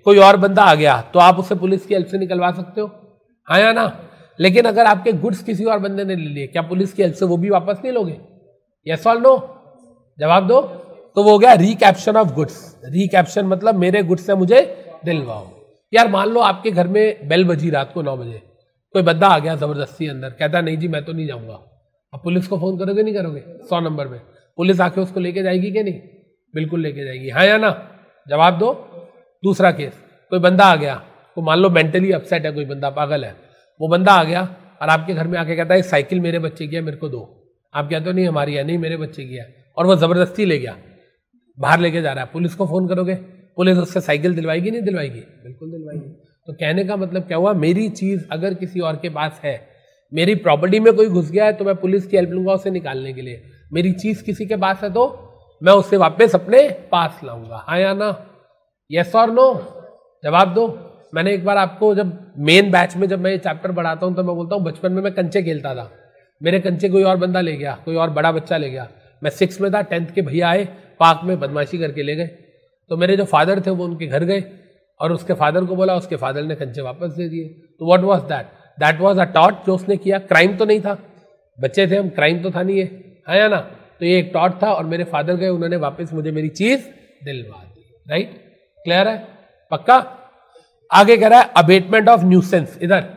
कोई और बंदा आ गया तो आप उसे पुलिस की हेल्प से निकलवा सकते हो, हाँ या ना? लेकिन अगर आपके गुड्स किसी और बंदे ने ले लिए, क्या पुलिस की हेल्प से वो भी वापस नहीं लोगे? यस और नो? जवाब दो। तो वो हो गया रिकैप्शन ऑफ गुड्स। रिकैप्शन मतलब मेरे गुड्स से मुझे दिलवाओ। यार मान लो आपके घर में बेल बजी रात को नौ बजे, कोई बंदा आ गया जबरदस्ती अंदर, कहता नहीं जी मैं तो नहीं जाऊंगा। अब पुलिस को फोन करोगे नहीं करोगे? सौ नंबर पे पुलिस आके उसको लेके जाएगी कि नहीं? बिल्कुल लेके जाएगी, हाँ या ना? जवाब दो। दूसरा केस, कोई बंदा आ गया, तो मान लो मेंटली अपसेट है, कोई बंदा पागल है, वो बंदा आ गया और आपके घर में आके कहता है साइकिल मेरे बच्चे की है, मेरे को दो। आप कहते हो नहीं हमारी है, नहीं मेरे बच्चे की है, और वो जबरदस्ती ले गया, बाहर लेके जा रहा है, पुलिस को फोन करोगे? पुलिस उससे साइकिल दिलवाएगी नहीं दिलवाएगी? बिल्कुल दिलवाएगी। तो कहने का मतलब क्या हुआ, मेरी चीज अगर किसी और के पास है, मेरी प्रॉपर्टी में कोई घुस गया है तो मैं पुलिस की हेल्प लूंगा उसे निकालने के लिए। मेरी चीज किसी के पास है तो मैं उसे वापस अपने पास लाऊंगा, हाँ या ना? यस और नो? जवाब दो। मैंने एक बार आपको जब मेन बैच में जब मैं ये चैप्टर पढ़ाता हूं तो मैं बोलता हूं बचपन में मैं कंचे खेलता था, मेरे कंचे कोई और बंदा ले गया, कोई और बड़ा बच्चा ले गया, मैं सिक्स में था, टेंथ के भैया आए पार्क में बदमाशी करके ले गए, तो मेरे जो फादर थे वो उनके घर गए और उसके फादर को बोला, उसके फादर ने कंचे वापस दे दिए। तो what was that? That was a टॉट जो उसने किया। क्राइम तो नहीं था, बच्चे थे हम, क्राइम तो था नहीं ये, है या ना? तो ये एक टॉट था और मेरे फादर गए, उन्होंने वापस मुझे मेरी चीज दिलवा दी। राइट? क्लियर है? पक्का? आगे कह रहा है अबेटमेंट ऑफ न्यूसेंस। इधर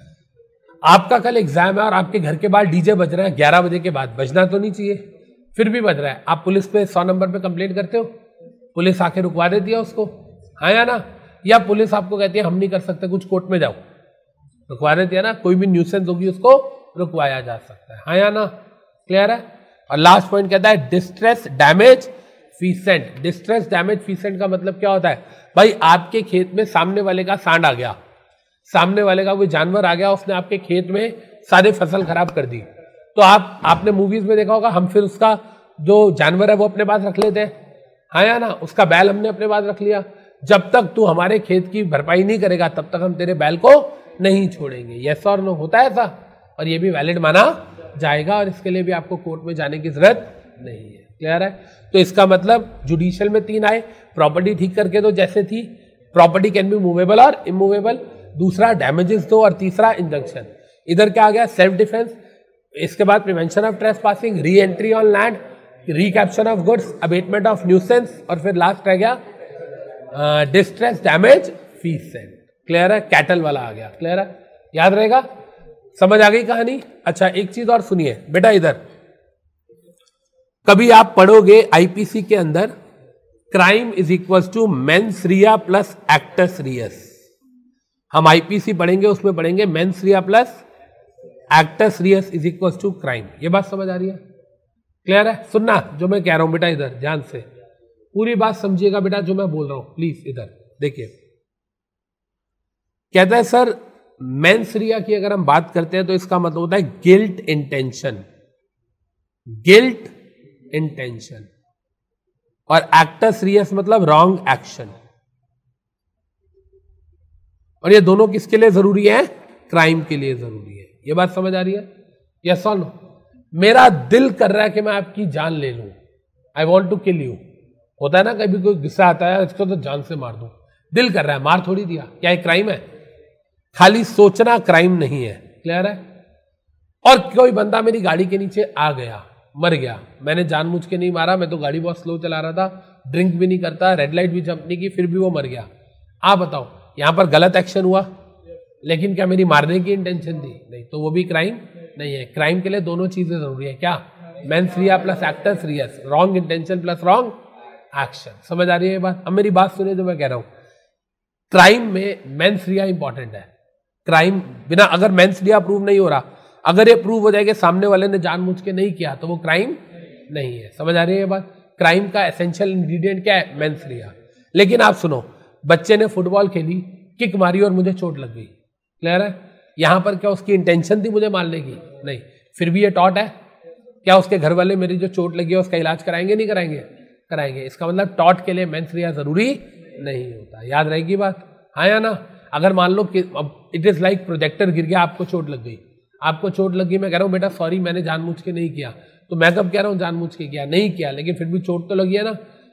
आपका कल एग्जाम है और आपके घर के बाहर डीजे बज रहा है ग्यारह बजे के बाद, बजना तो नहीं चाहिए, फिर भी बज रहा है, आप पुलिस पे सौ नंबर पे कंप्लेंट करते हो? पुलिस आके रुकवा देती है उसको, हाँ या ना? या पुलिस आपको कहती है हम नहीं कर सकते कुछ, कोर्ट में जाओ, रुकवा देती है ना? कोई भी न्यूसेंस होगी उसको रुकवाया जा सकता है, हाँ या ना? क्लियर है? और लास्ट पॉइंट कहता है distress damage feasant. Distress damage feasant का मतलब क्या होता है? भाई आपके खेत में सामने वाले का सांड आ गया, सामने वाले का कोई जानवर आ गया, उसने आपके खेत में सारे फसल खराब कर दी, तो आप आपने मूवीज में देखा होगा, हम फिर उसका जो जानवर है वो अपने पास रख लेते हैं, हाँ या ना? उसका बैल हमने अपने पास रख लिया, जब तक तू हमारे खेत की भरपाई नहीं करेगा तब तक हम तेरे बैल को नहीं छोड़ेंगे। यस और नो? होता है ऐसा? और ये भी वैलिड माना जाएगा और इसके लिए भी आपको कोर्ट में जाने की जरूरत नहीं है। क्लियर है? तो इसका मतलब जुडिशियल में तीन आए, प्रॉपर्टी ठीक करके दो जैसे थी, प्रॉपर्टी कैन बी मूवेबल और इमूवेबल, दूसरा डैमेजेस दो और तीसरा इंजंक्शन। इधर क्या आ गया? सेल्फ डिफेंस, इसके बाद prevention of trespassing, re entry on land, recaption of goods, abatement of nuisance, और फिर लास्ट रह गया डिस्ट्रेस डैमेज फीसेंट। क्लियर है? कैटल वाला आ गया। क्लियर है? याद रहेगा? समझ आ गई कहानी? अच्छा एक चीज और सुनिए बेटा, इधर कभी आप पढ़ोगे आईपीसी के अंदर crime is equal to mens rea plus actus reus. हम आईपीसी पढ़ेंगे, उसमें पढ़ेंगे mens rea plus actus reus is equal to crime. ये बात समझ आ रही है? क्लियर है? सुनना जो मैं कह रहा हूं बेटा, इधर ध्यान से पूरी बात समझिएगा बेटा जो मैं बोल रहा हूं, प्लीज इधर देखिए। कहता है सर मेंस रिया की अगर हम बात करते हैं तो इसका मतलब होता है गिल्ट इंटेंशन, गिल्ट इंटेंशन, और एक्टस रियस मतलब रॉन्ग एक्शन। और ये दोनों किसके लिए जरूरी है? क्राइम के लिए जरूरी है। ये बात समझ आ रही है? यस और नो? मेरा दिल कर रहा है कि मैं आपकी जान ले लूं, I want to kill you. होता है ना कभी कोई गुस्सा आता है, इसको तो जान से मार दूं, दिल कर रहा है, मार थोड़ी दिया, क्या ये क्राइम है? खाली सोचना क्राइम नहीं है। क्लियर है? और कोई बंदा मेरी गाड़ी के नीचे आ गया, मर गया, मैंने जानबूझ के नहीं मारा, मैं तो गाड़ी बहुत स्लो चला रहा था, ड्रिंक भी नहीं करता, रेड लाइट भी जंप नहीं की, फिर भी वो मर गया। आप बताओ यहां पर गलत एक्शन हुआ, लेकिन क्या मेरी मारने की इंटेंशन थी? नहीं, तो वो भी क्राइम नहीं है। क्राइम के लिए दोनों चीजें जरूरी है। क्या? Mens rea plus actus reus, wrong intention plus wrong action. समझ आ रही है ये बात? अब मेरी बात सुनिए जो मैं कह रहा हूं, क्राइम में मेंस रिया इंपॉर्टेंट है। क्राइम बिना, अगर मेंस रिया प्रूव नहीं हो रहा, अगर ये प्रूव हो जाए कि सामने वाले ने जानबूझ के नहीं किया, तो वो क्राइम नहीं है। समझ आ रही है ये बात? क्राइम का एसेंशियल इंग्रेडिएंट क्या है? Mens rea. लेकिन आप सुनो, बच्चे ने फुटबॉल खेली, किक मारी और मुझे चोट लग गई। क्लियर है? यहां पर क्या उसकी इंटेंशन थी मुझे मारने की? नहीं, फिर भी ये टॉट है। क्या उसके घर वाले मेरी जो चोट लगी है उसका इलाज कराएंगे? नहीं कराएंगे? कराएंगे। इसका मतलब टॉट के लिए मेंस रिया जरूरी नहीं होता। याद रहेगी बात? हाँ या ना? अगर मान लो कि इट इज लाइक प्रोजेक्टर गिर गया, आपको चोट लग गई, आपको चोट लगी, मैं कह रहा हूं बेटा सॉरी मैंने जानबूझ के नहीं किया, तो मैं कब कह रहा हूं जानबूझ के किया? नहीं किया, लेकिन फिर भी चोट तो लगी है ना।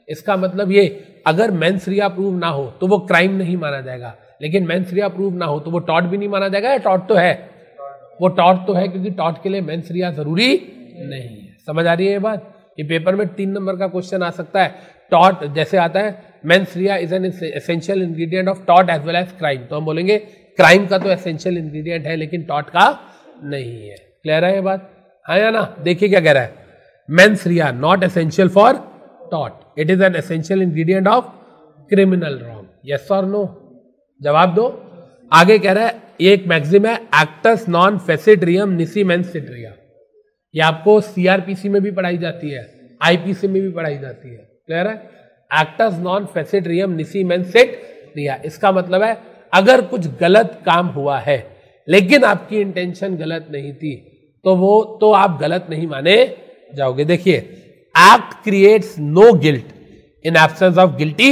इसका मतलब ये, अगर मेंस रिया प्रूव ना हो तो वो क्राइम नहीं माना जाएगा, लेकिन मेंस रिया प्रूव ना हो तो वो टॉर्ट भी नहीं माना जाएगा। या टॉर्ट तो है, वो टॉर्ट तो है, क्योंकि टॉर्ट के लिए मेंस रिया जरूरी नहीं है। समझ आ रही है ये बात? ये पेपर में तीन नंबर का क्वेश्चन आ सकता है। टॉर्ट जैसे आता है, mens rea is an essential ingredient of tort as well as crime, तो हम बोलेंगे क्राइम का तो एसेंशियल इंग्रेडिएंट है लेकिन टॉर्ट का नहीं है। क्लियर है ये बात? हाँ या ना? देखिए क्या कह रहा है, mens rea not essential for tort, it is an essential ingredient of criminal wrong. Yes और नो? जवाब दो। आगे कह रहा है, एक मैक्सिम है, actus non facit reum nisi mens sit rea. ये आपको सीआरपीसी में भी पढ़ाई जाती है, आईपीसी में भी पढ़ाई जाती है। क्लियर है? Actus non facit reum nisi mens sit rea, इसका मतलब है अगर कुछ गलत काम हुआ है लेकिन आपकी इंटेंशन गलत नहीं थी तो वो तो आप गलत नहीं माने जाओगे। देखिए, act creates no guilt in absence of guilty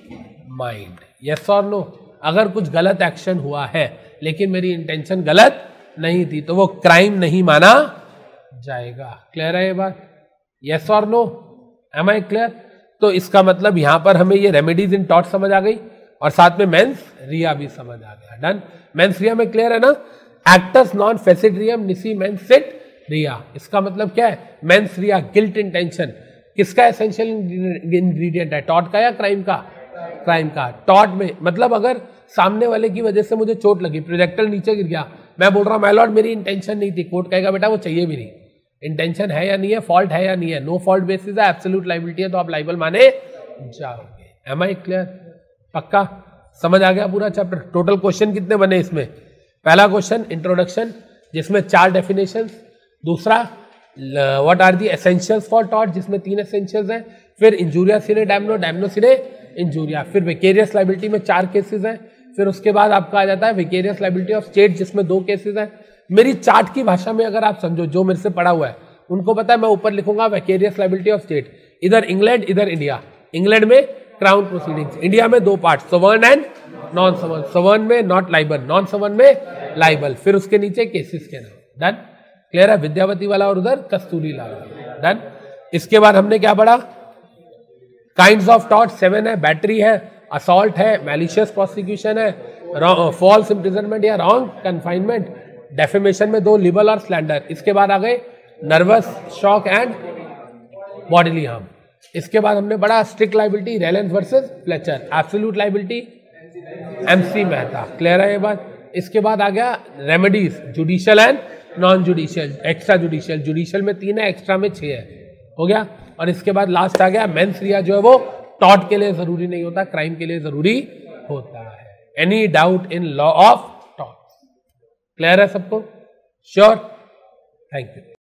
mind. Yes और नो? अगर कुछ गलत एक्शन हुआ है लेकिन मेरी इंटेंशन गलत नहीं थी तो वो क्राइम नहीं माना जाएगा। क्लियर है ये बात? यस और नो? M I clear? तो इसका मतलब यहां पर हमें ये रेमेडीज इन टॉर्ट समझ आ गई और साथ में मेंस रिया भी समझ आ गया। डन? मेंस रिया में क्लियर है ना? Actus non facit reum nisi mens sit rea, इसका मतलब क्या है? मेंस रिया गिल्ट इंटेंशन किसका एसेंशियल इंग्रेडिएंट है, टॉर्ट का या क्राइम का? क्राइम का। टॉर्ट में मतलब अगर सामने वाले की वजह से मुझे चोट लगी, प्रोजेक्टर नीचे गिर गया, मैं बोल रहा हूं माय लॉर्ड मेरी इंटेंशन नहीं थी, कोर्ट कहेगा बेटा वो चाहिए भी नहीं। इंटेंशन है या नहीं है, फॉल्ट है या नहीं है, नो फॉल्ट बेसिस है, एब्सोल्यूट लायबिलिटी है, तो आप लायबल माने जाओगे। Am I clear? पक्का समझ आ गया पूरा चैप्टर? टोटल क्वेश्चन कितने बने इसमें? पहला क्वेश्चन इंट्रोडक्शन जिसमें चार डेफिनेशंस, दूसरा what are the essentials for tort जिसमें तीन एसेंशियल्स हैं, फिर injuria sine damno, damno sine injuria, फिर विकेरियस लायबिलिटी में चार केसेस हैं, फिर उसके बाद आपका आ जाता है विकेरियस लायबिलिटी ऑफ स्टेट जिसमें दो केसेस हैं। मेरी चार्ट की भाषा में अगर आप समझो, जो मेरे से पढ़ा हुआ है उनको पता है, मैं ऊपर लिखूंगा विकेरियस लायबिलिटी ऑफ स्टेट, इधर इंग्लैंड इधर इंडिया। इंग्लैंड में क्राउन प्रोसीडिंग्स, इंडिया में दो part, sovereign and non sovereign, sovereign में नॉट लाइबल, नॉन सवर्न में लाइबल, फिर उसके नीचे केसेस के नाम। डन? क्लियर है? विद्यावती वाला और उधर कस्तूरी लाल। डन? इसके बाद हमने क्या पढ़ा? काइंड्स ऑफ टॉर्ट सेवन है, बैटरी है, असॉल्ट है, मैलिशियस प्रोसिक्यूशन है, फॉल्स इम्प्रिजनमेंट या रॉन्ग कन्फाइनमेंट, डेफेमेशन में दो, लिबल और स्लैंडर। इसके बाद आ गए nervous shock and bodily harm. इसके बाद हमने पढ़ा strict liability, Rylands versus Fletcher, absolute liability MC Mehta. Clear है ये बात? इसके बाद आ गया remedies, judicial and non judicial, extra judicial, judicial में तीन है, एक्स्ट्रा में छह है, हो गया। और इसके बाद लास्ट आ गया मेंस रिया, जो है वो टॉर्ट के लिए जरूरी नहीं होता, क्राइम के लिए जरूरी होता है। Any doubt in law of tort? Clear है सबको? श्योर? Thank you.